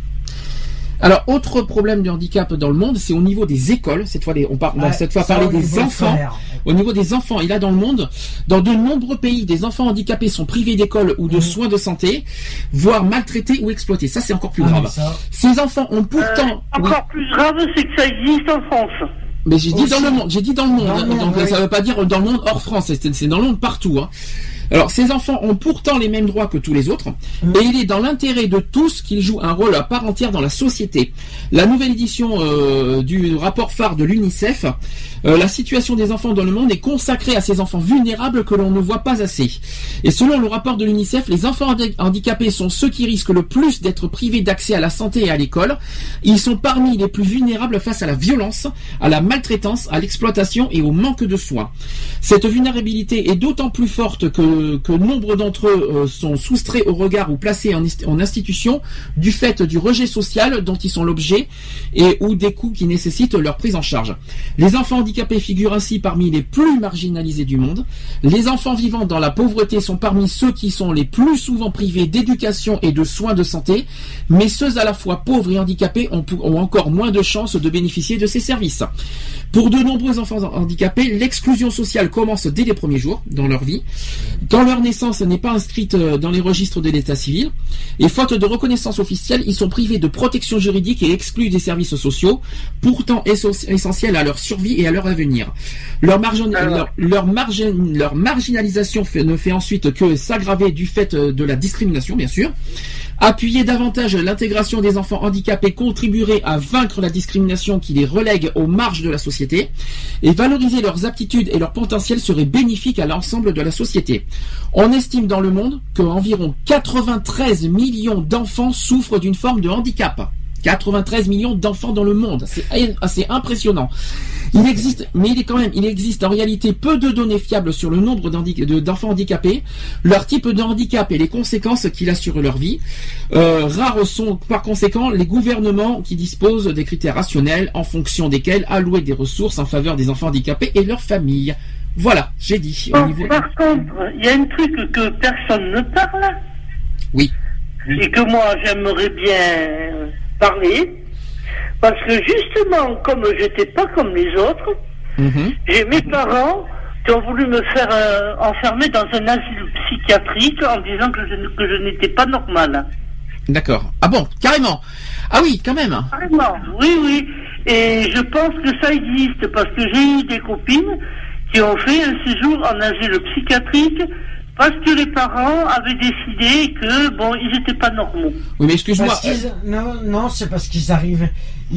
Alors, autre problème du handicap dans le monde, c'est au niveau des écoles. Cette fois, les- on parle, Ouais, cette fois ça, parler au des niveau enfants. scolaire. Au niveau des enfants, et là dans le monde, dans de nombreux pays, des enfants handicapés sont privés d'école ou de Mhm. soins de santé, voire maltraités ou exploités. Ça, c'est encore plus Ah, grave. mais ça- Ces enfants ont Euh, pourtant... oui. encore plus grave, c'est que ça existe en France. Mais j'ai dit Aussi. dans le monde, j'ai dit dans le monde, Dans le monde, donc oui. ça veut pas dire dans le monde hors France, c'est, c'est dans le monde partout. Hein. Alors ces enfants ont pourtant les mêmes droits que tous les autres, Mm. et il est dans l'intérêt de tous qu'ils jouent un rôle à part entière dans la société. La nouvelle édition euh, du rapport phare de l'UNICEF, euh, la situation des enfants dans le monde est consacrée à ces enfants vulnérables que l'on ne voit pas assez. Et selon le rapport de l'UNICEF, les enfants handi- handicapés sont ceux qui risquent le plus d'être privés d'accès à la santé et à l'école. Ils sont parmi les plus vulnérables face à la violence, à la maltraitance, à l'exploitation et au manque de soins. Cette vulnérabilité est d'autant plus forte que, que nombre d'entre eux euh, sont soustraits au regard ou placés en, ist- en institution du fait du rejet social dont ils sont l'objet et ou des coûts qui nécessitent leur prise en charge. Les enfants handicapés figurent ainsi parmi les plus marginalisés du monde. Les enfants vivant dans la pauvreté sont parmi ceux qui sont les plus souvent privés d'éducation et de soins de santé, mais ceux à la fois pauvres et handicapés ont, ont encore moins de chances de bénéficier de ces services. Pour de nombreux enfants handicapés, l'exclusion sociale commence dès les premiers jours dans leur vie, quand leur naissance n'est pas inscrite dans les registres de l'état civil, et faute de reconnaissance officielle, ils sont privés de protection juridique et exclus des services sociaux, pourtant essentiels à leur survie et à leur avenir. Leur, margin, leur, leur, margin, leur marginalisation fait, ne fait ensuite que s'aggraver du fait de la discrimination, bien sûr. Appuyer davantage l'intégration des enfants handicapés contribuerait à vaincre la discrimination qui les relègue aux marges de la société, et valoriser leurs aptitudes et leur potentiel serait bénéfique à l'ensemble de la société. On estime dans le monde qu'environ quatre-vingt-treize millions d'enfants souffrent d'une forme de handicap. quatre-vingt-treize millions d'enfants dans le monde, c'est assez impressionnant. Il existe, mais il est quand même, il existe en réalité peu de données fiables sur le nombre d'enfants handicapés, leur type de handicap et les conséquences qu'il a sur leur vie. Euh, rares sont par conséquent les gouvernements qui disposent des critères rationnels en fonction desquels allouer des ressources en faveur des enfants handicapés et leurs familles. Voilà, j'ai dit. Au Bon, niveau... Par contre, il y a un truc que personne ne parle. Oui. Et que moi j'aimerais bien parler. Parce que justement, comme j'étais pas comme les autres, Mmh. j'ai mes parents qui ont voulu me faire euh, enfermer dans un asile psychiatrique en disant que je, ne- que je n'étais pas normale. D'accord. Ah bon, carrément. Ah oui, quand même. Vraiment, oui, oui. Et je pense que ça existe parce que j'ai eu des copines qui ont fait un séjour en asile psychiatrique parce que les parents avaient décidé que, bon, ils n'étaient pas normaux. Oui, mais excuse-moi. Parce qu'ils- non, non, c'est parce qu'ils arrivent.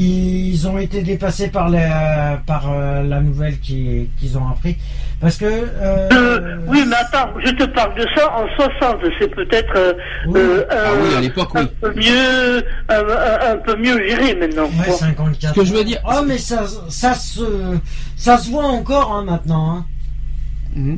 Ils ont été dépassés par la, par euh, la nouvelle qui- qu'ils ont appris. Parce que. euh, Euh, oui, mais attends, je te parle de ça en soixante. C'est peut-être euh, Oui. euh, Ah un, oui, à l'époque, oui. un peu mieux, un, un- un peu mieux géré maintenant. Ouais, quoi. cinquante-quatre. Ce que je veux dire- Oh, mais ça, ça se, ça se voit encore hein, maintenant. Hein. Mhm.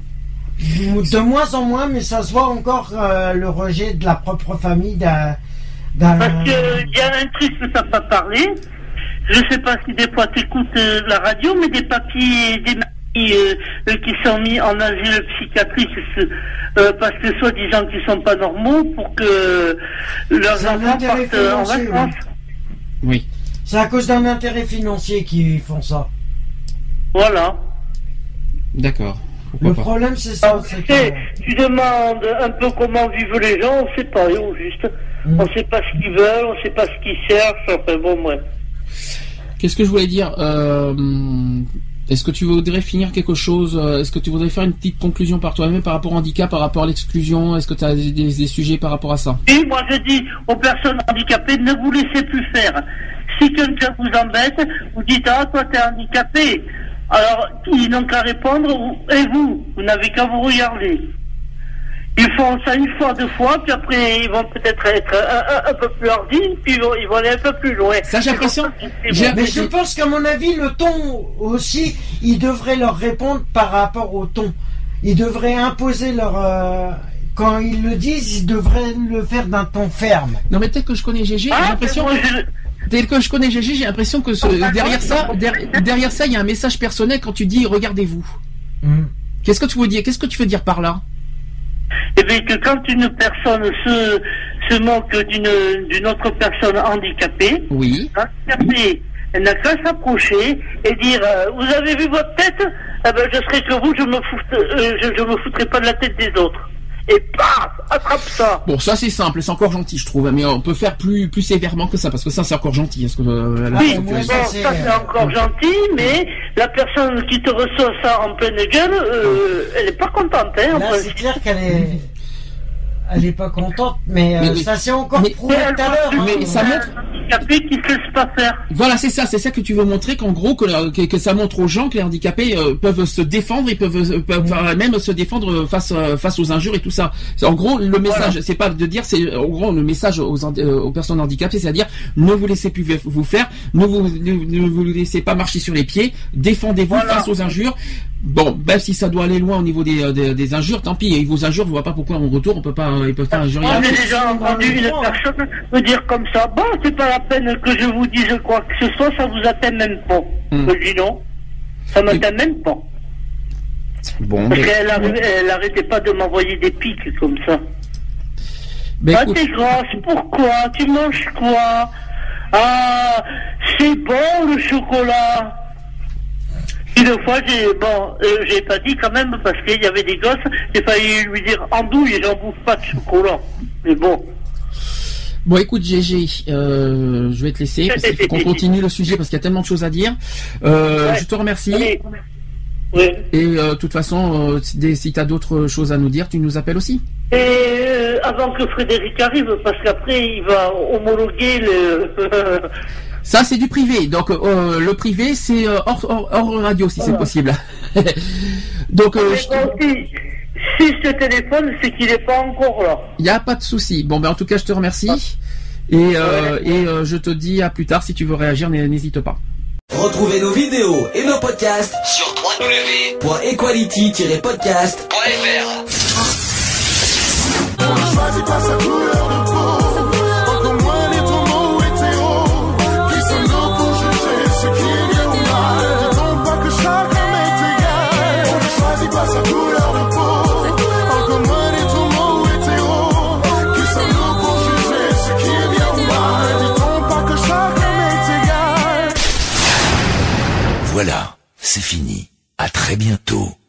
De moins en moins, mais ça se voit encore euh, le rejet de la propre famille d'un. d'un- Parce qu'il y a un truc que tu n'as pas parlé. Je sais pas si des fois tu écoutes la radio, mais des papiers, des maris euh, euh, qui sont mis en asile psychiatrique euh, parce que soi-disant qu'ils sont pas normaux pour que leurs C'est un enfants intérêt partent euh, en financier, vacances. Oui. C'est à cause d'un intérêt financier qu'ils font ça. Voilà. D'accord. Pourquoi Le pas. problème, c'est ça. Alors, c'est tu que- sais, tu demandes un peu comment vivent les gens, on sait pas, au juste. Mm. On sait pas ce qu'ils veulent, on sait pas ce qu'ils cherchent, enfin bon, bref. Qu'est-ce que je voulais dire euh, Est-ce que tu voudrais finir quelque chose euh, Est-ce que tu voudrais faire une petite conclusion par toi-même par rapport au handicap, par rapport à l'exclusion? Est-ce que tu as des, des, des sujets par rapport à ça? Et moi, je dis aux personnes handicapées, ne vous laissez plus faire. Si quelqu'un vous embête, vous dites, ah, toi, t'es handicapé. Alors, ils n'ont qu'à répondre, et vous, vous n'avez qu'à vous regarder. Ils font ça une fois, deux fois, puis après, ils vont peut-être être un, un, un peu plus hardis, puis ils vont, ils vont aller un peu plus loin. Ça, j'ai l'impression. C'est j'ai- bon. Mais je pense qu'à mon avis, le ton aussi, ils devraient leur répondre par rapport au ton. Ils devraient imposer leur... euh, quand ils le disent, ils devraient le faire d'un ton ferme. Non, mais tel que je connais G G, j'ai Ah, l'impression mais que... moi, je- Tel que je connais G G, j'ai l'impression que ce- derrière ça, der- derrière ça, il y a un message personnel quand tu dis regardez-vous. Mm. Qu'est-ce que tu veux dire Qu'est-ce que tu veux dire par là? Eh bien, que quand une personne se, se moque d'une, d'une autre personne handicapée, Oui. handicapée, elle n'a qu'à s'approcher et dire, euh, vous avez vu votre tête? Eh ben, je serais que vous, je me fout, euh, je, je me foutrais pas de la tête des autres. Et paf, attrape ça. Bon, ça c'est simple, c'est encore gentil, je trouve. Mais on peut faire plus plus sévèrement que ça, parce que ça c'est encore gentil. Est-ce que euh, la Ah, Oui, façon bon, que- ça, ça c'est- c'est encore gentil, mais la personne qui te reçoit ça en pleine gueule, euh, elle est pas contente, hein. en Là, principe. c'est clair qu'elle est... Elle est pas contente, mais, euh, Mais- ça s'est encore mais- prouvé Mais elle tout à l'heure. voit hein. mais ça un montre- handicapé qui se laisse pas faire. Voilà, c'est ça, c'est ça que tu veux montrer, qu'en gros que, que, que ça montre aux gens que les handicapés euh, peuvent se défendre, ils peuvent, euh, peuvent enfin, même se défendre face euh, face aux injures et tout ça. C'est- En gros, le message, c'est pas de dire, c'est en gros le message aux, handi- euh, aux personnes handicapées, c'est-à-dire ne vous laissez plus vous faire, ne vous ne, ne vous laissez pas marcher sur les pieds, défendez-vous Voilà. face aux injures. Bon, même si ça doit aller loin au niveau des, euh, des, des injures, tant pis, ils vous injurent, je vois pas pourquoi en retour on peut pas, ils peuvent pas injurier. Moi, un j'ai autre. déjà entendu une personne me dire comme ça, bon, c'est pas la peine que je vous dise quoi que ce soit, ça vous atteint même pas. Hmm. Je dis non, ça m'atteint même pas. Bon, Parce mais- qu'elle arri- elle arrêtait pas de m'envoyer des pics comme ça. ben, Ah, écoute, t'es grosse, pourquoi? Tu manges quoi? Ah, c'est bon le chocolat. Une fois, j'ai, bon, euh, j'ai pas dit quand même parce qu'il y avait des gosses, j'ai failli lui dire andouille, j'en bouffe pas de chocolat. Mais bon. Bon, écoute, G G, euh, je vais te laisser parce qu'il faut qu'on continue le sujet parce qu'il y a tellement de choses à dire. Euh, Ouais. Je te remercie. Allez. Ouais. Et euh, de toute façon, euh, si, des- si tu as d'autres choses à nous dire, tu nous appelles aussi. Et euh, avant que Frédéric arrive, parce qu'après il va homologuer le. Ça, c'est du privé. Donc, euh, le privé, c'est euh, hors, hors, hors radio, si c'est Voilà. possible. Donc, euh, Mais je- bon, si, si ce téléphone, c'est qu'il n'est pas encore là. il n'y a pas de souci. Bon, ben, en tout cas, je te remercie. Et, euh, Ouais. et euh, je te dis à plus tard. Si tu veux réagir, n'hé- n'hésite pas. Retrouvez nos vidéos et nos podcasts sur w w w point equality tiret podcast point f r. On ne choisit pas sa couleur de peau, encore moins les tourments hétéros. Qui sommes-nous pour juger ce qui est bien ou mal? Dit-on pas que chaque homme est égal? On ne choisit pas sa couleur de peau, encore moins les tourments hétéros. Qui sommes-nous pour juger ce qui est bien ou mal? Dit-on pas que chaque homme est égal? Voilà, c'est fini. À très bientôt.